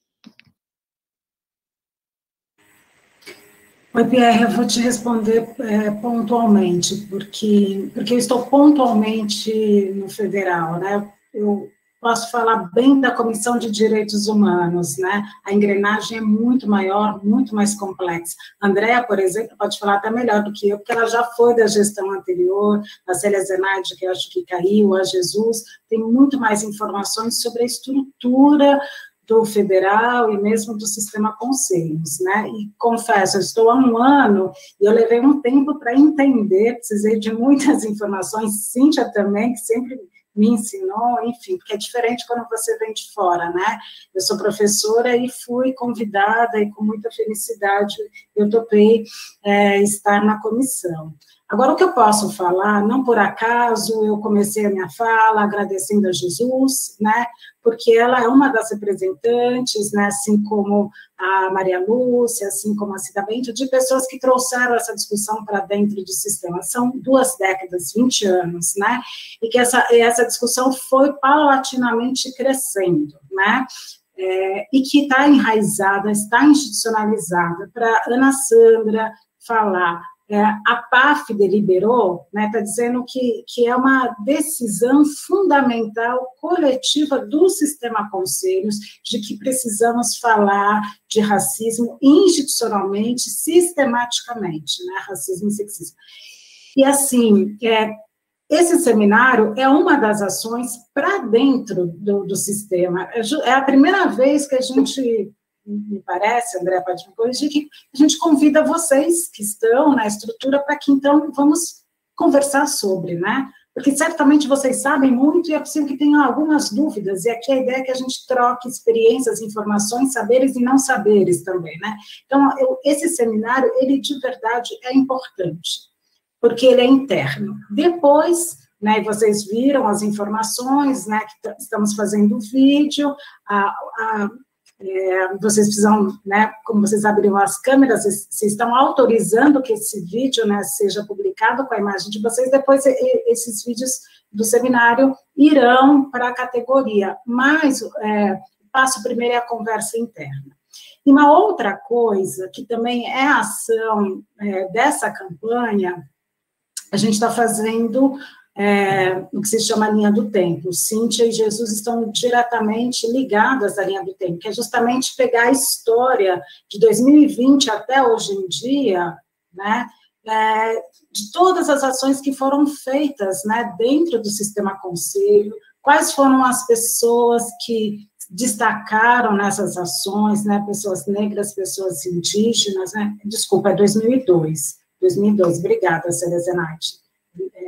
Oi, Pierre, eu vou te responder é, pontualmente, porque, porque eu estou pontualmente no federal, né? Eu posso falar bem da Comissão de Direitos Humanos, né? A engrenagem é muito maior, muito mais complexa. A Andrea, por exemplo, pode falar até melhor do que eu, porque ela já foi da gestão anterior, a Célia Zenaide, que eu acho que caiu, a Jesus, tem muito mais informações sobre a estrutura do federal e mesmo do sistema conselhos, né, e confesso, eu estou há um ano e eu levei um tempo para entender, precisei de muitas informações, Cíntia também, que sempre me ensinou, enfim, porque é diferente quando você vem de fora, né, eu sou professora e fui convidada e com muita felicidade eu topei é, estar na comissão. Agora, o que eu posso falar, não por acaso, eu comecei a minha fala agradecendo a Jesus, né, porque ela é uma das representantes, né, assim como a Maria Lúcia, assim como a Cida Bento, de pessoas que trouxeram essa discussão para dentro do sistema. São duas décadas, vinte anos, né, e que essa, essa discussão foi paulatinamente crescendo, né, é, e que está enraizada, está institucionalizada. Para Ana Sandra falar, É, a P A F deliberou, né, está dizendo que, que é uma decisão fundamental, coletiva do sistema conselhos, de que precisamos falar de racismo institucionalmente, sistematicamente, né, racismo e sexismo. E, assim, é, esse seminário é uma das ações para dentro do, do sistema. É a primeira vez que a gente... me parece, André, pode me corrigir, que a gente convida vocês que estão na estrutura para que, então, vamos conversar sobre, né? Porque certamente vocês sabem muito e é possível que tenham algumas dúvidas, e aqui a ideia é que a gente troque experiências, informações, saberes e não saberes também, né? Então, eu, esse seminário, ele de verdade é importante, porque ele é interno. Depois... né, e vocês viram as informações, né, que estamos fazendo o vídeo, a, a É, vocês precisam, né, como vocês abriram as câmeras, vocês, vocês estão autorizando que esse vídeo, né, seja publicado com a imagem de vocês, depois e, esses vídeos do seminário irão para a categoria, mas é, passo primeiro a conversa interna. E uma outra coisa, que também é a ação é, dessa campanha, a gente está fazendo... É, o que se chama linha do tempo. Cíntia e Jesus estão diretamente ligadas à linha do tempo, que é justamente pegar a história de dois mil e vinte até hoje em dia, né, é, de todas as ações que foram feitas, né, dentro do sistema conselho, quais foram as pessoas que destacaram nessas ações, né, pessoas negras, pessoas indígenas, né, desculpa, é dois mil e dois, dois mil e dois, obrigada, Célia Zenaide. É,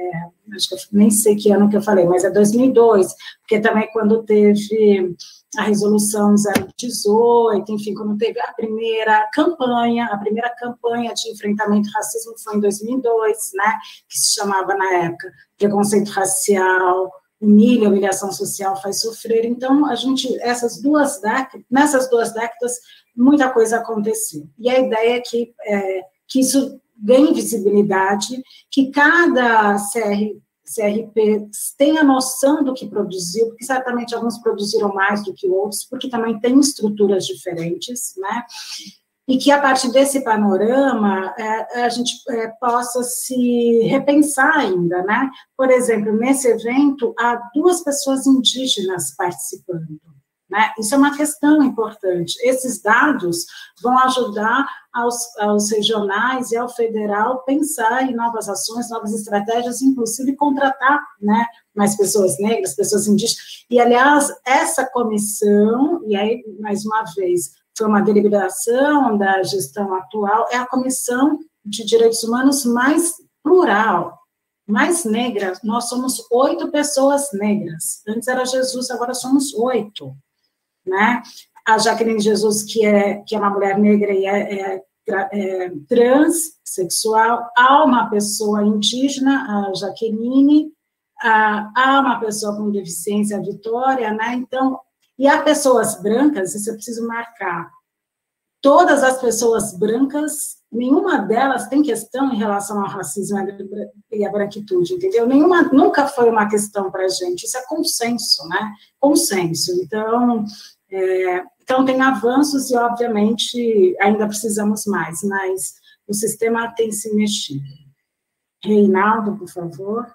acho que eu nem sei que ano que eu falei, mas é dois mil e dois, porque também quando teve a resolução zero dezoito, enfim, quando teve a primeira campanha, a primeira campanha de enfrentamento ao racismo foi em dois mil e dois, né, que se chamava na época preconceito racial, humilha, humilhação social faz sofrer. Então, a gente, essas duas décadas, nessas duas décadas, muita coisa aconteceu. E a ideia é que, é, que isso ganhe visibilidade, que cada C R, C R P tenha noção do que produziu, porque certamente alguns produziram mais do que outros, porque também tem estruturas diferentes, né? E que, a partir desse panorama, é, a gente é, possa se repensar ainda, né? Por exemplo, nesse evento, há duas pessoas indígenas participando, né? Isso é uma questão importante. Esses dados vão ajudar aos, aos regionais e ao federal pensar em novas ações, novas estratégias, inclusive contratar, né, mais pessoas negras, pessoas indígenas. E, aliás, essa comissão, e aí, mais uma vez, foi uma deliberação da gestão atual, é a Comissão de Direitos Humanos mais plural, mais negra. Nós somos oito pessoas negras. Antes era Jesus, agora somos oito, né? A Jaqueline Jesus, que é, que é uma mulher negra e é, é, é transexual, há uma pessoa indígena, a Jaqueline, há uma pessoa com deficiência, a Vitória, né? Então, e há pessoas brancas, isso eu preciso marcar, todas as pessoas brancas, nenhuma delas tem questão em relação ao racismo e à branquitude, entendeu? Nenhuma, nunca foi uma questão para a gente, isso é consenso, né? Consenso. Então, é, então, tem avanços e, obviamente, ainda precisamos mais, mas o sistema tem se mexido. Reinaldo, por favor.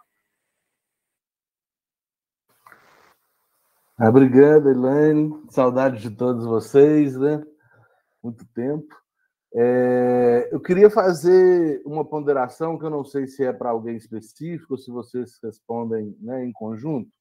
Obrigado, Elaine. Saudade de todos vocês, né? Muito tempo. É, eu queria fazer uma ponderação que eu não sei se é para alguém específico ou se vocês respondem, né, em conjunto.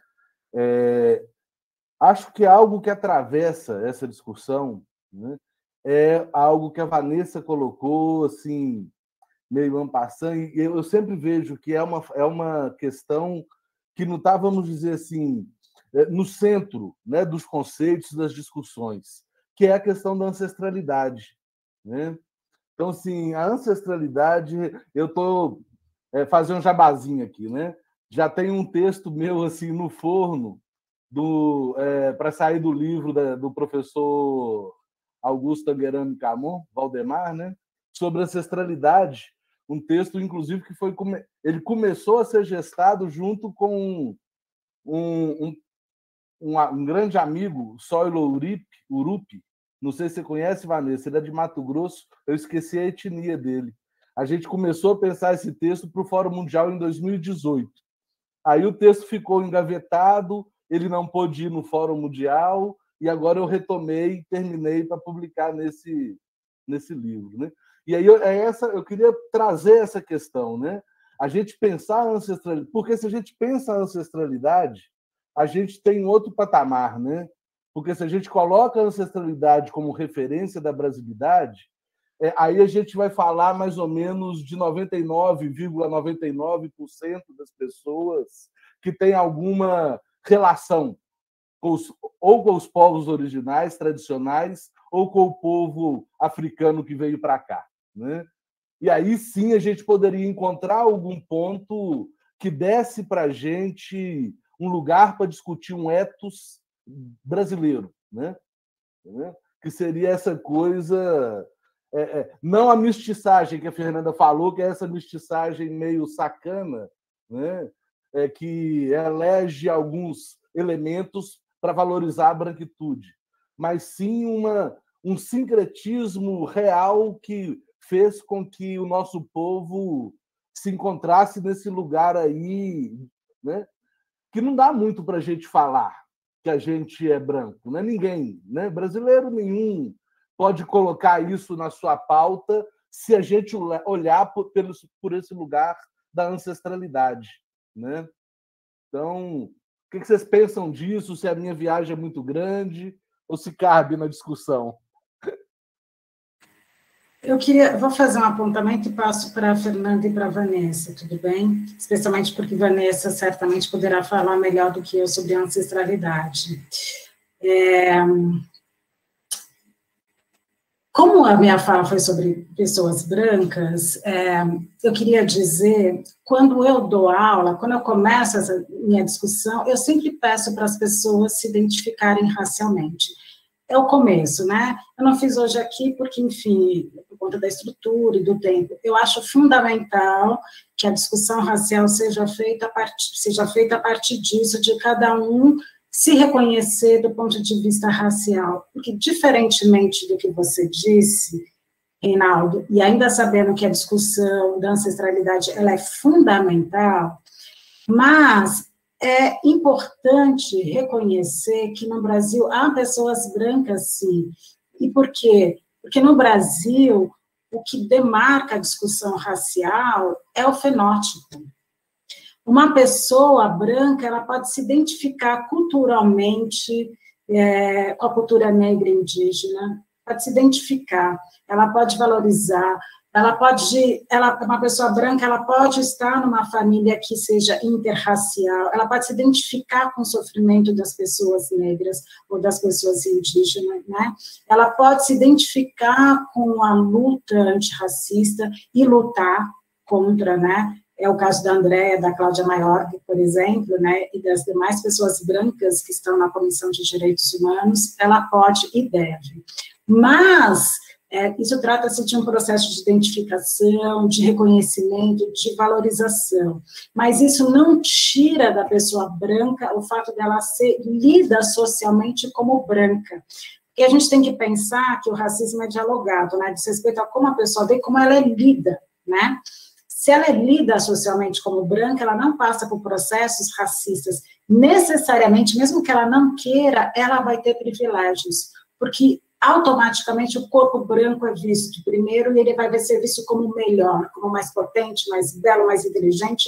É, acho que algo que atravessa essa discussão, né, é algo que a Vanessa colocou assim meio en passant, e eu sempre vejo que é uma é uma questão que não está, vamos dizer assim, no centro, né, dos conceitos, das discussões, que é a questão da ancestralidade, né? Então, assim, a ancestralidade, eu estou é, fazendo um jabazinho aqui, né? Já tem um texto meu assim no forno do é, para sair do livro da, do professor Augusto Tanguerano Camon, Valdemar, né? Sobre ancestralidade, um texto, inclusive, que foi ele começou a ser gestado junto com um, um Um, um grande amigo, Soilo Urupi, Urupi, não sei se você conhece, Vanessa, ele é de Mato Grosso, eu esqueci a etnia dele. A gente começou a pensar esse texto para o Fórum Mundial em dois mil e dezoito. Aí o texto ficou engavetado, ele não pôde ir no Fórum Mundial, e agora eu retomei e terminei para publicar nesse, nesse livro, né? E aí eu, é essa, eu queria trazer essa questão, né? A gente pensar a ancestralidade, porque se a gente pensa a ancestralidade, a gente tem outro patamar, né? Porque se a gente coloca a ancestralidade como referência da brasilidade, é, aí a gente vai falar mais ou menos de noventa e nove vírgula noventa e nove por cento das pessoas que têm alguma relação com os, ou com os povos originais, tradicionais, ou com o povo africano que veio para cá, né? E aí sim a gente poderia encontrar algum ponto que desse para a gente um lugar para discutir um ethos brasileiro, né? Que seria essa coisa, é, é, não a mestiçagem que a Fernanda falou, que é essa mestiçagem meio sacana, né? É, que elege alguns elementos para valorizar a branquitude, mas sim uma, um sincretismo real que fez com que o nosso povo se encontrasse nesse lugar aí, né? Que não dá muito para a gente falar que a gente é branco, né? Ninguém, né? Brasileiro nenhum pode colocar isso na sua pauta se a gente olhar por, por esse lugar da ancestralidade, né? Então, o que vocês pensam disso? Se a minha viagem é muito grande ou se cabe na discussão? Eu queria, vou fazer um apontamento e passo para a Fernanda e para a Vanessa, tudo bem? Especialmente porque Vanessa certamente poderá falar melhor do que eu sobre ancestralidade. É, como a minha fala foi sobre pessoas brancas, é, eu queria dizer, quando eu dou aula, quando eu começo essa minha discussão, eu sempre peço para as pessoas se identificarem racialmente. É o começo, né? Eu não fiz hoje aqui porque, enfim, por conta da estrutura e do tempo, eu acho fundamental que a discussão racial seja feita a partir, seja feita a partir disso, de cada um se reconhecer do ponto de vista racial, porque, diferentemente do que você disse, Reinaldo, e ainda sabendo que a discussão da ancestralidade ela é fundamental, mas é importante reconhecer que no Brasil há pessoas brancas, sim. E por quê? Porque no Brasil, o que demarca a discussão racial é o fenótipo. Uma pessoa branca, ela pode se identificar culturalmente é, com a cultura negra e indígena, pode se identificar, ela pode valorizar, ela pode, ela, uma pessoa branca, ela pode estar numa família que seja interracial, ela pode se identificar com o sofrimento das pessoas negras ou das pessoas indígenas, né? Ela pode se identificar com a luta antirracista e lutar contra, né? É o caso da Andréa, da Cláudia Maiorque, por exemplo, né? E das demais pessoas brancas que estão na Comissão de Direitos Humanos, ela pode e deve. Mas É, isso trata-se de um processo de identificação, de reconhecimento, de valorização. Mas isso não tira da pessoa branca o fato dela ser lida socialmente como branca. Porque a gente tem que pensar que o racismo é dialogado, né? Diz respeito a como a pessoa vê, como ela é lida, né? Se ela é lida socialmente como branca, ela não passa por processos racistas. Necessariamente, mesmo que ela não queira, ela vai ter privilégios. Porque automaticamente o corpo branco é visto primeiro e ele vai ser visto como melhor, como mais potente, mais belo, mais inteligente,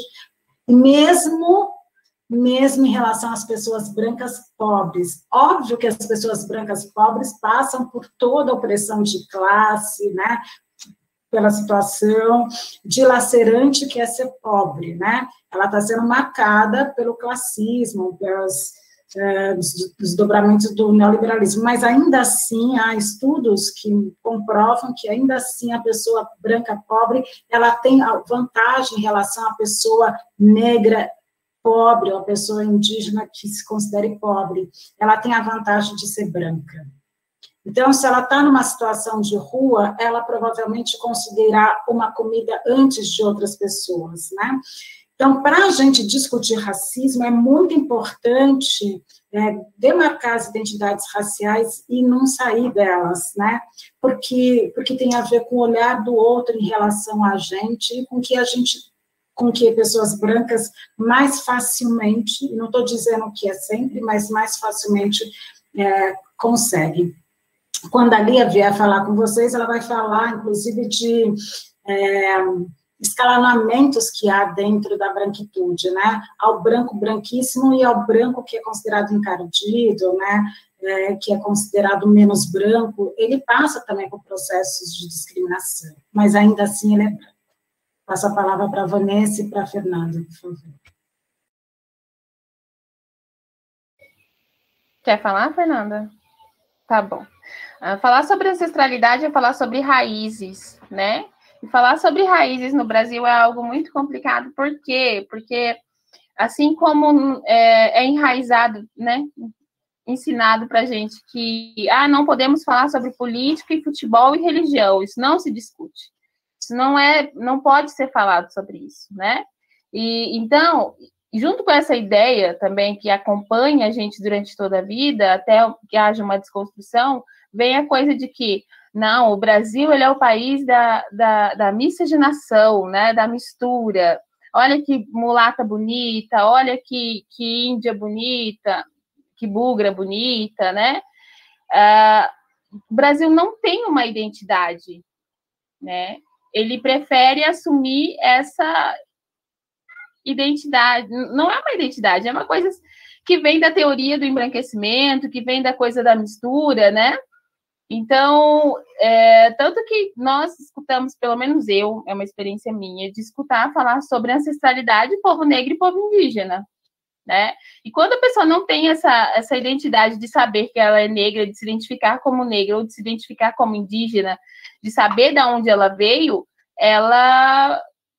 mesmo, mesmo em relação às pessoas brancas pobres. Óbvio que as pessoas brancas pobres passam por toda a opressão de classe, né, pela situação dilacerante que é ser pobre, né, ela está sendo marcada pelo classismo, pelas É, dos desdobramentos do neoliberalismo, mas ainda assim há estudos que comprovam que ainda assim a pessoa branca pobre, ela tem a vantagem em relação à pessoa negra pobre, ou a pessoa indígena que se considere pobre, ela tem a vantagem de ser branca. Então, se ela está numa situação de rua, ela provavelmente conseguirá uma comida antes de outras pessoas, né? Então, para a gente discutir racismo, é muito importante é, demarcar as identidades raciais e não sair delas, né? Porque, porque tem a ver com o olhar do outro em relação a gente e com que a gente, com que pessoas brancas mais facilmente, não estou dizendo que é sempre, mas mais facilmente é, conseguem. Quando a Lia vier falar com vocês, ela vai falar, inclusive, de É, escalonamentos que há dentro da branquitude, né, ao branco branquíssimo e ao branco que é considerado encardido, né, é, que é considerado menos branco, ele passa também por processos de discriminação, mas ainda assim ele é branco. Passo a palavra para a Vanessa e para a Fernanda, por favor. Quer falar, Fernanda? Tá bom. Uh, falar sobre ancestralidade é falar sobre raízes, né? E falar sobre raízes no Brasil é algo muito complicado. Por quê? Porque, assim como é, é enraizado, né, ensinado para a gente que ah, não podemos falar sobre política e futebol e religião, isso não se discute. Isso não é, não pode ser falado sobre isso, né? E, então, junto com essa ideia também que acompanha a gente durante toda a vida, até que haja uma desconstrução, vem a coisa de que não, o Brasil ele é o país da, da, da miscigenação, né, da mistura. Olha que mulata bonita, olha que, que índia bonita, que bugra bonita, né? Uh, o Brasil não tem uma identidade, né? Ele prefere assumir essa identidade. Não é uma identidade, é uma coisa que vem da teoria do embranquecimento, que vem da coisa da mistura, né? Então, é, tanto que nós escutamos, pelo menos eu, é uma experiência minha, de escutar falar sobre ancestralidade, povo negro e povo indígena, né? E quando a pessoa não tem essa, essa identidade de saber que ela é negra, de se identificar como negra ou de se identificar como indígena, de saber de onde ela veio, ela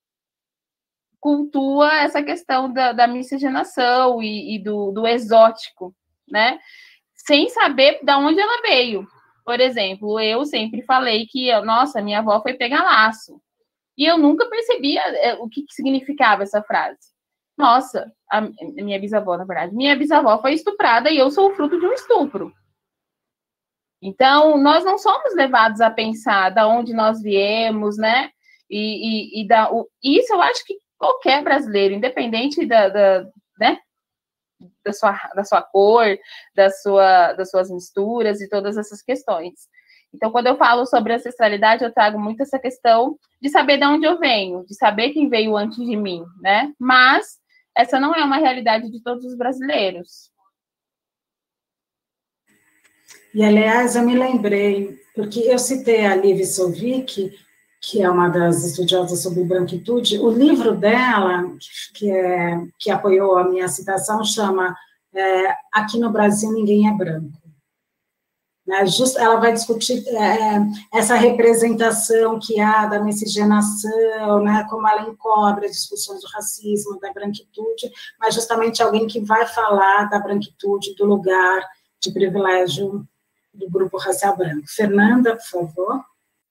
cultua essa questão da, da miscigenação e, e do, do exótico, né? Sem saber de onde ela veio. Por exemplo, eu sempre falei que, nossa, minha avó foi pegar laço. E eu nunca percebia o que, que significava essa frase. Nossa, a minha bisavó, na verdade, minha bisavó foi estuprada e eu sou o fruto de um estupro. Então, nós não somos levados a pensar de onde nós viemos, né? E, e, e da, o, isso eu acho que qualquer brasileiro, independente da, da, né? da, sua, da sua cor, da sua, das suas misturas e todas essas questões. Então, quando eu falo sobre ancestralidade, eu trago muito essa questão de saber de onde eu venho, de saber quem veio antes de mim, né? Mas essa não é uma realidade de todos os brasileiros. E, aliás, eu me lembrei, porque eu citei a Liv Solvik, que é uma das estudiosas sobre branquitude, o livro dela, que, é, que apoiou a minha citação, chama é, Aqui no Brasil Ninguém é Branco. Né? Just, ela vai discutir é, essa representação que há da miscigenação, né? Como ela encobre as discussões do racismo, da branquitude, mas justamente alguém que vai falar da branquitude, do lugar de privilégio do grupo racial branco. Fernanda, por favor.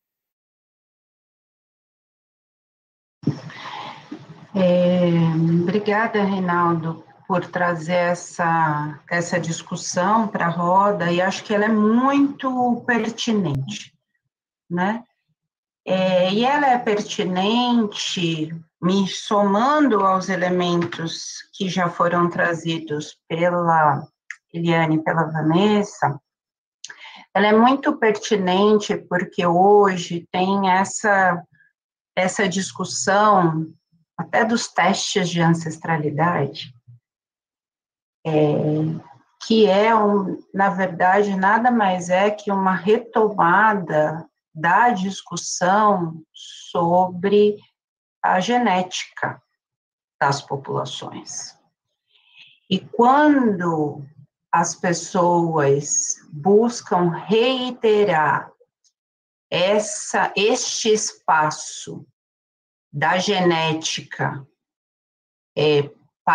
É, obrigada, Reinaldo, por trazer essa, essa discussão para a roda, e acho que ela é muito pertinente, né? É, e ela é pertinente, me somando aos elementos que já foram trazidos pela Eliane e pela Vanessa, ela é muito pertinente porque hoje tem essa, essa discussão até dos testes de ancestralidade, é, que é, um, na verdade, nada mais é que uma retomada da discussão sobre a genética das populações. E quando as pessoas buscam reiterar essa, este espaço da genética é,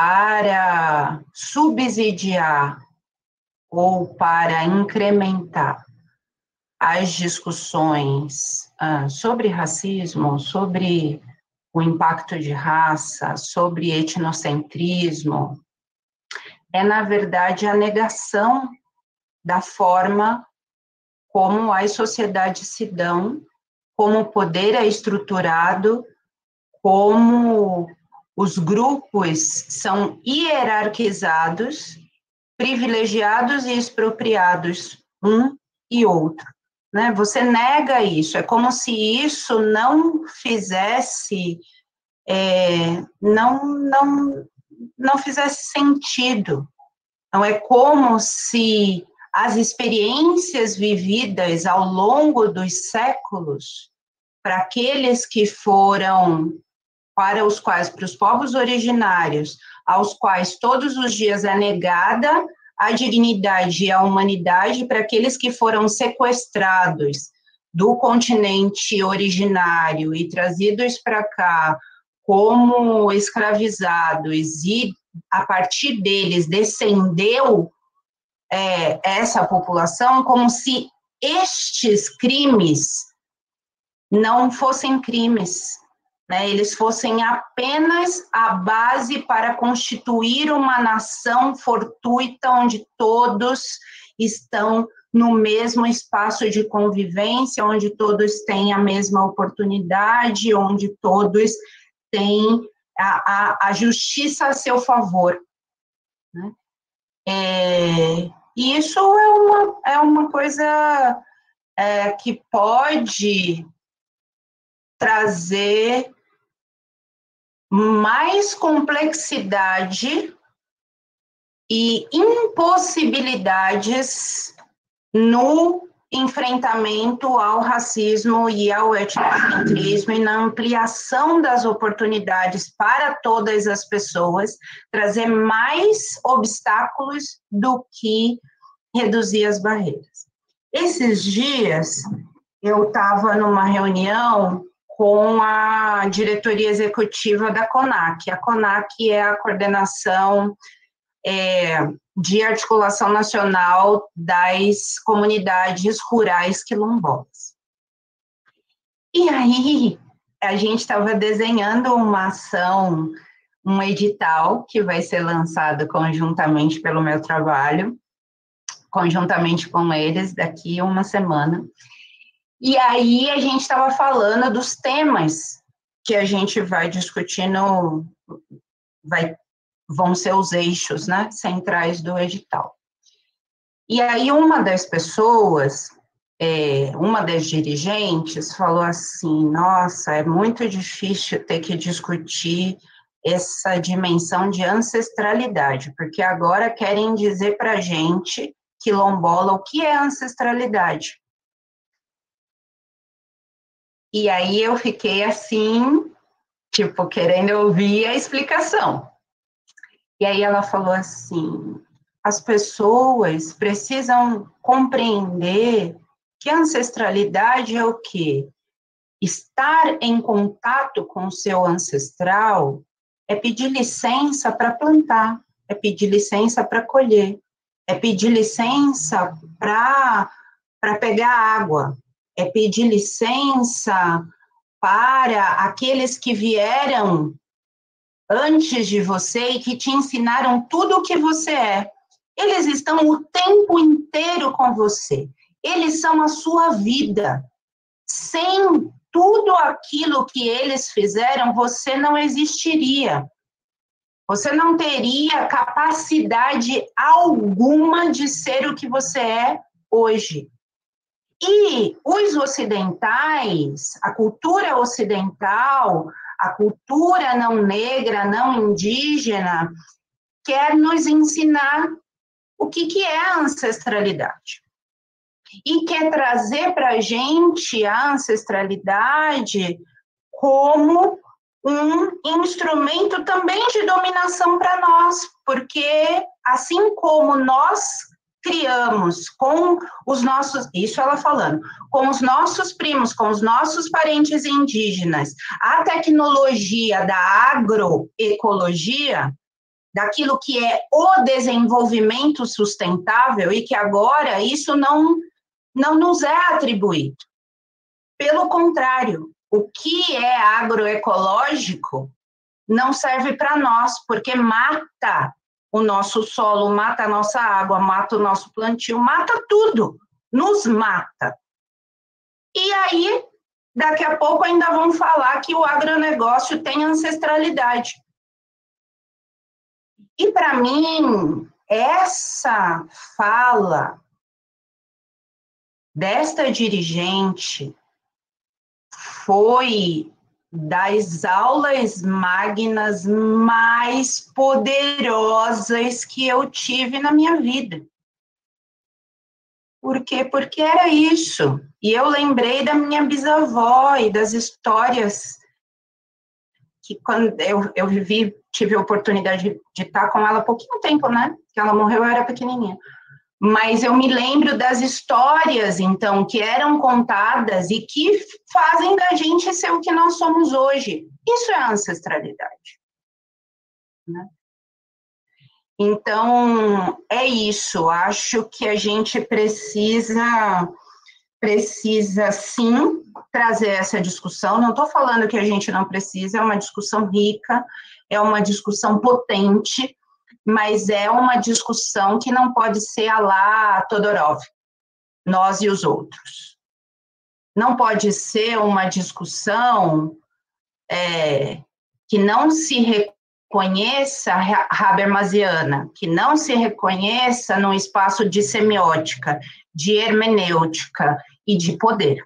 para subsidiar ou para incrementar as discussões ah, sobre racismo, sobre o impacto de raça, sobre etnocentrismo, é, na verdade, a negação da forma como as sociedades se dão, como o poder é estruturado, como os grupos são hierarquizados, privilegiados e expropriados um e outro. Né? Você nega isso, é como se isso não fizesse, é, não, não, não fizesse sentido. Não é como se as experiências vividas ao longo dos séculos, para aqueles que foram, para os quais, para os povos originários, aos quais todos os dias é negada a dignidade e a humanidade, para aqueles que foram sequestrados do continente originário e trazidos para cá como escravizados, e a partir deles descendeu é, essa população, como se estes crimes não fossem crimes, né? Eles fossem apenas a base para constituir uma nação fortuita, onde todos estão no mesmo espaço de convivência, onde todos têm a mesma oportunidade, onde todos têm a, a, a justiça a seu favor. Né? É, e isso é uma, é uma coisa é, que pode trazer mais complexidade e impossibilidades no enfrentamento ao racismo e ao etnocentrismo e na ampliação das oportunidades para todas as pessoas, trazer mais obstáculos do que reduzir as barreiras. Esses dias, eu estava numa reunião com a diretoria executiva da CONAC. A CONAC é a coordenação é, de articulação nacional das comunidades rurais quilombolas. E aí, a gente estava desenhando uma ação, um edital que vai ser lançado conjuntamente pelo meu trabalho, conjuntamente com eles, daqui a uma semana. E aí, a gente estava falando dos temas que a gente vai discutir no... Vai, vão ser os eixos, né, centrais do edital. E aí, uma das pessoas, é, uma das dirigentes, falou assim, nossa, é muito difícil ter que discutir essa dimensão de ancestralidade, porque agora querem dizer para a gente, quilombola, o que é ancestralidade. E aí eu fiquei assim, tipo, querendo ouvir a explicação. E aí ela falou assim, as pessoas precisam compreender que ancestralidade é o quê? Estar em contato com o seu ancestral é pedir licença para plantar, é pedir licença para colher, é pedir licença para para pegar água, é pedir licença para aqueles que vieram antes de você e que te ensinaram tudo o que você é. Eles estão o tempo inteiro com você. Eles são a sua vida. Sem tudo aquilo que eles fizeram, você não existiria. Você não teria capacidade alguma de ser o que você é hoje. E os ocidentais, a cultura ocidental, a cultura não negra, não indígena, quer nos ensinar o que, que é a ancestralidade. E quer trazer para a gente a ancestralidade como um instrumento também de dominação para nós, porque assim como nós criamos com os nossos, isso ela falando, com os nossos primos, com os nossos parentes indígenas, a tecnologia da agroecologia, daquilo que é o desenvolvimento sustentável e que agora isso não, não nos é atribuído. Pelo contrário, o que é agroecológico não serve para nós, porque mata o nosso solo, mata a nossa água, mata o nosso plantio, mata tudo, nos mata. E aí, daqui a pouco ainda vão falar que o agronegócio tem ancestralidade. E para mim, essa fala desta dirigente foi das aulas magnas mais poderosas que eu tive na minha vida. Por quê? Porque era isso. E eu lembrei da minha bisavó e das histórias que quando eu, eu vivi, tive a oportunidade de estar com ela há pouquinho tempo, né? Que ela morreu, eu era pequenininha. Mas eu me lembro das histórias, então, que eram contadas e que fazem da gente ser o que nós somos hoje. Isso é ancestralidade. Né? Então, é isso. Acho que a gente precisa, precisa sim, trazer essa discussão. Não estou falando que a gente não precisa, é uma discussão rica, é uma discussão potente, mas é uma discussão que não pode ser a lá Todorov, nós e os outros. Não pode ser uma discussão é, que não se reconheça habermasiana, que não se reconheça num espaço de semiótica, de hermenêutica e de poder.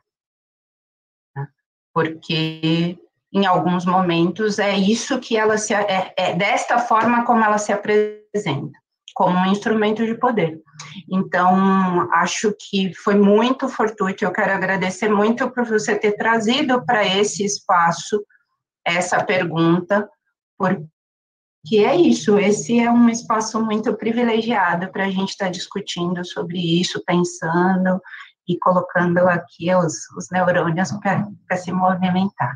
Porque em alguns momentos é isso que ela se é, é desta forma como ela se apresenta. como um instrumento de poder. Então, acho que foi muito fortuito, eu quero agradecer muito por você ter trazido para esse espaço essa pergunta, porque é isso, esse é um espaço muito privilegiado para a gente estar discutindo sobre isso, pensando e colocando aqui os, os neurônios para se movimentar.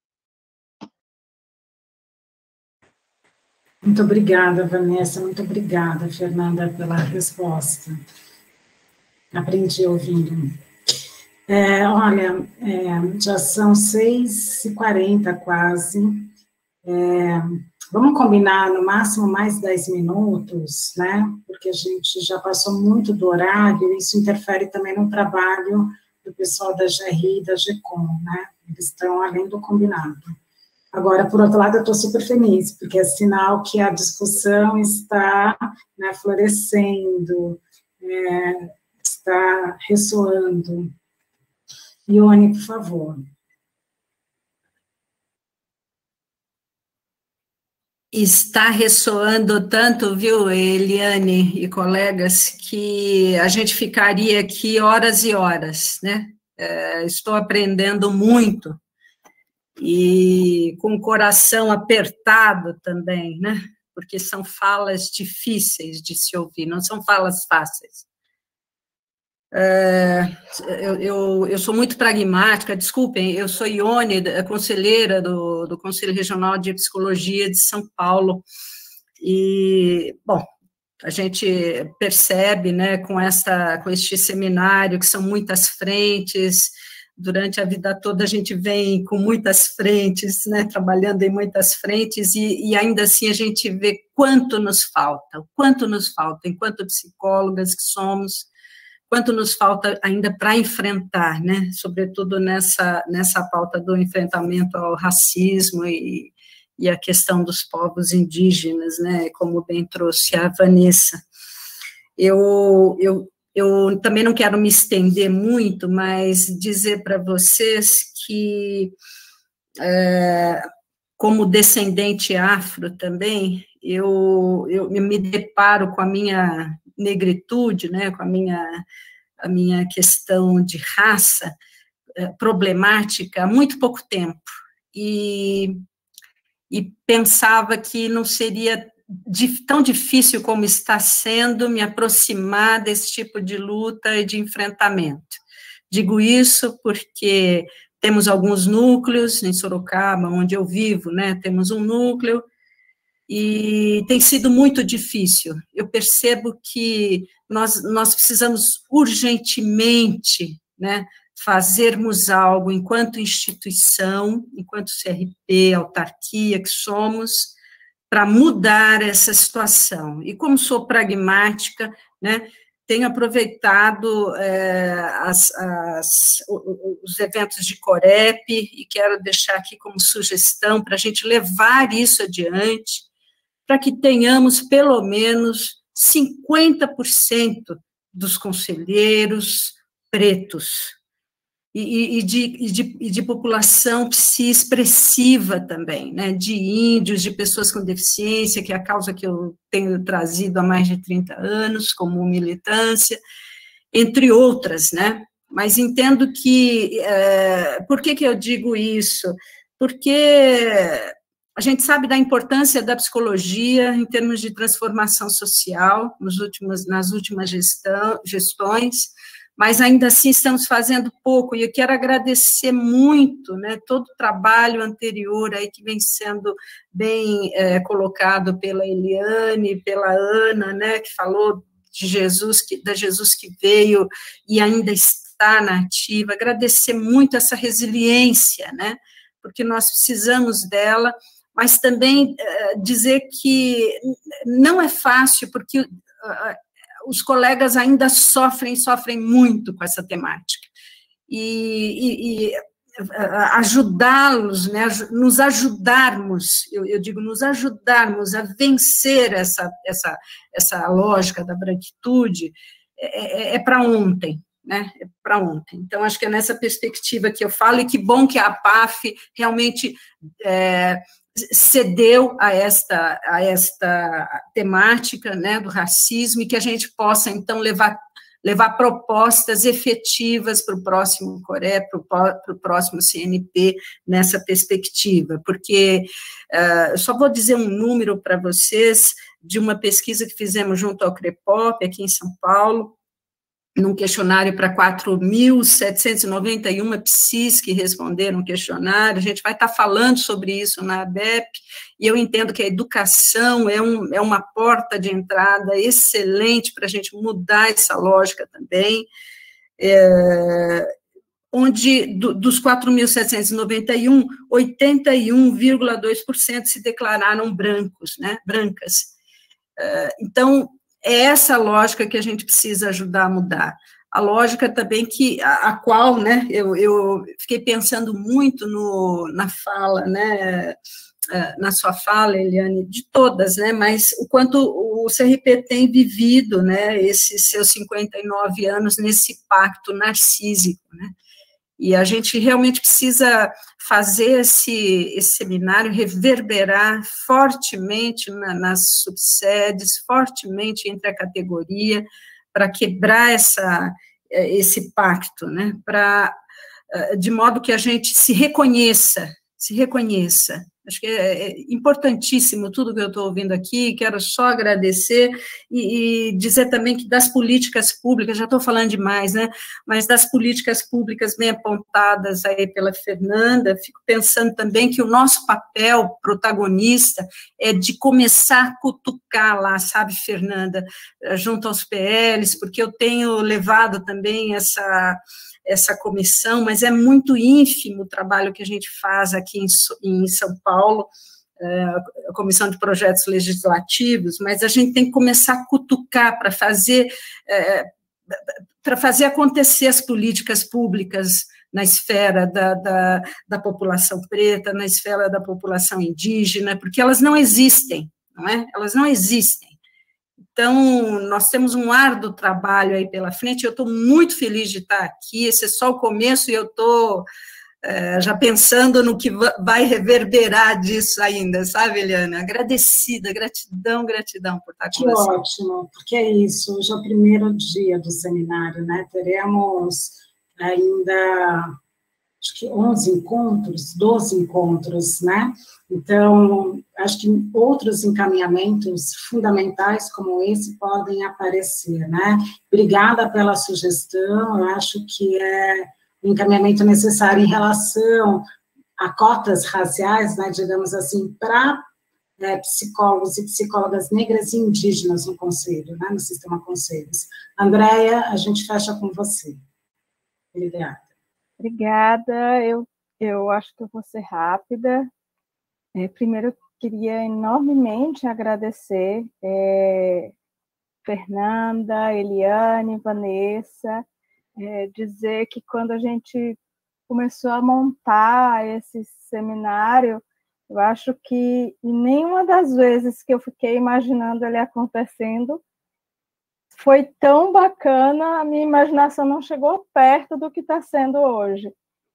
Muito obrigada, Vanessa, muito obrigada, Fernanda, pela resposta. Aprendi ouvindo. É, olha, é, já são seis e quarenta quase. É, vamos combinar no máximo mais dez minutos, né? Porque a gente já passou muito do horário, isso interfere também no trabalho do pessoal da G R I e da G E C O M, né? Eles estão além do combinado. Agora, por outro lado, eu estou super feliz, porque é sinal que a discussão está, né, florescendo, é, está ressoando. Ione, por favor. Está ressoando tanto, viu, Eliane e colegas, que a gente ficaria aqui horas e horas, né? É, estou aprendendo muito. E com o coração apertado também, né? Porque são falas difíceis de se ouvir, não são falas fáceis. É, eu, eu, eu sou muito pragmática, desculpem, eu sou Ione, conselheira do, do Conselho Regional de Psicologia de São Paulo, e, bom, a gente percebe, né, com, esta, com este seminário, que são muitas frentes. Durante a vida toda a gente vem com muitas frentes, né, trabalhando em muitas frentes, e, e ainda assim a gente vê quanto nos falta, o quanto nos falta, enquanto psicólogas que somos, quanto nos falta ainda para enfrentar, né, sobretudo nessa, nessa pauta do enfrentamento ao racismo e, e a questão dos povos indígenas, né, como bem trouxe a Vanessa. Eu... eu Eu também não quero me estender muito, mas dizer para vocês que, é, como descendente afro também, eu, eu, eu me deparo com a minha negritude, né, com a minha, a minha questão de raça é, problemática há muito pouco tempo, e, e pensava que não seria De, tão difícil como está sendo me aproximar desse tipo de luta e de enfrentamento. Digo isso porque temos alguns núcleos em Sorocaba, onde eu vivo, né, temos um núcleo, e tem sido muito difícil. Eu percebo que nós, nós precisamos urgentemente, né, fazermos algo enquanto instituição, enquanto C R P, autarquia que somos, para mudar essa situação. E como sou pragmática, né, tenho aproveitado é, as, as, os eventos de Corep, e quero deixar aqui como sugestão para a gente levar isso adiante, para que tenhamos pelo menos cinquenta por cento dos conselheiros pretos, E, e, de, e, de, e de população psi expressiva também, né, de índios, de pessoas com deficiência, que é a causa que eu tenho trazido há mais de trinta anos, como militância, entre outras, né, mas entendo que, é, por que que eu digo isso? Porque a gente sabe da importância da psicologia em termos de transformação social, nos últimos, nas últimas gestão, gestões, mas ainda assim estamos fazendo pouco, e eu quero agradecer muito, né, todo o trabalho anterior aí que vem sendo bem é, colocado pela Eliane, pela Ana, né, que falou de Jesus, que, da Jesus que veio e ainda está na ativa, agradecer muito essa resiliência, né, porque nós precisamos dela, mas também é, dizer que não é fácil, porque uh, os colegas ainda sofrem, sofrem muito com essa temática, e, e, e ajudá-los, né, nos ajudarmos, eu, eu digo, nos ajudarmos a vencer essa, essa, essa lógica da branquitude, é, é, é para ontem, né, é para ontem. Então, acho que é nessa perspectiva que eu falo, e que bom que a A P A F realmente é, cedeu a esta, a esta temática, né, do racismo, e que a gente possa, então, levar, levar propostas efetivas para o próximo Coré, para o próximo C N P, nessa perspectiva, porque, uh, só vou dizer um número para vocês, de uma pesquisa que fizemos junto ao CREPOP, aqui em São Paulo, num questionário para quatro mil setecentos e noventa e um psis que responderam o questionário. A gente vai estar falando sobre isso na A B E P, e eu entendo que a educação é, um, é uma porta de entrada excelente para a gente mudar essa lógica também, é, onde do, dos quatro mil setecentos e noventa e um, oitenta e um vírgula dois por cento se declararam brancos, né, brancas. É, então, é essa lógica que a gente precisa ajudar a mudar. A lógica também que, a, a qual, né, eu, eu fiquei pensando muito no, na fala, né, na sua fala, Eliane, de todas, né, mas o quanto o C R P tem vivido, né, esses seus cinquenta e nove anos nesse pacto narcísico, né, e a gente realmente precisa fazer esse, esse seminário reverberar fortemente na, nas subsedes, fortemente entre a categoria, para quebrar essa, esse pacto, né? Pra, de modo que a gente se reconheça, se reconheça. Acho que é importantíssimo tudo que eu estou ouvindo aqui, quero só agradecer e, e dizer também que das políticas públicas, já estou falando demais, né, mas das políticas públicas bem apontadas aí pela Fernanda, fico pensando também que o nosso papel protagonista é de começar a cutucar lá, sabe, Fernanda, junto aos P Ls, porque eu tenho levado também essa... essa comissão, mas é muito ínfimo o trabalho que a gente faz aqui em, em São Paulo, a Comissão de Projetos Legislativos, mas a gente tem que começar a cutucar para fazer, para fazer acontecer as políticas públicas na esfera da, da, da população preta, na esfera da população indígena, porque elas não existem, não é? Elas não existem. Então, nós temos um árduo trabalho aí pela frente, eu estou muito feliz de estar aqui, esse é só o começo e eu estou é, já pensando no que vai reverberar disso ainda, sabe, Eliana? Agradecida, gratidão, gratidão por estar que com você. Que ótimo, porque é isso, hoje é o primeiro dia do seminário, né, teremos ainda, acho que onze encontros, doze encontros, né, então, acho que outros encaminhamentos fundamentais como esse podem aparecer, né? Obrigada pela sugestão, eu acho que é um encaminhamento necessário em relação a cotas raciais, né, digamos assim, para é, psicólogos e psicólogas negras e indígenas no Conselho, né, no Sistema Conselhos. Andréia, a gente fecha com você. Obrigada. Obrigada, eu, eu acho que eu vou ser rápida. É, primeiro, eu queria enormemente agradecer é, Fernanda, Eliane, Vanessa, é, dizer que quando a gente começou a montar esse seminário, eu acho que em nenhuma das vezes que eu fiquei imaginando ele acontecendo, foi tão bacana, a minha imaginação não chegou perto do que está sendo hoje.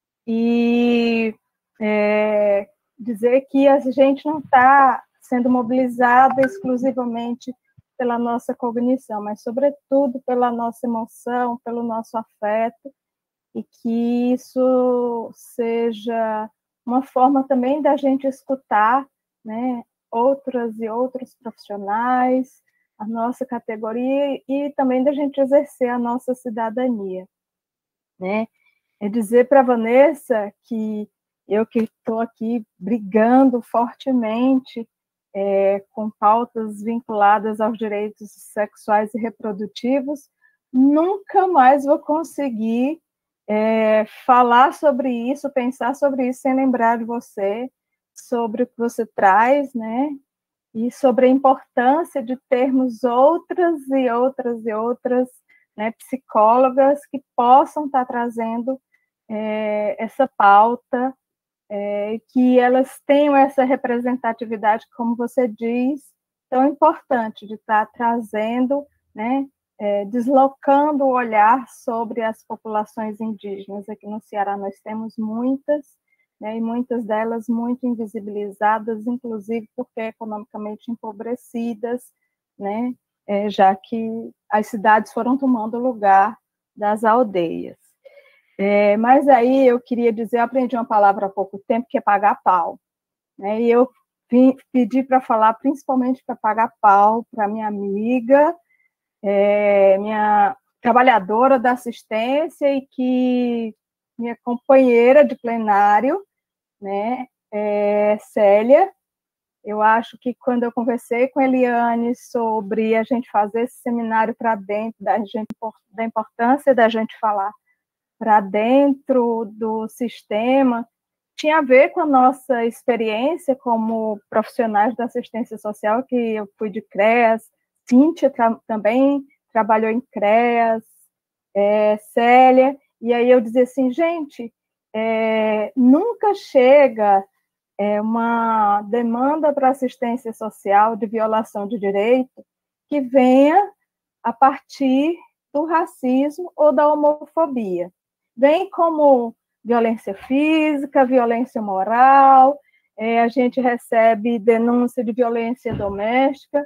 E... É, dizer que a gente não está sendo mobilizada exclusivamente pela nossa cognição, mas, sobretudo, pela nossa emoção, pelo nosso afeto, e que isso seja uma forma também da gente escutar, né, outras e outros profissionais, a nossa categoria, e também da gente exercer a nossa cidadania, né? É dizer para a Vanessa que eu que estou aqui brigando fortemente é, com pautas vinculadas aos direitos sexuais e reprodutivos, nunca mais vou conseguir é, falar sobre isso, pensar sobre isso sem lembrar de você, sobre o que você traz, né? E sobre a importância de termos outras e outras e outras, né, psicólogas que possam estar trazendo é, essa pauta, É, que elas tenham essa representatividade, como você diz, tão importante de estar trazendo, né, é, deslocando o olhar sobre as populações indígenas. Aqui no Ceará nós temos muitas, né, e muitas delas muito invisibilizadas, inclusive porque economicamente empobrecidas, né, é, já que as cidades foram tomando lugar das aldeias. É, mas aí eu queria dizer, eu aprendi uma palavra há pouco tempo, que é pagar pau, né, e eu vim, pedi para falar principalmente para pagar pau para minha amiga, é, minha trabalhadora da assistência e que minha companheira de plenário, né, é, Célia. Eu acho que quando eu conversei com a Eliane sobre a gente fazer esse seminário para dentro, da, gente, da importância da gente falar para dentro do sistema, tinha a ver com a nossa experiência como profissionais da assistência social, que eu fui de CREAS, Cíntia tra também trabalhou em CREAS, é, Célia, e aí eu dizia assim, gente, é, nunca chega é, uma demanda para assistência social de violação de direito que venha a partir do racismo ou da homofobia. Vem como violência física, violência moral, é, a gente recebe denúncia de violência doméstica,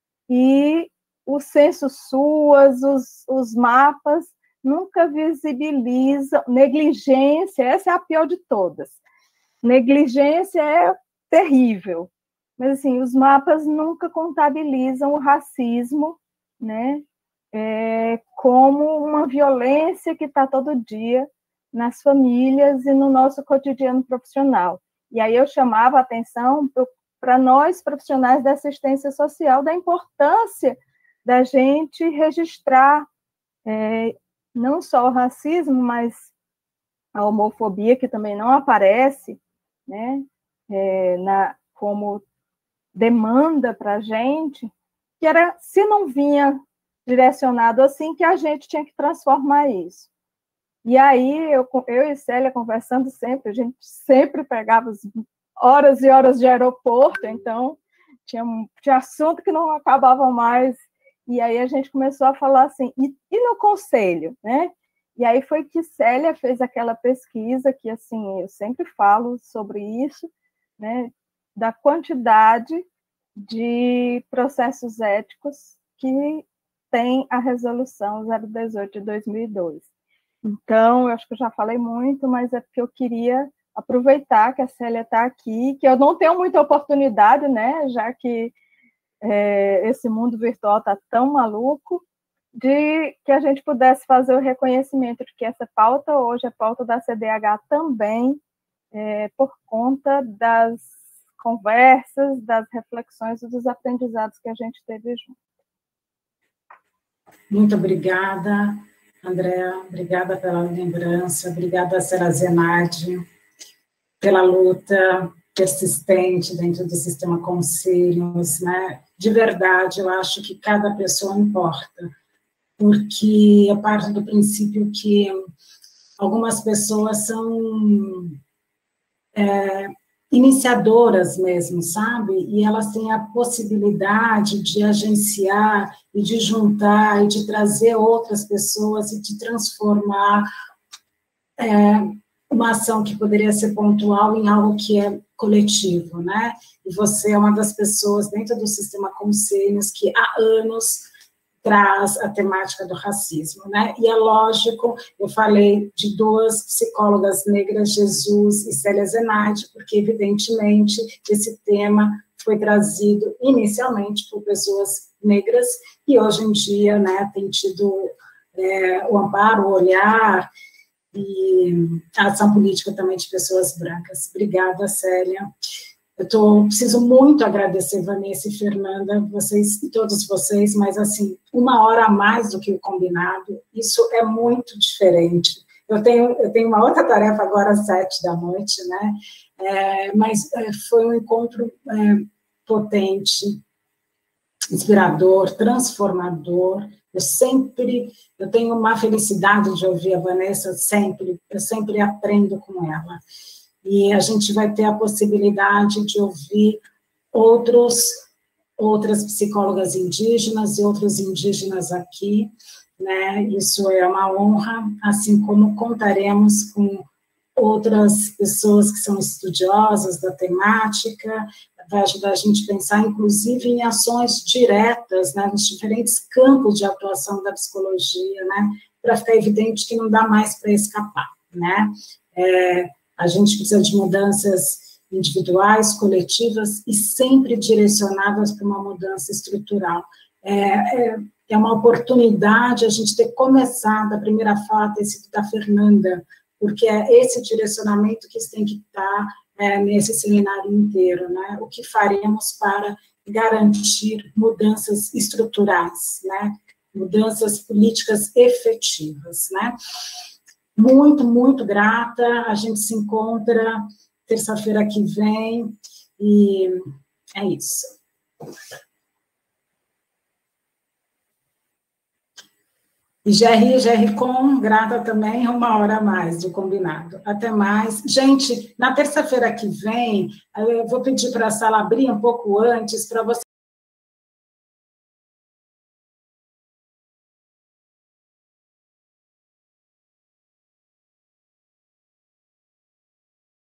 e os censos SUAS, os, os mapas, nunca visibilizam negligência, essa é a pior de todas. Negligência é terrível, mas assim, os mapas nunca contabilizam o racismo, né, é, como uma violência que está todo dia nas famílias e no nosso cotidiano profissional. E aí eu chamava a atenção para nós, profissionais da assistência social, da importância da gente registrar é, não só o racismo, mas a homofobia, que também não aparece, né, é, na, como demanda para a gente, que era, se não vinha direcionado assim, que a gente tinha que transformar isso. E aí, eu, eu e Célia conversando sempre, a gente sempre pegava horas e horas de aeroporto, então tinha, tinha assunto que não acabava mais, e aí a gente começou a falar assim, e, e no conselho, né? E aí foi que Célia fez aquela pesquisa, que assim, eu sempre falo sobre isso, né, da quantidade de processos éticos que tem a resolução zero dezoito de dois mil e dois. Então, eu acho que eu já falei muito, mas é porque eu queria aproveitar que a Célia está aqui, que eu não tenho muita oportunidade, né, já que é, esse mundo virtual está tão maluco, de que a gente pudesse fazer o reconhecimento de que essa pauta hoje é pauta da C D H também, é, por conta das conversas, das reflexões e dos aprendizados que a gente teve junto. Muito obrigada, Andréa, obrigada pela lembrança, obrigada, Sera Zenardi, pela luta persistente dentro do sistema Conselhos, né? De verdade, eu acho que cada pessoa importa, porque eu parto do princípio que algumas pessoas são é, iniciadoras mesmo, sabe? E elas têm a possibilidade de agenciar e de juntar e de trazer outras pessoas e de transformar é, uma ação que poderia ser pontual em algo que é coletivo, né? E você é uma das pessoas dentro do sistema Conselhos que há anos traz a temática do racismo, né? E é lógico, eu falei de duas psicólogas negras, Jesus e Célia Zenardi, porque, evidentemente, esse tema foi trazido inicialmente por pessoas negras e, hoje em dia, né, tem tido é, o amparo, o olhar e a ação política também de pessoas brancas. Obrigada, Célia. Eu tô, preciso muito agradecer, Vanessa e Fernanda, vocês e todos vocês, mas, assim, uma hora a mais do que o combinado, isso é muito diferente. Eu tenho, eu tenho uma outra tarefa agora às sete da noite, né? É, mas é, foi um encontro é, potente, inspirador, transformador. Eu sempre, eu tenho uma felicidade de ouvir a Vanessa, sempre, eu sempre aprendo com ela. E a gente vai ter a possibilidade de ouvir outros, outras psicólogas indígenas e outros indígenas aqui, né? Isso é uma honra, assim como contaremos com outras pessoas que são estudiosas da temática, vai ajudar a gente a pensar, inclusive, em ações diretas, né, nos diferentes campos de atuação da psicologia, né, para ficar evidente que não dá mais para escapar, né. É, a gente precisa de mudanças individuais, coletivas e sempre direcionadas para uma mudança estrutural. É, é, é uma oportunidade a gente ter começado, a primeira fala ter sido da Fernanda, porque é esse direcionamento que tem que estar é, nesse seminário inteiro, né? O que faremos para garantir mudanças estruturais, né? Mudanças políticas efetivas, né? Muito, muito grata, a gente se encontra terça-feira que vem, e é isso. E G R, G R Com, grata também, uma hora a mais de combinado. Até mais. Gente, na terça-feira que vem, eu vou pedir para a sala abrir um pouco antes, para você